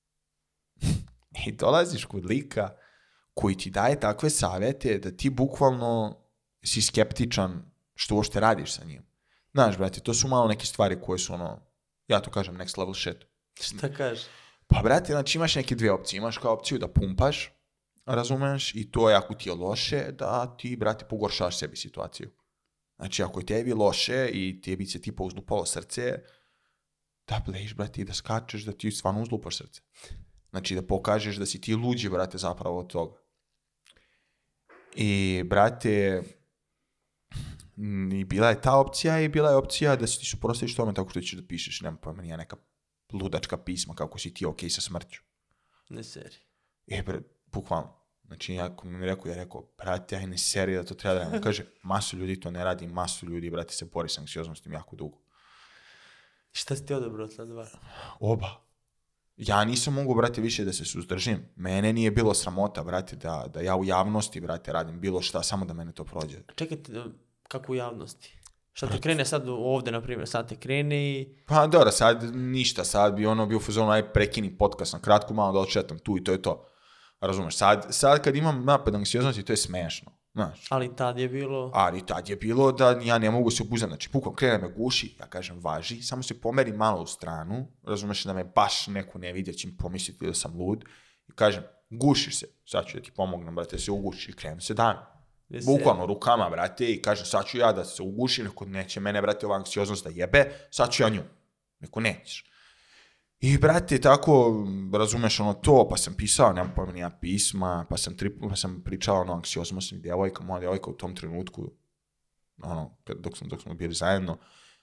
i dolaziš kod lika koji ti daje takve savjete da ti bukvalno si skeptičan što uopšte radiš sa njim. Znaš, brate, to su malo neke stvari koje su, ono, ja to kažem, next level shit. Šta kaže? Pa, brate, znači imaš neke dvije opcije. Imaš kao opciju da pumpaš, razumeš, i to je ako ti je loše, da ti, brate, pogoršaš sebi situaciju. Znači, ako je tebi loše i tebi se tipa uzlupalo srce, da blejiš, brate, i da skačeš, da ti stvarno uzlupaš srce. Znači, da pokažeš da si ti luđi, brate, zapravo od toga. I, brate, i bila je ta opcija i bila je opcija da se ti suprotstaviš tome tako što ćeš da pišeš, nema pojma, nije neka ludačka pisma kako si ti okej sa smrću. Ne seri. E, bre, bukvalno. Znači, ja ko mi rekao, ja rekao, brate, aj ne seri da to treba da radimo. Kaže, masu ljudi to ne radi, masu ljudi, brate, se bori s anksioznostima jako dugo. Šta si ti odabrao od dva? Oba. Ja nisam mogu, brate, više da se suzdržim. Mene nije bilo sramota, brate, da, da ja u javnosti, brate, radim bilo šta, samo da mene to prođe. Čekajte, kako u javnosti? Šta te krene sad ovde, na primjer, sad te krene i... Pa dobro, sad ništa, sad bi ono bio u fazonu, aj prekini podcast na kratko, malo da odšetam tu i to je to. Razumeš, sad, sad kad imam napad anksioznosti, to je smešno. Znaš. Ali tad je bilo... Ali tad je bilo da ja ne mogu se obuzdati. Znači, pukom krene me guši, ja kažem važi, samo se pomeri malo u stranu, razumeš da me baš neko ne vidi, će mi pomisliti da sam lud, i kažem, gušiš se, sad ću da ti pomognem, brate, da se uguši, i krenu se dan. Bukvalno rukama, brate, i kažem, sad ću ja da se ugušim, neko neće mene, brate, ova anksioznost da jebe, sad ću ja nju. Neko nećeš. I, brate, tako, razumeš ono to, pa sam pisao, nemam pojma nija pisma, pa sam, tri, pa sam pričao ono anksioznosti djevojka, moja djevojka u tom trenutku, ono, dok smo, dok smo bili zajedno,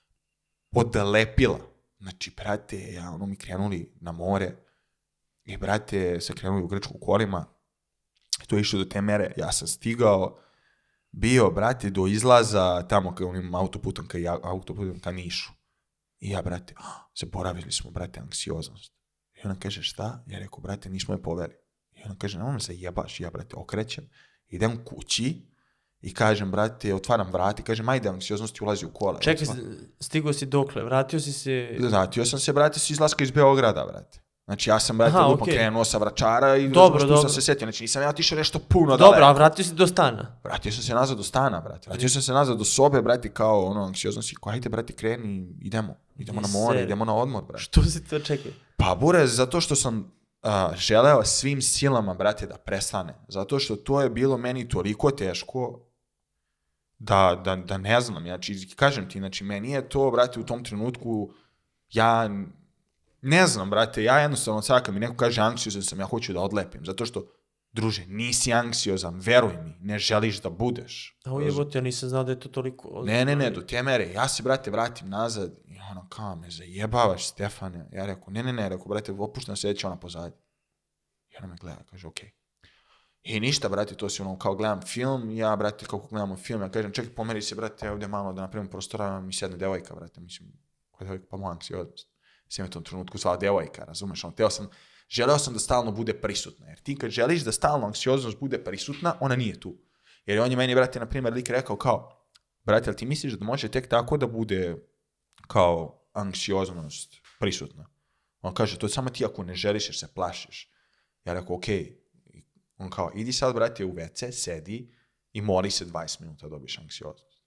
podelepila. Znači, brate, ja, ono, mi krenuli na more i, brate, se krenuli u Grčku kolima, to je išlo do te mere, ja sam stigao, bio, brate, do izlaza tamo kao onim autoputom ka, autoputom ka Nišu. I ja, brate, zaboravili smo, brate, anksioznost. I ona kaže, šta? Ja rekao, brate, nismo je poveli. I ona kaže, nemoj me se jebaš. Ja, brate, okrećem, idem kući i kažem, brate, otvaram vrat i kažem, ajde, anksioznost ulazi u kola. Čekaj, stigo si dokle? Vratio si se... Vratio sam se, brate, s izlaska iz Beograda, brate. Znači, ja sam, brate, lupo okay. krenuo sa vračara i dobro, tu dobro. sam se setio. Znači, nisam ja otišao nešto puno dobro, daleko. a vratio si do stana? Vratio sam se nazad do stana, brate. Vratio sam se nazad do sobe, brate, kao ono, anksioznost. Ko, ajde, brate, kreni, idemo. Idemo na more, idemo na odmor, brate. Što si to čekaj? Pa, bure, zato što sam uh, želeo svim silama, brate, da prestane. Zato što to je bilo meni toliko teško da, da, da ne znam. Znači, kažem ti, znači, meni je to, brate, u tom trenutku, ja... Ne znam, brate, ja jednostavno sad kad mi neko kaže anksiozan sam, ja hoću da odlepim, zato što, druže, nisi anksiozan, veruj mi, ne želiš da budeš. A ujebote, ja nisam znao da je to toliko... Ne, ne, ne, do te mere, ja se, brate, vratim nazad i ono, kao me zajebavaš, Stefane. Ja rekao, ne, ne, ne, rekao, brate, opuštam se, će ona pozadnji. I ona me gleda, kaže, okej. Okay. I ništa, brate, to si ono, kao gledam film, ja, brate, kako gledamo film, ja kažem, čekaj, pomeri se, brate, ovdje malo da napravim prostora, mi sedne devojka, brate, mislim, koja devojka, pa moja anksioznost. Sam je u tom trenutku svala devojka, razumeš, ono, teo sam, želeo sam da stalno bude prisutna, jer ti kad želiš da stalno anksioznost bude prisutna, ona nije tu. Jer on je meni, brate, na primjer, lik rekao kao, brate, ali ti misliš da može tek tako da bude kao anksioznost prisutna? On kaže, to je samo ti ako ne želiš jer se plašiš. Ja rekao, okej. Okay. On kao, idi sad, brate, u ve ce, sedi i moli se dvadeset minuta da dobiš anksioznost.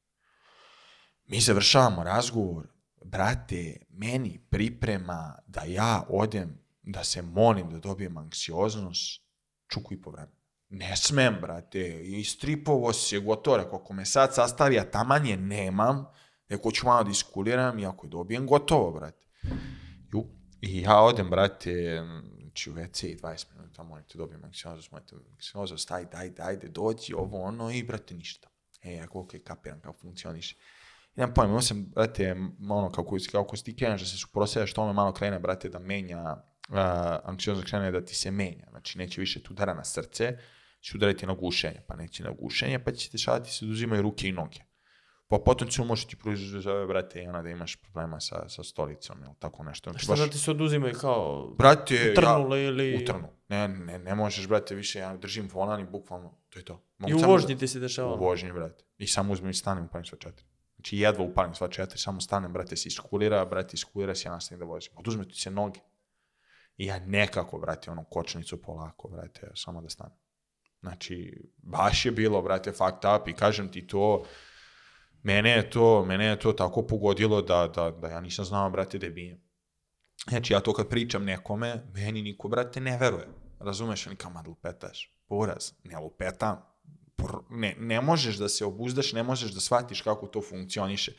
Mi završavamo razgovor, brate, meni priprema da ja odem, da se molim da dobijem anksioznost, čuku i po vremenu. Ne smem, brate, istripovo se gotovo, rekao, ako me sad sastavi, a taman je nemam, rekao ću malo da iskuliram i ako je dobijem, gotovo, brate. Ju. I ja odem, brate, znači u ve ce i dvadeset minuta, molim te dobijem anksioznost, molim te anksioznost, ajde, ajde, ajde, dođi, ovo, ono, i, brate, ništa. E, rekao, ok, kapiram kako funkcioniše. Nemam pojma, imao sam, brate, ono, kako, kako si ti kreneš da se suprotstavljaš, što ono malo krene, brate, da menja, uh, anksiozno krene da ti se menja. Znači, neće više tu udara na srce, će udariti na gušenje, pa neće na gušenje, pa će dešavati se da uzimaju ruke i noge. Pa potencijalno može ti proizvati, brate, i ona da imaš problema sa, sa stolicom, ili tako nešto. A šta da ti se oduzimaju kao brate, utrnule ja, ili... Utrnu. Ne, ne, ne možeš, brate, više, ja držim volan i bukvalno, to je to. Mogu I u vožnji ti se dešavalo? U vožnji, brate. I samo uzmem i stanem upalim sva četiri. Znači jedva upalim sva četiri, samo stanem, brate, se iskulira, brate, iskulira se, ja nastavim da vozim. Oduzme ti se noge. I ja nekako, brate, ono, kočnicu polako, brate, samo da stanem. Znači, baš je bilo, brate, fucked up i kažem ti to, mene je to, mene je to tako pogodilo da, da, da ja nisam znao, brate, da je bijem. Znači, ja to kad pričam nekome, meni niko, brate, ne veruje. Razumeš, oni kao, ma lupetaš, poraz, ne lupetam. Ne, ne možeš da se obuzdaš, ne možeš da shvatiš kako to funkcioniše.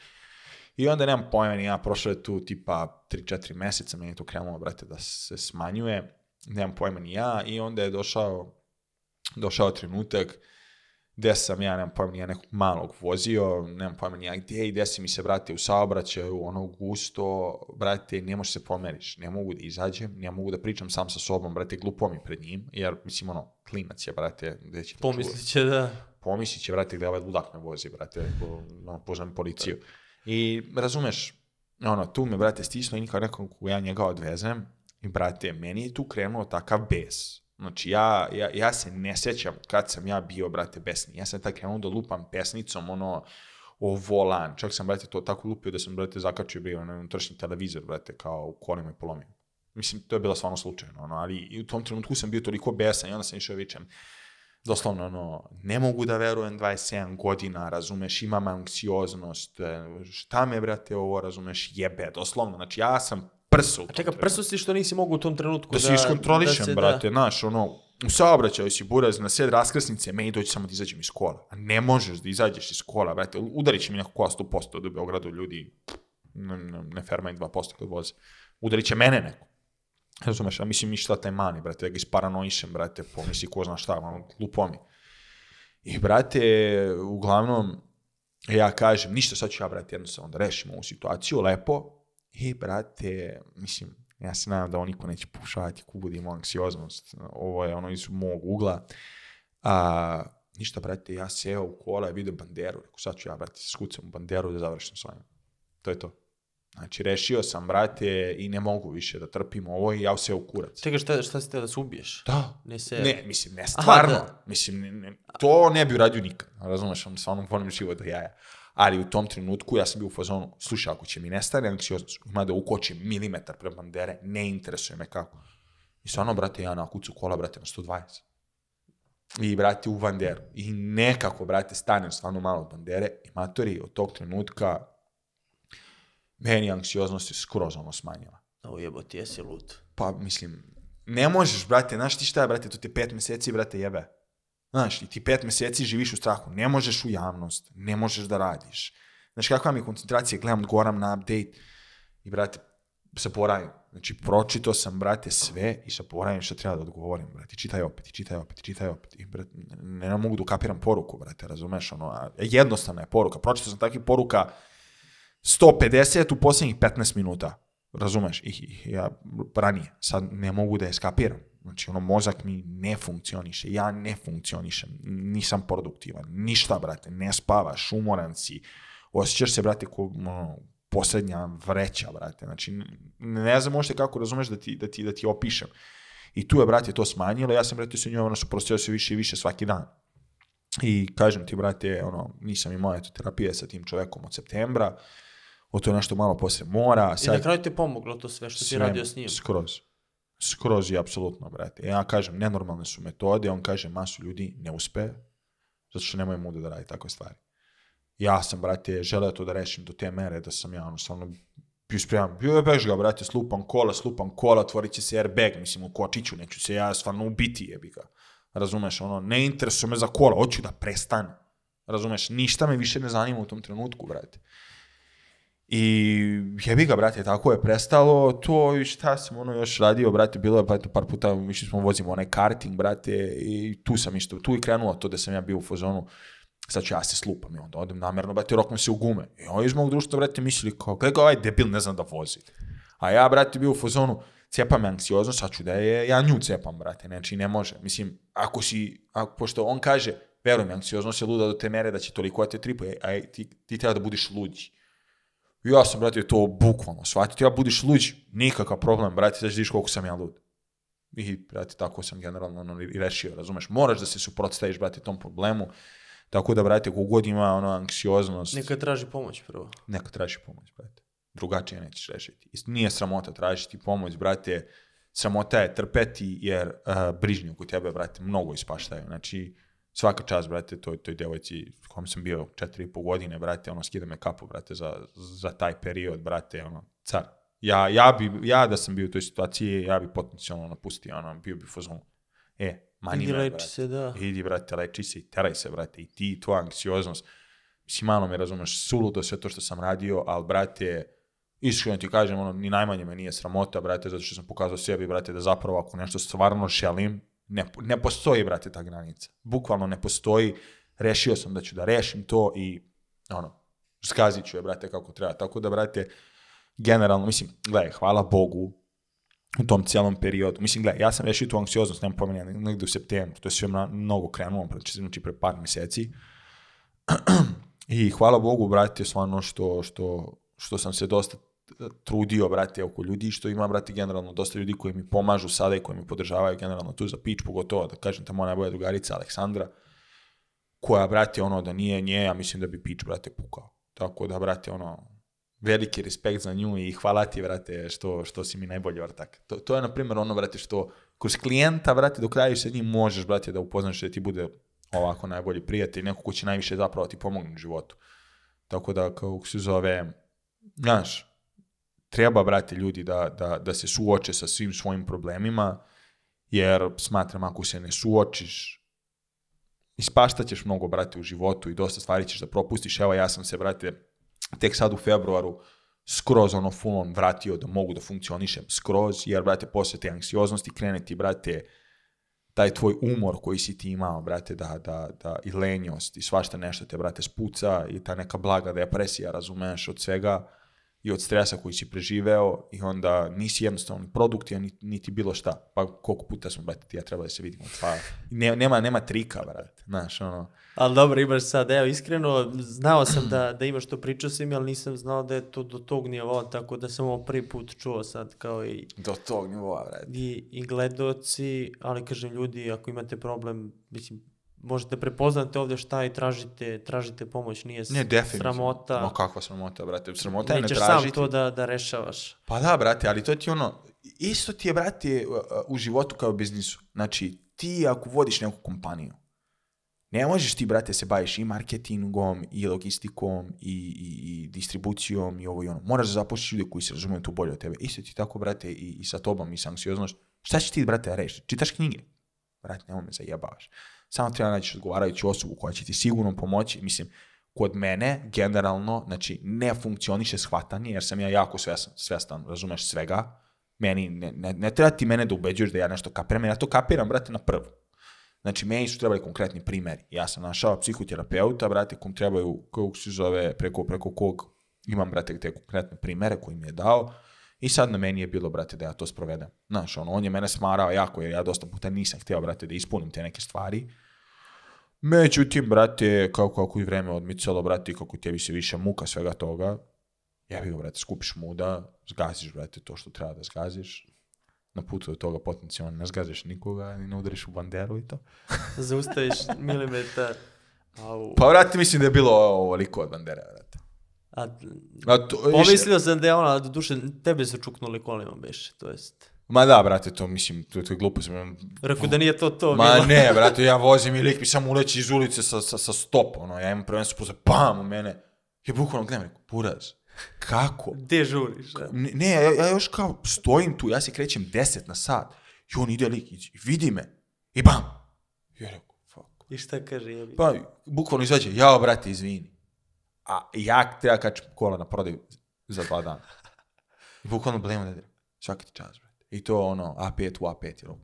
I onda nemam pojma, ni ja, prošlo je tu tipa tri četiri meseca, meni je to krenulo, brate, da se smanjuje, nemam pojma ni ja, i onda je došao, došao trenutak gde sam ja, nemam pojma ni ja, nekog malog vozio, nemam pojma ni ja gde i desi mi se, brate, u saobraćaju, ono gusto, brate, ne možeš se pomeriš, ne mogu da izađem, ne mogu da pričam sam sa sobom, brate, glupo mi pred njim, jer, mislim, ono, klinac je, brate, gde će... Pomislit će da... Pomislit će, brate, gde ovaj ludak me vozi, brate, ono, pozvam policiju. I, razumeš, ono, tu me, brate, stisno i nikad nekako ja njega odvezem i, brate, meni je tu krenuo takav bes. Znači, ja, ja, ja se ne sjećam kad sam ja bio, brate, besni. Ja sam tako krenuo da lupam pesnicom, ono, o volan. Čak sam, brate, to tako lupio da sam, brate, zakačio bio na unutrašnji televizor, brate, kao u kolima i polomio. Mislim, to je bilo stvarno slučajno, ono, ali i u tom trenutku sam bio toliko besan i onda sam išao vičem, doslovno, ono, ne mogu da verujem dvadeset sedam godina, razumeš, imam anksioznost, šta me, brate, ovo, razumeš, jebe, doslovno, znači ja sam prso. A čekaj, prso si što nisi mogu u tom trenutku da... Da si iskontrolišem, da brate, da... znaš, ono, u saobraćaju si buraz, na sred raskrsnice, meni dođe samo da izađem iz kola. A ne možeš da izađeš iz kola, brate, udarit će mi neko kola sto posto do Beogradu, ljudi, ne, ne, ne fermaju dva posto kad voze. Udarit će mene neko. Razumeš, a mislim, ništa taj mani, brate, da ga isparanoišem, brate, pomisli ko zna šta, ono, glupo mi. I, brate, uglavnom, ja kažem, ništa, sad ću ja, brate, jednostavno da rešim ovu situaciju, lepo. I, brate, mislim, ja se nadam da ovo niko neće pokušavati ko bude imao anksioznost. Ovo je ono iz mog ugla. A, ništa, brate, ja seo u kola i vidio banderu. Rekao, sad ću ja, brate, se skucam u banderu da završim s ovim. To je to. Znači, rešio sam, brate, i ne mogu više da trpim ovo i ja seo u kurac. Čekaj, šta, šta si te da se ubiješ? Da. Ne, se... ne mislim, ne, stvarno. Aha, mislim, ne, ne, to ne bi uradio nikad. Razumeš, on stvarno volim život do jaja. Ali u tom trenutku ja sam bio u fazonu, slušaj, ako će mi nestane anksioznost, ima da ukočim milimetar pre bandere, ne interesuje me kako. I stvarno, brate, ja na kucu kola, brate, na sto dvadeset. I, brate, u banderu. I nekako, brate, stanem stvarno malo od bandere i matori od tog trenutka meni anksioznost je skroz ono smanjila. O jebote, jesi lud. Pa, mislim, ne možeš, brate, znaš ti šta je, brate, to ti pet meseci, brate, jebe. Znaš, i ti pet meseci živiš u strahu, ne možeš u javnost, ne možeš da radiš. Znaš, kakva mi je koncentracija, gledam, odgovaram na update i, brate, zaboravim. Znači, pročito sam, brate, sve i zaboravim što treba da odgovorim, brate, čitaj opet, i čitaj opet, i čitaj opet. I, brate, ne, ne mogu da ukapiram poruku, brate, razumeš, ono, a jednostavna je poruka. Pročito sam takvih poruka sto pedeset u posljednjih petnaest minuta, razumeš, i, i ja ranije, sad ne mogu da je skapiram. Znači, ono, mozak mi ne funkcioniše, ja ne funkcionišem, nisam produktivan, ništa, brate, ne spavaš, umoran si, osjećaš se, brate, ko ono, posljednja vreća, brate, znači, ne znam možete kako razumeš da ti, da ti, da ti opišem. I tu je, brate, to smanjilo, ja sam, brate, se njoj, ono, suprostio se više i više svaki dan. I kažem ti, brate, ono, nisam imao eto terapije sa tim čovekom od septembra, o to nešto malo posle mora. Sad... I na kraju te pomoglo to sve što si radio s njim? Skroz. Skroz i apsolutno, brate. Ja kažem, nenormalne su metode, on kaže, masu ljudi ne uspe, zato što nemaju muda da radi takve stvari. Ja sam, brate, želeo to da rešim do te mere, da sam ja, ono, stvarno, bio spreman, bio je bež ga, brate, slupam kola, slupam kola, otvorit će se airbag, mislim, u kočiću, neću se ja stvarno ubiti, jebi ga. Razumeš, ono, ne interesuje me za kola, hoću da prestane. Razumeš, ništa me više ne zanima u tom trenutku, brate. I jebi ga, brate, tako je prestalo, to i šta sam ono još radio, brate, bilo je brate, par puta, išli smo vozimo onaj karting, brate, i tu sam isto, tu je krenulo to da sam ja bio u fazonu, sad ću ja se slupam i onda odem namerno, brate, roknem se u gume. I oni iz mog društva, brate, mislili kao, gledaj ga, ovaj debil ne zna da vozi. A ja, brate, bio u fazonu, cepam me anksiozno, sad ću da je, ja nju cepam, brate, znači ne može. Mislim, ako si, ako, pošto on kaže, veruj mi, anksioznost je luda do te mere da će toliko te tripuje, a ti, ti treba da budiš luđi. Ja sam, brate, to bukvalno shvatio, ti ja budiš luđi, nikakav problem, brate, da vidiš koliko sam ja lud. I, brate, tako sam generalno ono, i rešio, razumeš, moraš da se suprotstaviš, brate, tom problemu, tako da, brate, kogod ima ono, anksioznost... Neka traži pomoć prvo. Neka traži pomoć, brate. Drugačije nećeš rešiti. Nije sramota tražiti pomoć, brate, sramota je trpeti, jer uh, brižnji oko tebe, brate, mnogo ispaštaju. Znači, svaka čast, brate, toj, toj devojci s kojom sam bio četiri i po godine, brate, ono, skida me kapu, brate, za, za taj period, brate, ono, car. Ja, ja, bi, ja da sam bio u toj situaciji, ja bi potencijalno napustio, ono, bio bi fazon, e, mani me, brate. Se, da. Idi, brate, leči se i teraj se, brate, i ti, tvoja anksioznost. Mislim, malo me razumeš, suludo sve to što sam radio, ali, brate, iskreno ti kažem, ono, ni najmanje me nije sramota, brate, zato što sam pokazao sebi, brate, da zapravo ako nešto stvarno želim, ne, ne postoji, brate, ta granica. Bukvalno ne postoji, rešio sam da ću da rešim to i, ono, skazit ću je, brate, kako treba. Tako da, brate, generalno, mislim, gledaj, hvala Bogu u tom cijelom periodu. Mislim, gledaj, ja sam rešio tu anksioznost, nema pomenja, negde u septembru, to je sve mnogo krenulo, znači pre par mjeseci. I hvala Bogu, brate, stvarno što, što, što sam se dosta trudio, brate, oko ljudi, što ima, brate, generalno dosta ljudi koji mi pomažu sada i koji mi podržavaju generalno tu za pič, pogotovo, da kažem, ta moja najbolja drugarica Aleksandra, koja, brate, ono, da nije nje, ja mislim da bi pič, brate, pukao. Tako da, brate, ono, veliki respekt za nju i hvala ti, brate, što, što si mi najbolji ortak. To, to je, na primjer, ono, brate, što kroz klijenta, brate, dok radiš sa njim, možeš, brate, da upoznaš da ti bude ovako najbolji prijatelj, neko ko će najviše zapravo ti pomogne u životu. Tako da, kako se zove, znaš, treba, brate, ljudi da, da, da se suoče sa svim svojim problemima, jer smatram, ako se ne suočiš, ispaštaćeš mnogo, brate, u životu i dosta stvari ćeš da propustiš. Evo, ja sam se, brate, tek sad u februaru skroz ono full on vratio da mogu da funkcionišem skroz, jer, brate, posle te anksioznosti krene ti, brate, taj tvoj umor koji si ti imao, brate, da, da, da, i lenjost i svašta nešto te, brate, spuca i ta neka blaga depresija, razumeš, od svega i od stresa koji si preživeo i onda nisi jednostavno produktivan niti, niti bilo šta. Pa koliko puta smo, brate, ti ja treba da se vidimo. Pa ne, nema, nema trika, brate, znaš, ono. Ali dobro, imaš sad, evo, iskreno, znao sam da, da imaš to, pričao sam, ali nisam znao da je to do tog nivoa, tako da sam ovo prvi put čuo sad, kao i... Do tog nivoa, brate. I, i gledoci, ali kažem, ljudi, ako imate problem, mislim, možete prepoznati ovdje šta i tražite, tražite pomoć, nije ne, definitivno. Sramota. No kakva sramota, brate, sramota je ne tražiti. Nećeš sam to da, da rešavaš. Pa da, brate, ali to ti ono, isto ti je, brate, u životu kao u biznisu. Znači, ti ako vodiš neku kompaniju, ne možeš ti, brate, se baviš i marketingom, i logistikom, i, i, i distribucijom, i ovo i ono. Moraš da zapošliš ljude koji se razumiju tu bolje od tebe. Isto ti tako, brate, i, i sa tobom, i sa anksioznošću. Šta ćeš ti, brate, reći? Čitaš knjige? Brate, nemoj me zajebavaš. Samo treba naći odgovarajuću osobu koja će ti sigurno pomoći. Mislim, kod mene, generalno, znači, ne funkcioniše shvatanje, jer sam ja jako svestan, svestan razumeš, svega. Meni, ne, ne, ne treba ti mene da ubeđuješ da ja nešto kapiram, ja to kapiram, brate, na prvu. Znači, meni su trebali konkretni primjeri. Ja sam našao psihoterapeuta, brate, kom trebaju, kako se zove, preko, preko kog imam, brate, te konkretne primjere koji mi je dao. I sad na meni je bilo, brate, da ja to sprovedem. Znaš, ono, on je mene smarao jako, jer ja dosta puta nisam htio, brate, da ispunim te neke stvari. Međutim, brate, kako, kako i vreme odmicalo, brate, kako tebi se više muka svega toga, jebi ga, brate, skupiš muda, zgaziš, brate, to što treba da zgaziš. Na putu do toga potencijalno ne zgaziš nikoga, ni ne udariš u banderu i to. Zaustaviš milimetar. Au. Pa, brate, mislim da je bilo ovoliko od bandere, brate. A, A to, pomislio sam da je ona, do duše, tebe su čuknuli kolima beše, to jest... Ma da, brate, to mislim, to, to je glupo. Sam... Rekao da nije to to. Ma bilo. ne, brate, ja vozim i lik mi samo uleći iz ulice sa, sa, sa stop, ono, ja imam prvenstvo puza, bam, u mene. Ja bukvalno gledam, rekao, buraz, kako? Gde žuriš? Da? Ne, ne ja, ja još kao stojim tu, ja se krećem deset na sat, i on ide lik, i vidi me, i bam. Ja rekao, fuck. I šta kaže, jebi? Pa, bukvalno izađe, jao, brate, izvini. A ja treba kačem kola na prodaju za dva dana. I bukvalno blemo da svaki ti čas, brate. I to ono, A pet u A pet, jel?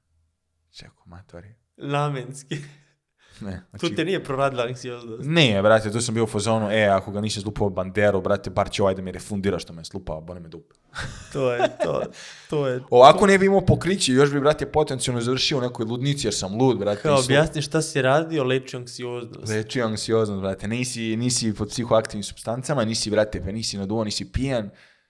Čeko, matori. Namenski. Ne, znači... Tu te nije proradila anksioznost. Ne, brate, tu sam bio u fazonu, e, ako ga nisi slupao banderu, brate, bar će ovaj da mi refundira što me je slupao, boli me dupe. To je, to, to je. Ovako ne bi imao pokriće, još bi, brate, potencijalno završio u nekoj ludnici, jer sam lud, brate. Kao, objasni šta si radio, leči anksioznost. Leči anksioznost, brate, nisi, nisi pod psihoaktivnim supstancama, nisi, brate, pa nisi naduvan, nisi pijan.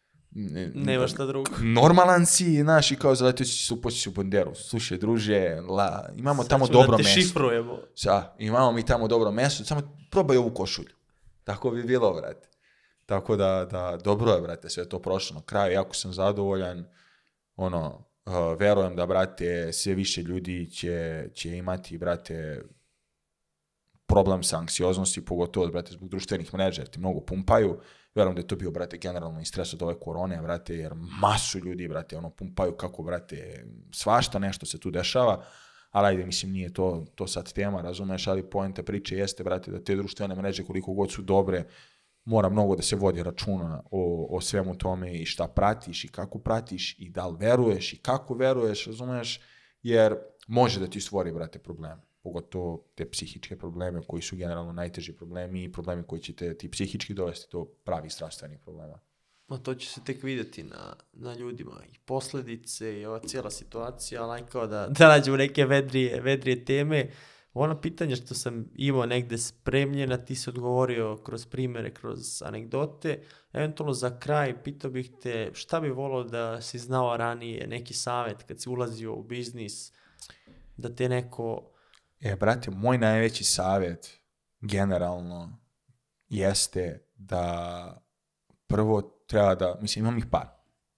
Nema šta drugo. Normalan si, znaš, i kao zaletio si se upoći u banderu. Slušaj, druže, la, imamo sad tamo dobro da te mesto. šifrujemo. Sa, imamo mi tamo dobro mesto, samo probaj ovu košulju. Tako bi bilo, brate. Tako da, da, dobro je, brate, sve to prošlo na kraju. Jako sam zadovoljan. Ono, uh, verujem da, brate, sve više ljudi će, će imati, brate, problem sa anksioznosti, pogotovo, brate, zbog društvenih mreža, jer ti mnogo pumpaju. Verujem da je to bio, brate, generalno i stres od ove korone, brate, jer masu ljudi, brate, ono, pumpaju kako, brate, svašta nešto se tu dešava, ali ajde, mislim, nije to, to sad tema, razumeš, ali poenta priče jeste, brate, da te društvene mreže, koliko god su dobre, mora mnogo da se vodi računa o, o svemu tome i šta pratiš i kako pratiš i da li veruješ i kako veruješ, razumeš, jer može da ti stvori, brate, probleme. Pogotovo te psihičke probleme koji su generalno najteži problemi i problemi koji će te ti psihički dovesti do pravih zdravstvenih problema. Ma to će se tek vidjeti na, na ljudima i posljedice i ova cijela situacija, ali kao da, da nađemo neke vedrije, vedrije teme. Ono pitanje što sam imao negde spremljena, ti si odgovorio kroz primjere, kroz anegdote. Eventualno za kraj pitao bih te šta bi volao da si znao ranije, neki savjet kad si ulazio u biznis, da te neko... E, brate, moj najveći savjet generalno jeste da prvo treba da, mislim, imam ih par,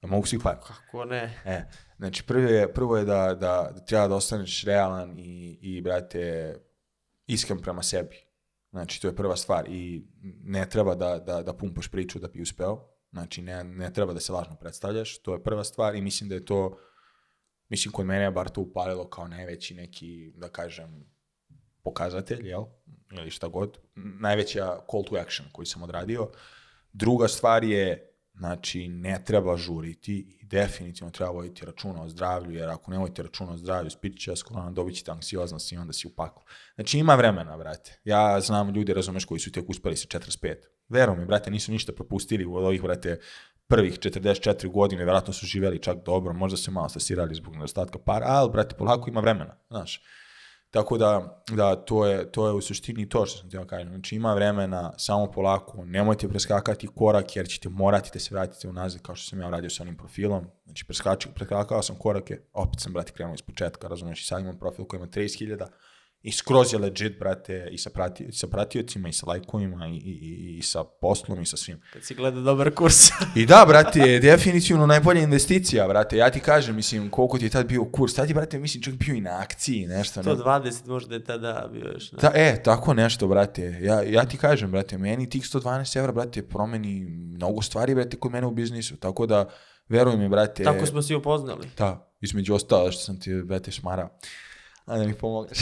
Da mogu svi pa. Kako ne? E, znači, prvo je, prvo je da, da, da treba da ostaneš realan i, i, brate, iskren prema sebi. Znači, to je prva stvar. I ne treba da, da, da pumpaš priču da bi uspeo. Znači, ne, ne treba da se lažno predstavljaš. To je prva stvar i mislim da je to, mislim, kod mene je bar to upalilo kao najveći neki, da kažem, pokazatelj, jel? Ili šta god. Najveća call to action koju sam odradio. Druga stvar je, znači, ne treba žuriti i definitivno treba voditi računa o zdravlju, jer ako ne vodite računa o zdravlju, spit će vas korona, dobit ćete anksioznost i onda si u paklu. Znači, ima vremena, brate. Ja znam ljudi, razumeš, koji su tek uspeli sa četrdeset pet. Veruj mi, brate, nisu ništa propustili u ovih, brate, prvih četrdeset četiri godine, vjerojatno su živeli čak dobro, možda se malo stasirali zbog nedostatka para, ali, brate, polako ima vremena, znaš. Tako da, da to, je, to je u suštini to što sam htio kažem. Znači, ima vremena, samo polako, nemojte preskakati korak, jer ćete morati da se vratite unazad, kao što sam ja radio sa onim profilom. Znači, preskakao sam korake, opet sam, brate, krenuo iz početka, razumiješ, i sad imam profil koji ima trideset hiljada i skroz je legit, brate, i sa, prati, sa pratiocima, i sa lajkovima, i, i, i sa poslom, i sa svim. Kad si gleda dobar kurs. I da, brate, definitivno najbolja investicija, brate. Ja ti kažem, mislim, koliko ti je tad bio kurs. Tad je, brate, mislim, čak bio i na akciji, nešto. sto dvadeset možda je tada bio još. Ta, e, tako nešto, brate. Ja, ja ti kažem, brate, meni tih sto dvanaest evra, brate, promeni mnogo stvari, brate, kod mene u biznisu. Tako da, veruj mi, brate. Tako smo se upoznali. Da, između ostalo što sam ti, brate, šmarao. A da mi pomogaš.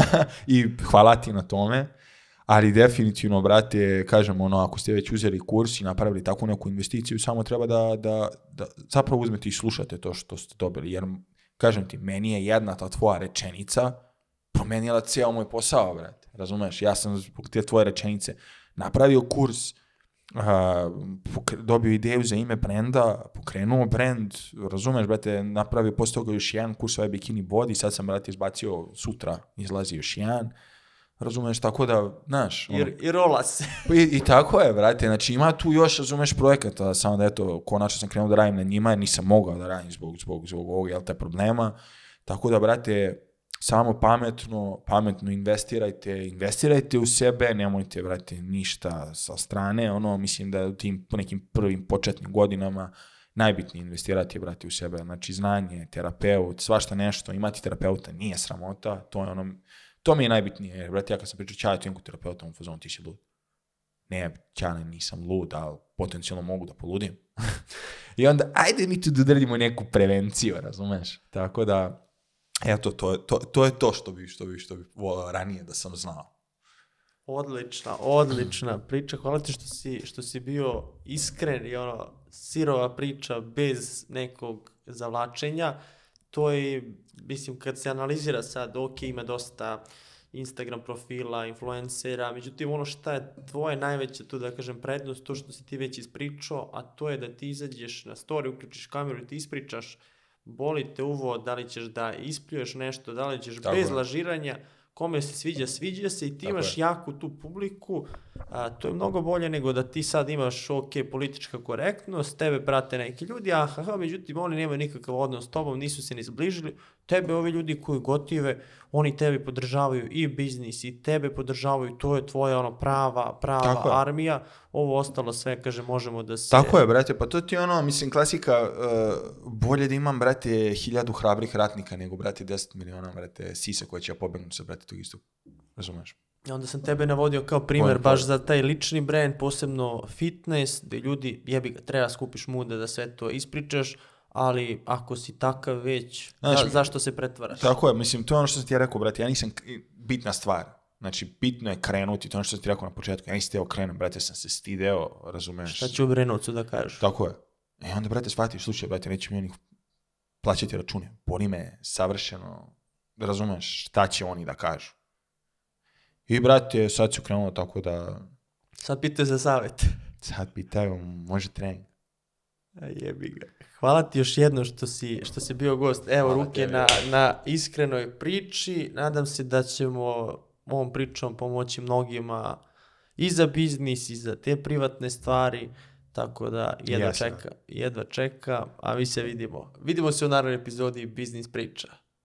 I hvala ti na tome. Ali definitivno, brate, kažem, ono, ako ste već uzeli kurs i napravili takvu neku investiciju, samo treba da, da, da zapravo uzmete i slušate to što ste dobili. Jer, kažem ti, meni je jedna ta tvoja rečenica promenila cijel moj posao, brate. Razumeš? Ja sam zbog te tvoje rečenice napravio kurs, uh, dobio ideju za ime brenda, pokrenuo brend, razumeš, brate, napravio posle toga još jedan kurs ovaj bikini body, sad sam, brate, izbacio sutra, izlazi još jedan. Razumeš, tako da, znaš... Ono, I, I rola se. I, I tako je, brate, znači ima tu još, razumeš, projekata, samo da, eto, konačno sam krenuo da radim na njima, jer nisam mogao da radim zbog, zbog, zbog ovog, jel, te problema, tako da, brate, samo pametno, pametno investirajte, investirajte u sebe, nemojte, brate, ništa sa strane, ono, mislim da u tim nekim prvim početnim godinama najbitnije investirati, brate, u sebe, znači znanje, terapeut, svašta nešto, imati terapeuta nije sramota, to je ono... To mi je najbitnije, jer, brate, ja kad sam pričao Ćale, tu imam terapeuta, u fazonu, ti si lud. Ne, Ćale, nisam lud, ali potencijalno mogu da poludim. I onda, ajde mi tu da radimo neku prevenciju, razumeš? Tako da, eto, to, to, to je to što bi, što bi, što bi volao ranije da sam znao. Odlična, odlična priča. Hvala ti što si, što si bio iskren i ono, sirova priča bez nekog zavlačenja. To je, mislim, kad se analizira sad, ok, ima dosta Instagram profila, influencera, međutim, ono šta je tvoje najveća, tu da kažem, prednost, to što si ti već ispričao, a to je da ti izađeš na story, uključiš kameru i ti ispričaš, boli te uvo, da li ćeš da ispljuješ nešto, da li ćeš tako bez je. Lažiranja, kome se sviđa, sviđa se i ti tako imaš je. Jaku tu publiku, a, to je mnogo bolje nego da ti sad imaš ok, politička korektnost, tebe prate neki ljudi, aha, međutim oni nemaju nikakav odnos s tobom, nisu se ni zbližili, tebe ovi ljudi koji gotive, oni tebi podržavaju i biznis i tebe podržavaju, to je tvoja ono prava, prava armija, ovo ostalo sve, kaže, možemo da se... Tako je, brate, pa to ti ono, mislim, klasika, uh, bolje da imam, brate, hiljadu hrabrih ratnika nego, brate, deset miliona, brate, sisa koja će ja pobegnuti sa, brate, tog istog, razumeš? I onda sam tebe navodio kao primjer baš za taj lični brand, posebno fitness, gdje ljudi, jebi ga, treba skupiš muda da sve to ispričaš, ali ako si takav već, znači, za, zašto se pretvaraš? Tako je, mislim, to je ono što sam ti rekao, brate, ja nisam bitna stvar. Znači, bitno je krenuti, to je ono što sam ti rekao na početku, ja nisam teo krenuti, brate, sam se stideo, razumeš? Šta će u Brenovcu da kažeš? Tako je. I onda, brate, shvatiš, slušaj, brate, neće mi oni plaćati račune, boli me savršeno, razumeš, šta će oni da kažu. I, brate, sad ću krenuo tako da... Sad pitaju za savjet. Sad pitaju, može trening. A jebi ga. Hvala ti još jedno što si, što si bio gost. Evo, hvala ruke na, na iskrenoj priči. Nadam se da ćemo ovom pričom pomoći mnogima i za biznis, i za te privatne stvari. Tako da jedva čeka, jedva čeka, a mi se vidimo. Vidimo se u narednoj epizodi Biznis priča.